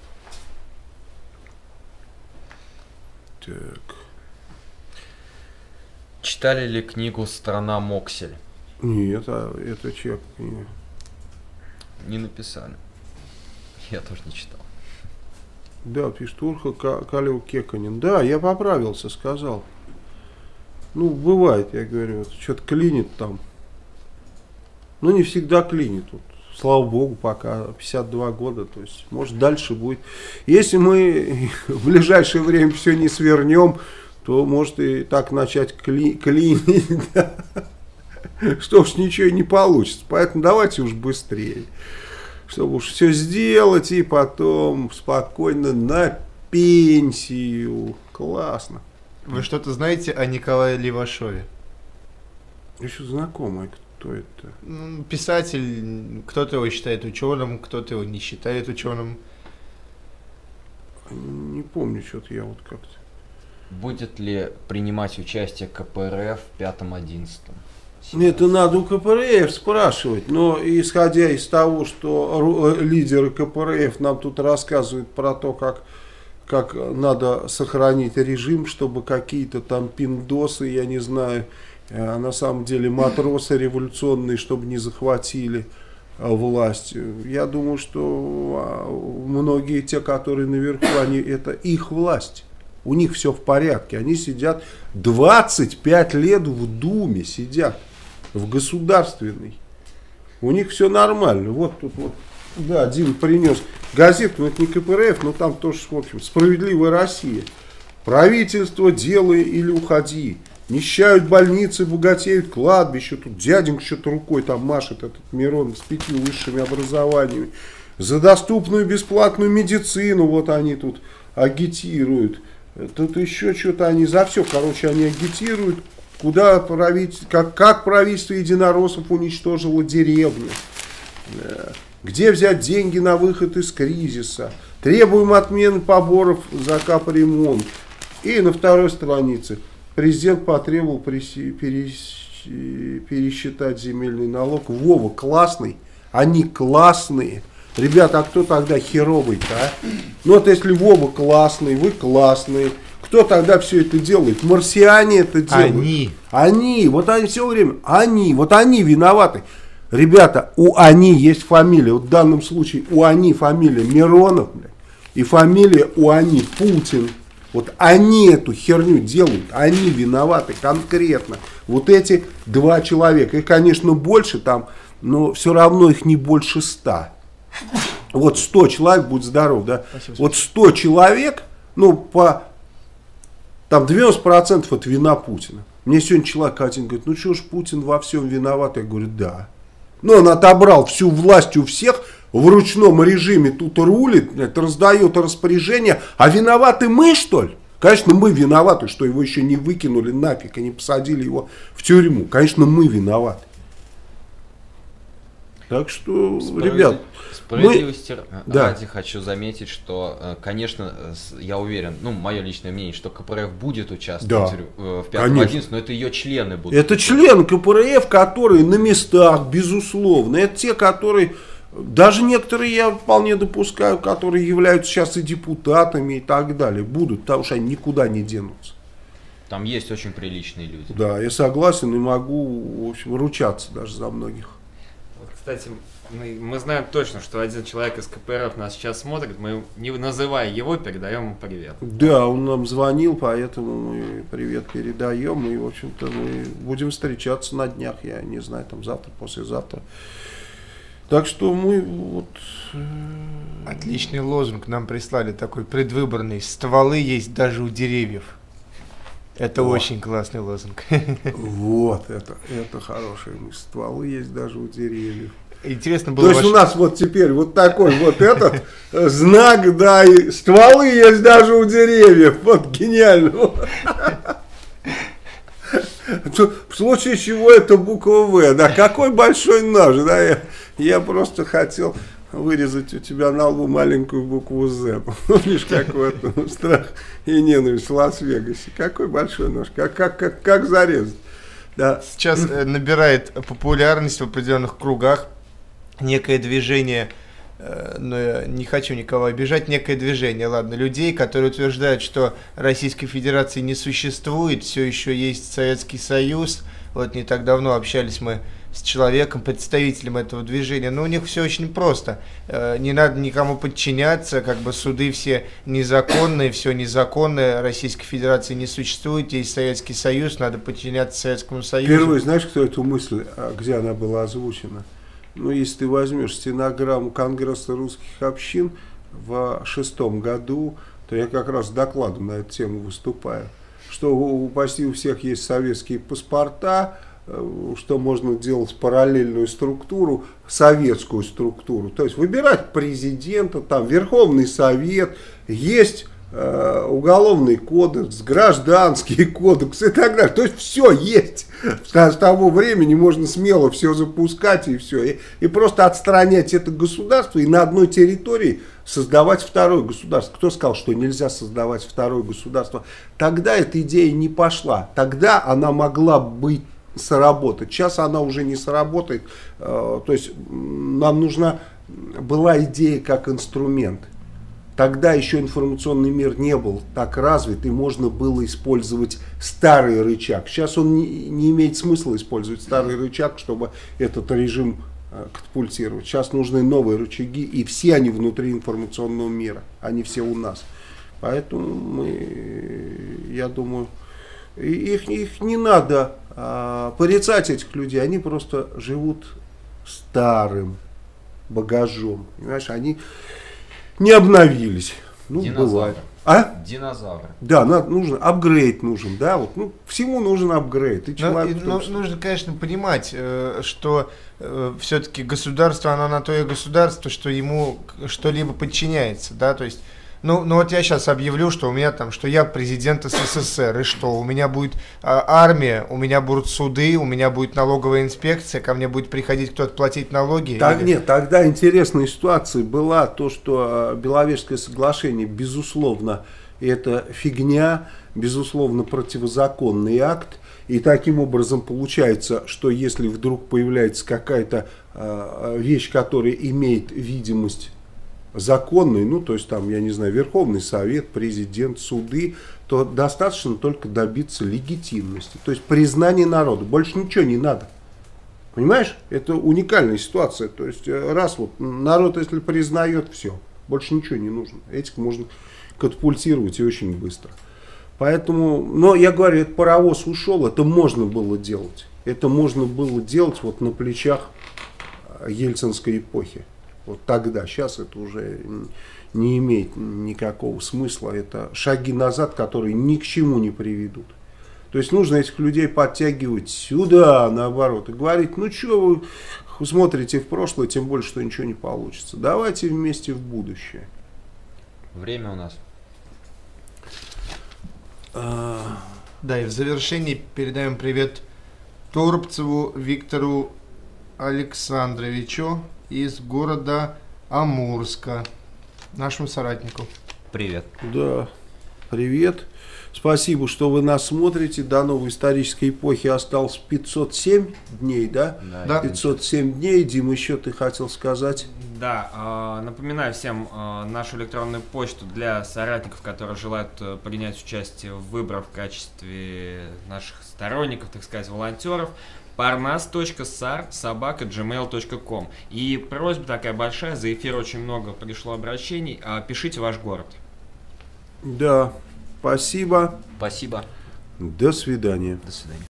[SPEAKER 1] Так.
[SPEAKER 2] Читали ли книгу «Страна Моксель»?
[SPEAKER 1] Нет, а это чья книга?
[SPEAKER 2] Не написали. Я тоже не читал.
[SPEAKER 1] Да, пишет Урха Калеу Кеканин. Да, я поправился, сказал. Ну, бывает, я говорю, вот, что-то клинит там. Ну, не всегда клинит. Вот, слава богу, пока пятьдесят два года. То есть, может, дальше будет. Если мы в ближайшее время все не свернем, то может и так начать кли клинить. Да? Что уж ничего и не получится. Поэтому давайте уж быстрее. Чтобы уж все сделать и потом спокойно на пенсию. Классно.
[SPEAKER 3] Вы что-то знаете о Николае Левашове?
[SPEAKER 1] Еще знакомый, кто это?
[SPEAKER 3] Ну, писатель, кто-то его считает ученым, кто-то его не считает ученым.
[SPEAKER 1] Не помню, что-то я вот как-то.
[SPEAKER 2] Будет ли принимать участие ка пэ эр эф в пятом-одиннадцатом?
[SPEAKER 1] Это надо у ка пэ эр эф спрашивать, но исходя из того, что лидеры ка пэ эр эф нам тут рассказывают про то, как, как надо сохранить режим, чтобы какие-то там пиндосы, я не знаю, а на самом деле матросы революционные, чтобы не захватили власть. Я думаю, что многие те, которые наверху, они, это их власть. У них все в порядке. Они сидят двадцать пять лет в Думе, сидят в государственной. У них все нормально. Вот тут вот, да, Дим принес газету, но это не ка пэ эр эф, но там тоже, в общем, «Справедливая Россия». Правительство, делай или уходи. Нищают больницы, богатеют кладбища. Тут дяденька что-то рукой там машет, этот Мирон с пятью высшими образованиями. За доступную бесплатную медицину вот они тут агитируют. Тут еще что-то они за все, короче, они агитируют, куда править, как, как правительство единороссов уничтожило деревню, где взять деньги на выход из кризиса, требуем отмены поборов за капремонт. И на второй странице президент потребовал пересчитать земельный налог. Вова классный, они классные. Ребята, а кто тогда херовый-то, а? Ну вот если Вова классный, вы классные, кто тогда все это делает? Марсиане это делают.
[SPEAKER 3] Они.
[SPEAKER 1] Они, вот они все время, они, вот они виноваты. Ребята, у они есть фамилия, вот в данном случае у они фамилия Миронов, блядь, и фамилия у они Путин. Вот они эту херню делают, они виноваты конкретно. Вот эти два человека, их, конечно, больше там, но все равно их не больше ста. Вот сто человек, будь здоров, да. Спасибо, вот сто человек, ну, по там девяносто процентов это вина Путина. Мне сегодня человек один говорит, ну что ж Путин во всем виноват? Я говорю, да. Но он отобрал всю власть у всех, в ручном режиме тут рулит, раздает распоряжения, а виноваты мы, что ли? Конечно, мы виноваты, что его еще не выкинули нафиг и не посадили его в тюрьму. Конечно, мы виноваты. Так что,
[SPEAKER 2] Справедли...
[SPEAKER 1] ребят,
[SPEAKER 2] справедливости
[SPEAKER 1] мы...
[SPEAKER 2] ради
[SPEAKER 1] да.
[SPEAKER 2] хочу заметить, что, конечно, я уверен, ну, мое личное мнение, что КПРФ будет участвовать
[SPEAKER 1] да.
[SPEAKER 2] в пятом одиннадцатом, но это ее члены будут.
[SPEAKER 1] Это члены КПРФ, которые на местах, безусловно. Это те, которые, даже некоторые я вполне допускаю, которые являются сейчас и депутатами и так далее, будут, потому что они никуда не денутся.
[SPEAKER 2] Там есть очень приличные люди.
[SPEAKER 1] Да, я согласен и могу, в общем, ручаться даже за многих.
[SPEAKER 4] Кстати, мы, мы знаем точно, что один человек из КПРФ нас сейчас смотрит, мы, не называя его, передаем ему привет.
[SPEAKER 1] Да, он нам звонил, поэтому мы привет передаем, и, в общем-то, мы будем встречаться на днях, я не знаю, там завтра, послезавтра. Так что мы вот...
[SPEAKER 3] Отличный лозунг нам прислали, такой предвыборный. Стволы есть даже у деревьев. Это вот. Очень классный лозунг.
[SPEAKER 1] Вот, это, это хорошая мысль. Стволы есть даже у деревьев.
[SPEAKER 3] Интересно было.
[SPEAKER 1] То есть ваш... у нас вот теперь вот такой вот этот знак, да, и стволы есть даже у деревьев. Вот гениально. В случае чего это буква В, да, какой большой нож, да, я, я просто хотел вырезать у тебя на лбу маленькую букву З. Помнишь, как в этом «Страх и ненависть» в Лас-Вегасе? Какой большой нож, как, как, как, как зарезать? Да.
[SPEAKER 3] Сейчас э, набирает популярность в определенных кругах некое движение, э, но я не хочу никого обижать, некое движение, ладно, людей, которые утверждают, что Российской Федерации не существует, все еще есть Советский Союз. Вот не так давно общались мы с человеком, представителем этого движения, но у них все очень просто. Не надо никому подчиняться, как бы суды все незаконные, все незаконное, Российской Федерации не существует, есть Советский Союз, надо подчиняться Советскому Союзу.
[SPEAKER 1] Впервые, знаешь, кто эту мысль, где она была озвучена? Ну, если ты возьмешь стенограмму Конгресса русских общин в шестом году, то я как раз с докладом на эту тему выступаю, что почти у всех есть советские паспорта, что можно делать параллельную структуру, советскую структуру. То есть выбирать президента, там Верховный Совет, есть э, уголовный кодекс, гражданский кодекс и так далее. То есть все есть. С того времени можно смело все запускать и все. И, и просто отстранять это государство и на одной территории создавать второе государство. Кто сказал, что нельзя создавать второе государство? Тогда эта идея не пошла. Тогда она могла быть сработать. Сейчас она уже не сработает. То есть нам нужна была идея как инструмент. Тогда еще информационный мир не был так развит, и можно было использовать старый рычаг. Сейчас он не, не имеет смысла использовать старый рычаг, чтобы этот режим катапультировать. Сейчас нужны новые рычаги, и все они внутри информационного мира. Они все у нас. Поэтому мы, я думаю, их, их не надо а, порицать, этих людей. Они просто живут старым багажом. Понимаешь, они не обновились. Ну, бывает. А?
[SPEAKER 2] Динозавры.
[SPEAKER 1] Да, надо, нужно, апгрейд нужен, да, вот, ну, всему нужен апгрейд. И
[SPEAKER 3] человек, но, и, но, нужно, конечно, понимать, э, что э, все-таки государство, оно на то и государство, что ему что-либо подчиняется, да, то есть, ну, ну вот я сейчас объявлю, что у меня там, что я президент СССР, и что, у меня будет а, армия, у меня будут суды, у меня будет налоговая инспекция, ко мне будет приходить кто-то платить налоги.
[SPEAKER 1] Так,
[SPEAKER 3] или...
[SPEAKER 1] Нет, тогда интересная ситуация была то, что Беловежское соглашение, безусловно, это фигня, безусловно, противозаконный акт, и таким образом получается, что если вдруг появляется какая-то а, вещь, которая имеет видимость законный, ну, то есть там, я не знаю, Верховный Совет, президент, суды, то достаточно только добиться легитимности, то есть признания народа, больше ничего не надо. Понимаешь? Это уникальная ситуация, то есть раз вот народ, если признает, все, больше ничего не нужно, этих можно катапультировать и очень быстро. Поэтому, но я говорю, этот паровоз ушел, это можно было делать, это можно было делать вот на плечах ельцинской эпохи. Вот тогда, сейчас это уже не имеет никакого смысла. Это шаги назад, которые ни к чему не приведут. То есть нужно этих людей подтягивать сюда, наоборот, и говорить, ну что вы смотрите в прошлое, тем больше, что ничего не получится. Давайте вместе в будущее.
[SPEAKER 2] Время у нас.
[SPEAKER 3] А... Да, и в завершении передаем привет Торопцеву Виктору Александровичу из города Амурска, нашему соратнику.
[SPEAKER 2] Привет.
[SPEAKER 1] Да, привет. Спасибо, что вы нас смотрите. До новой исторической эпохи осталось пятьсот семь дней, да?
[SPEAKER 3] Да.
[SPEAKER 1] пятьсот семь дней. Дим, еще ты хотел сказать?
[SPEAKER 4] Да, э, напоминаю всем э, нашу электронную почту для соратников, которые желают э, принять участие в выборах в качестве наших сторонников, так сказать, волонтеров. парнас точка сар собака джимейл точка ком. И просьба такая большая, за эфир очень много пришло обращений. Э, пишите ваш город.
[SPEAKER 1] Да, спасибо.
[SPEAKER 2] Спасибо.
[SPEAKER 1] До свидания.
[SPEAKER 2] До свидания.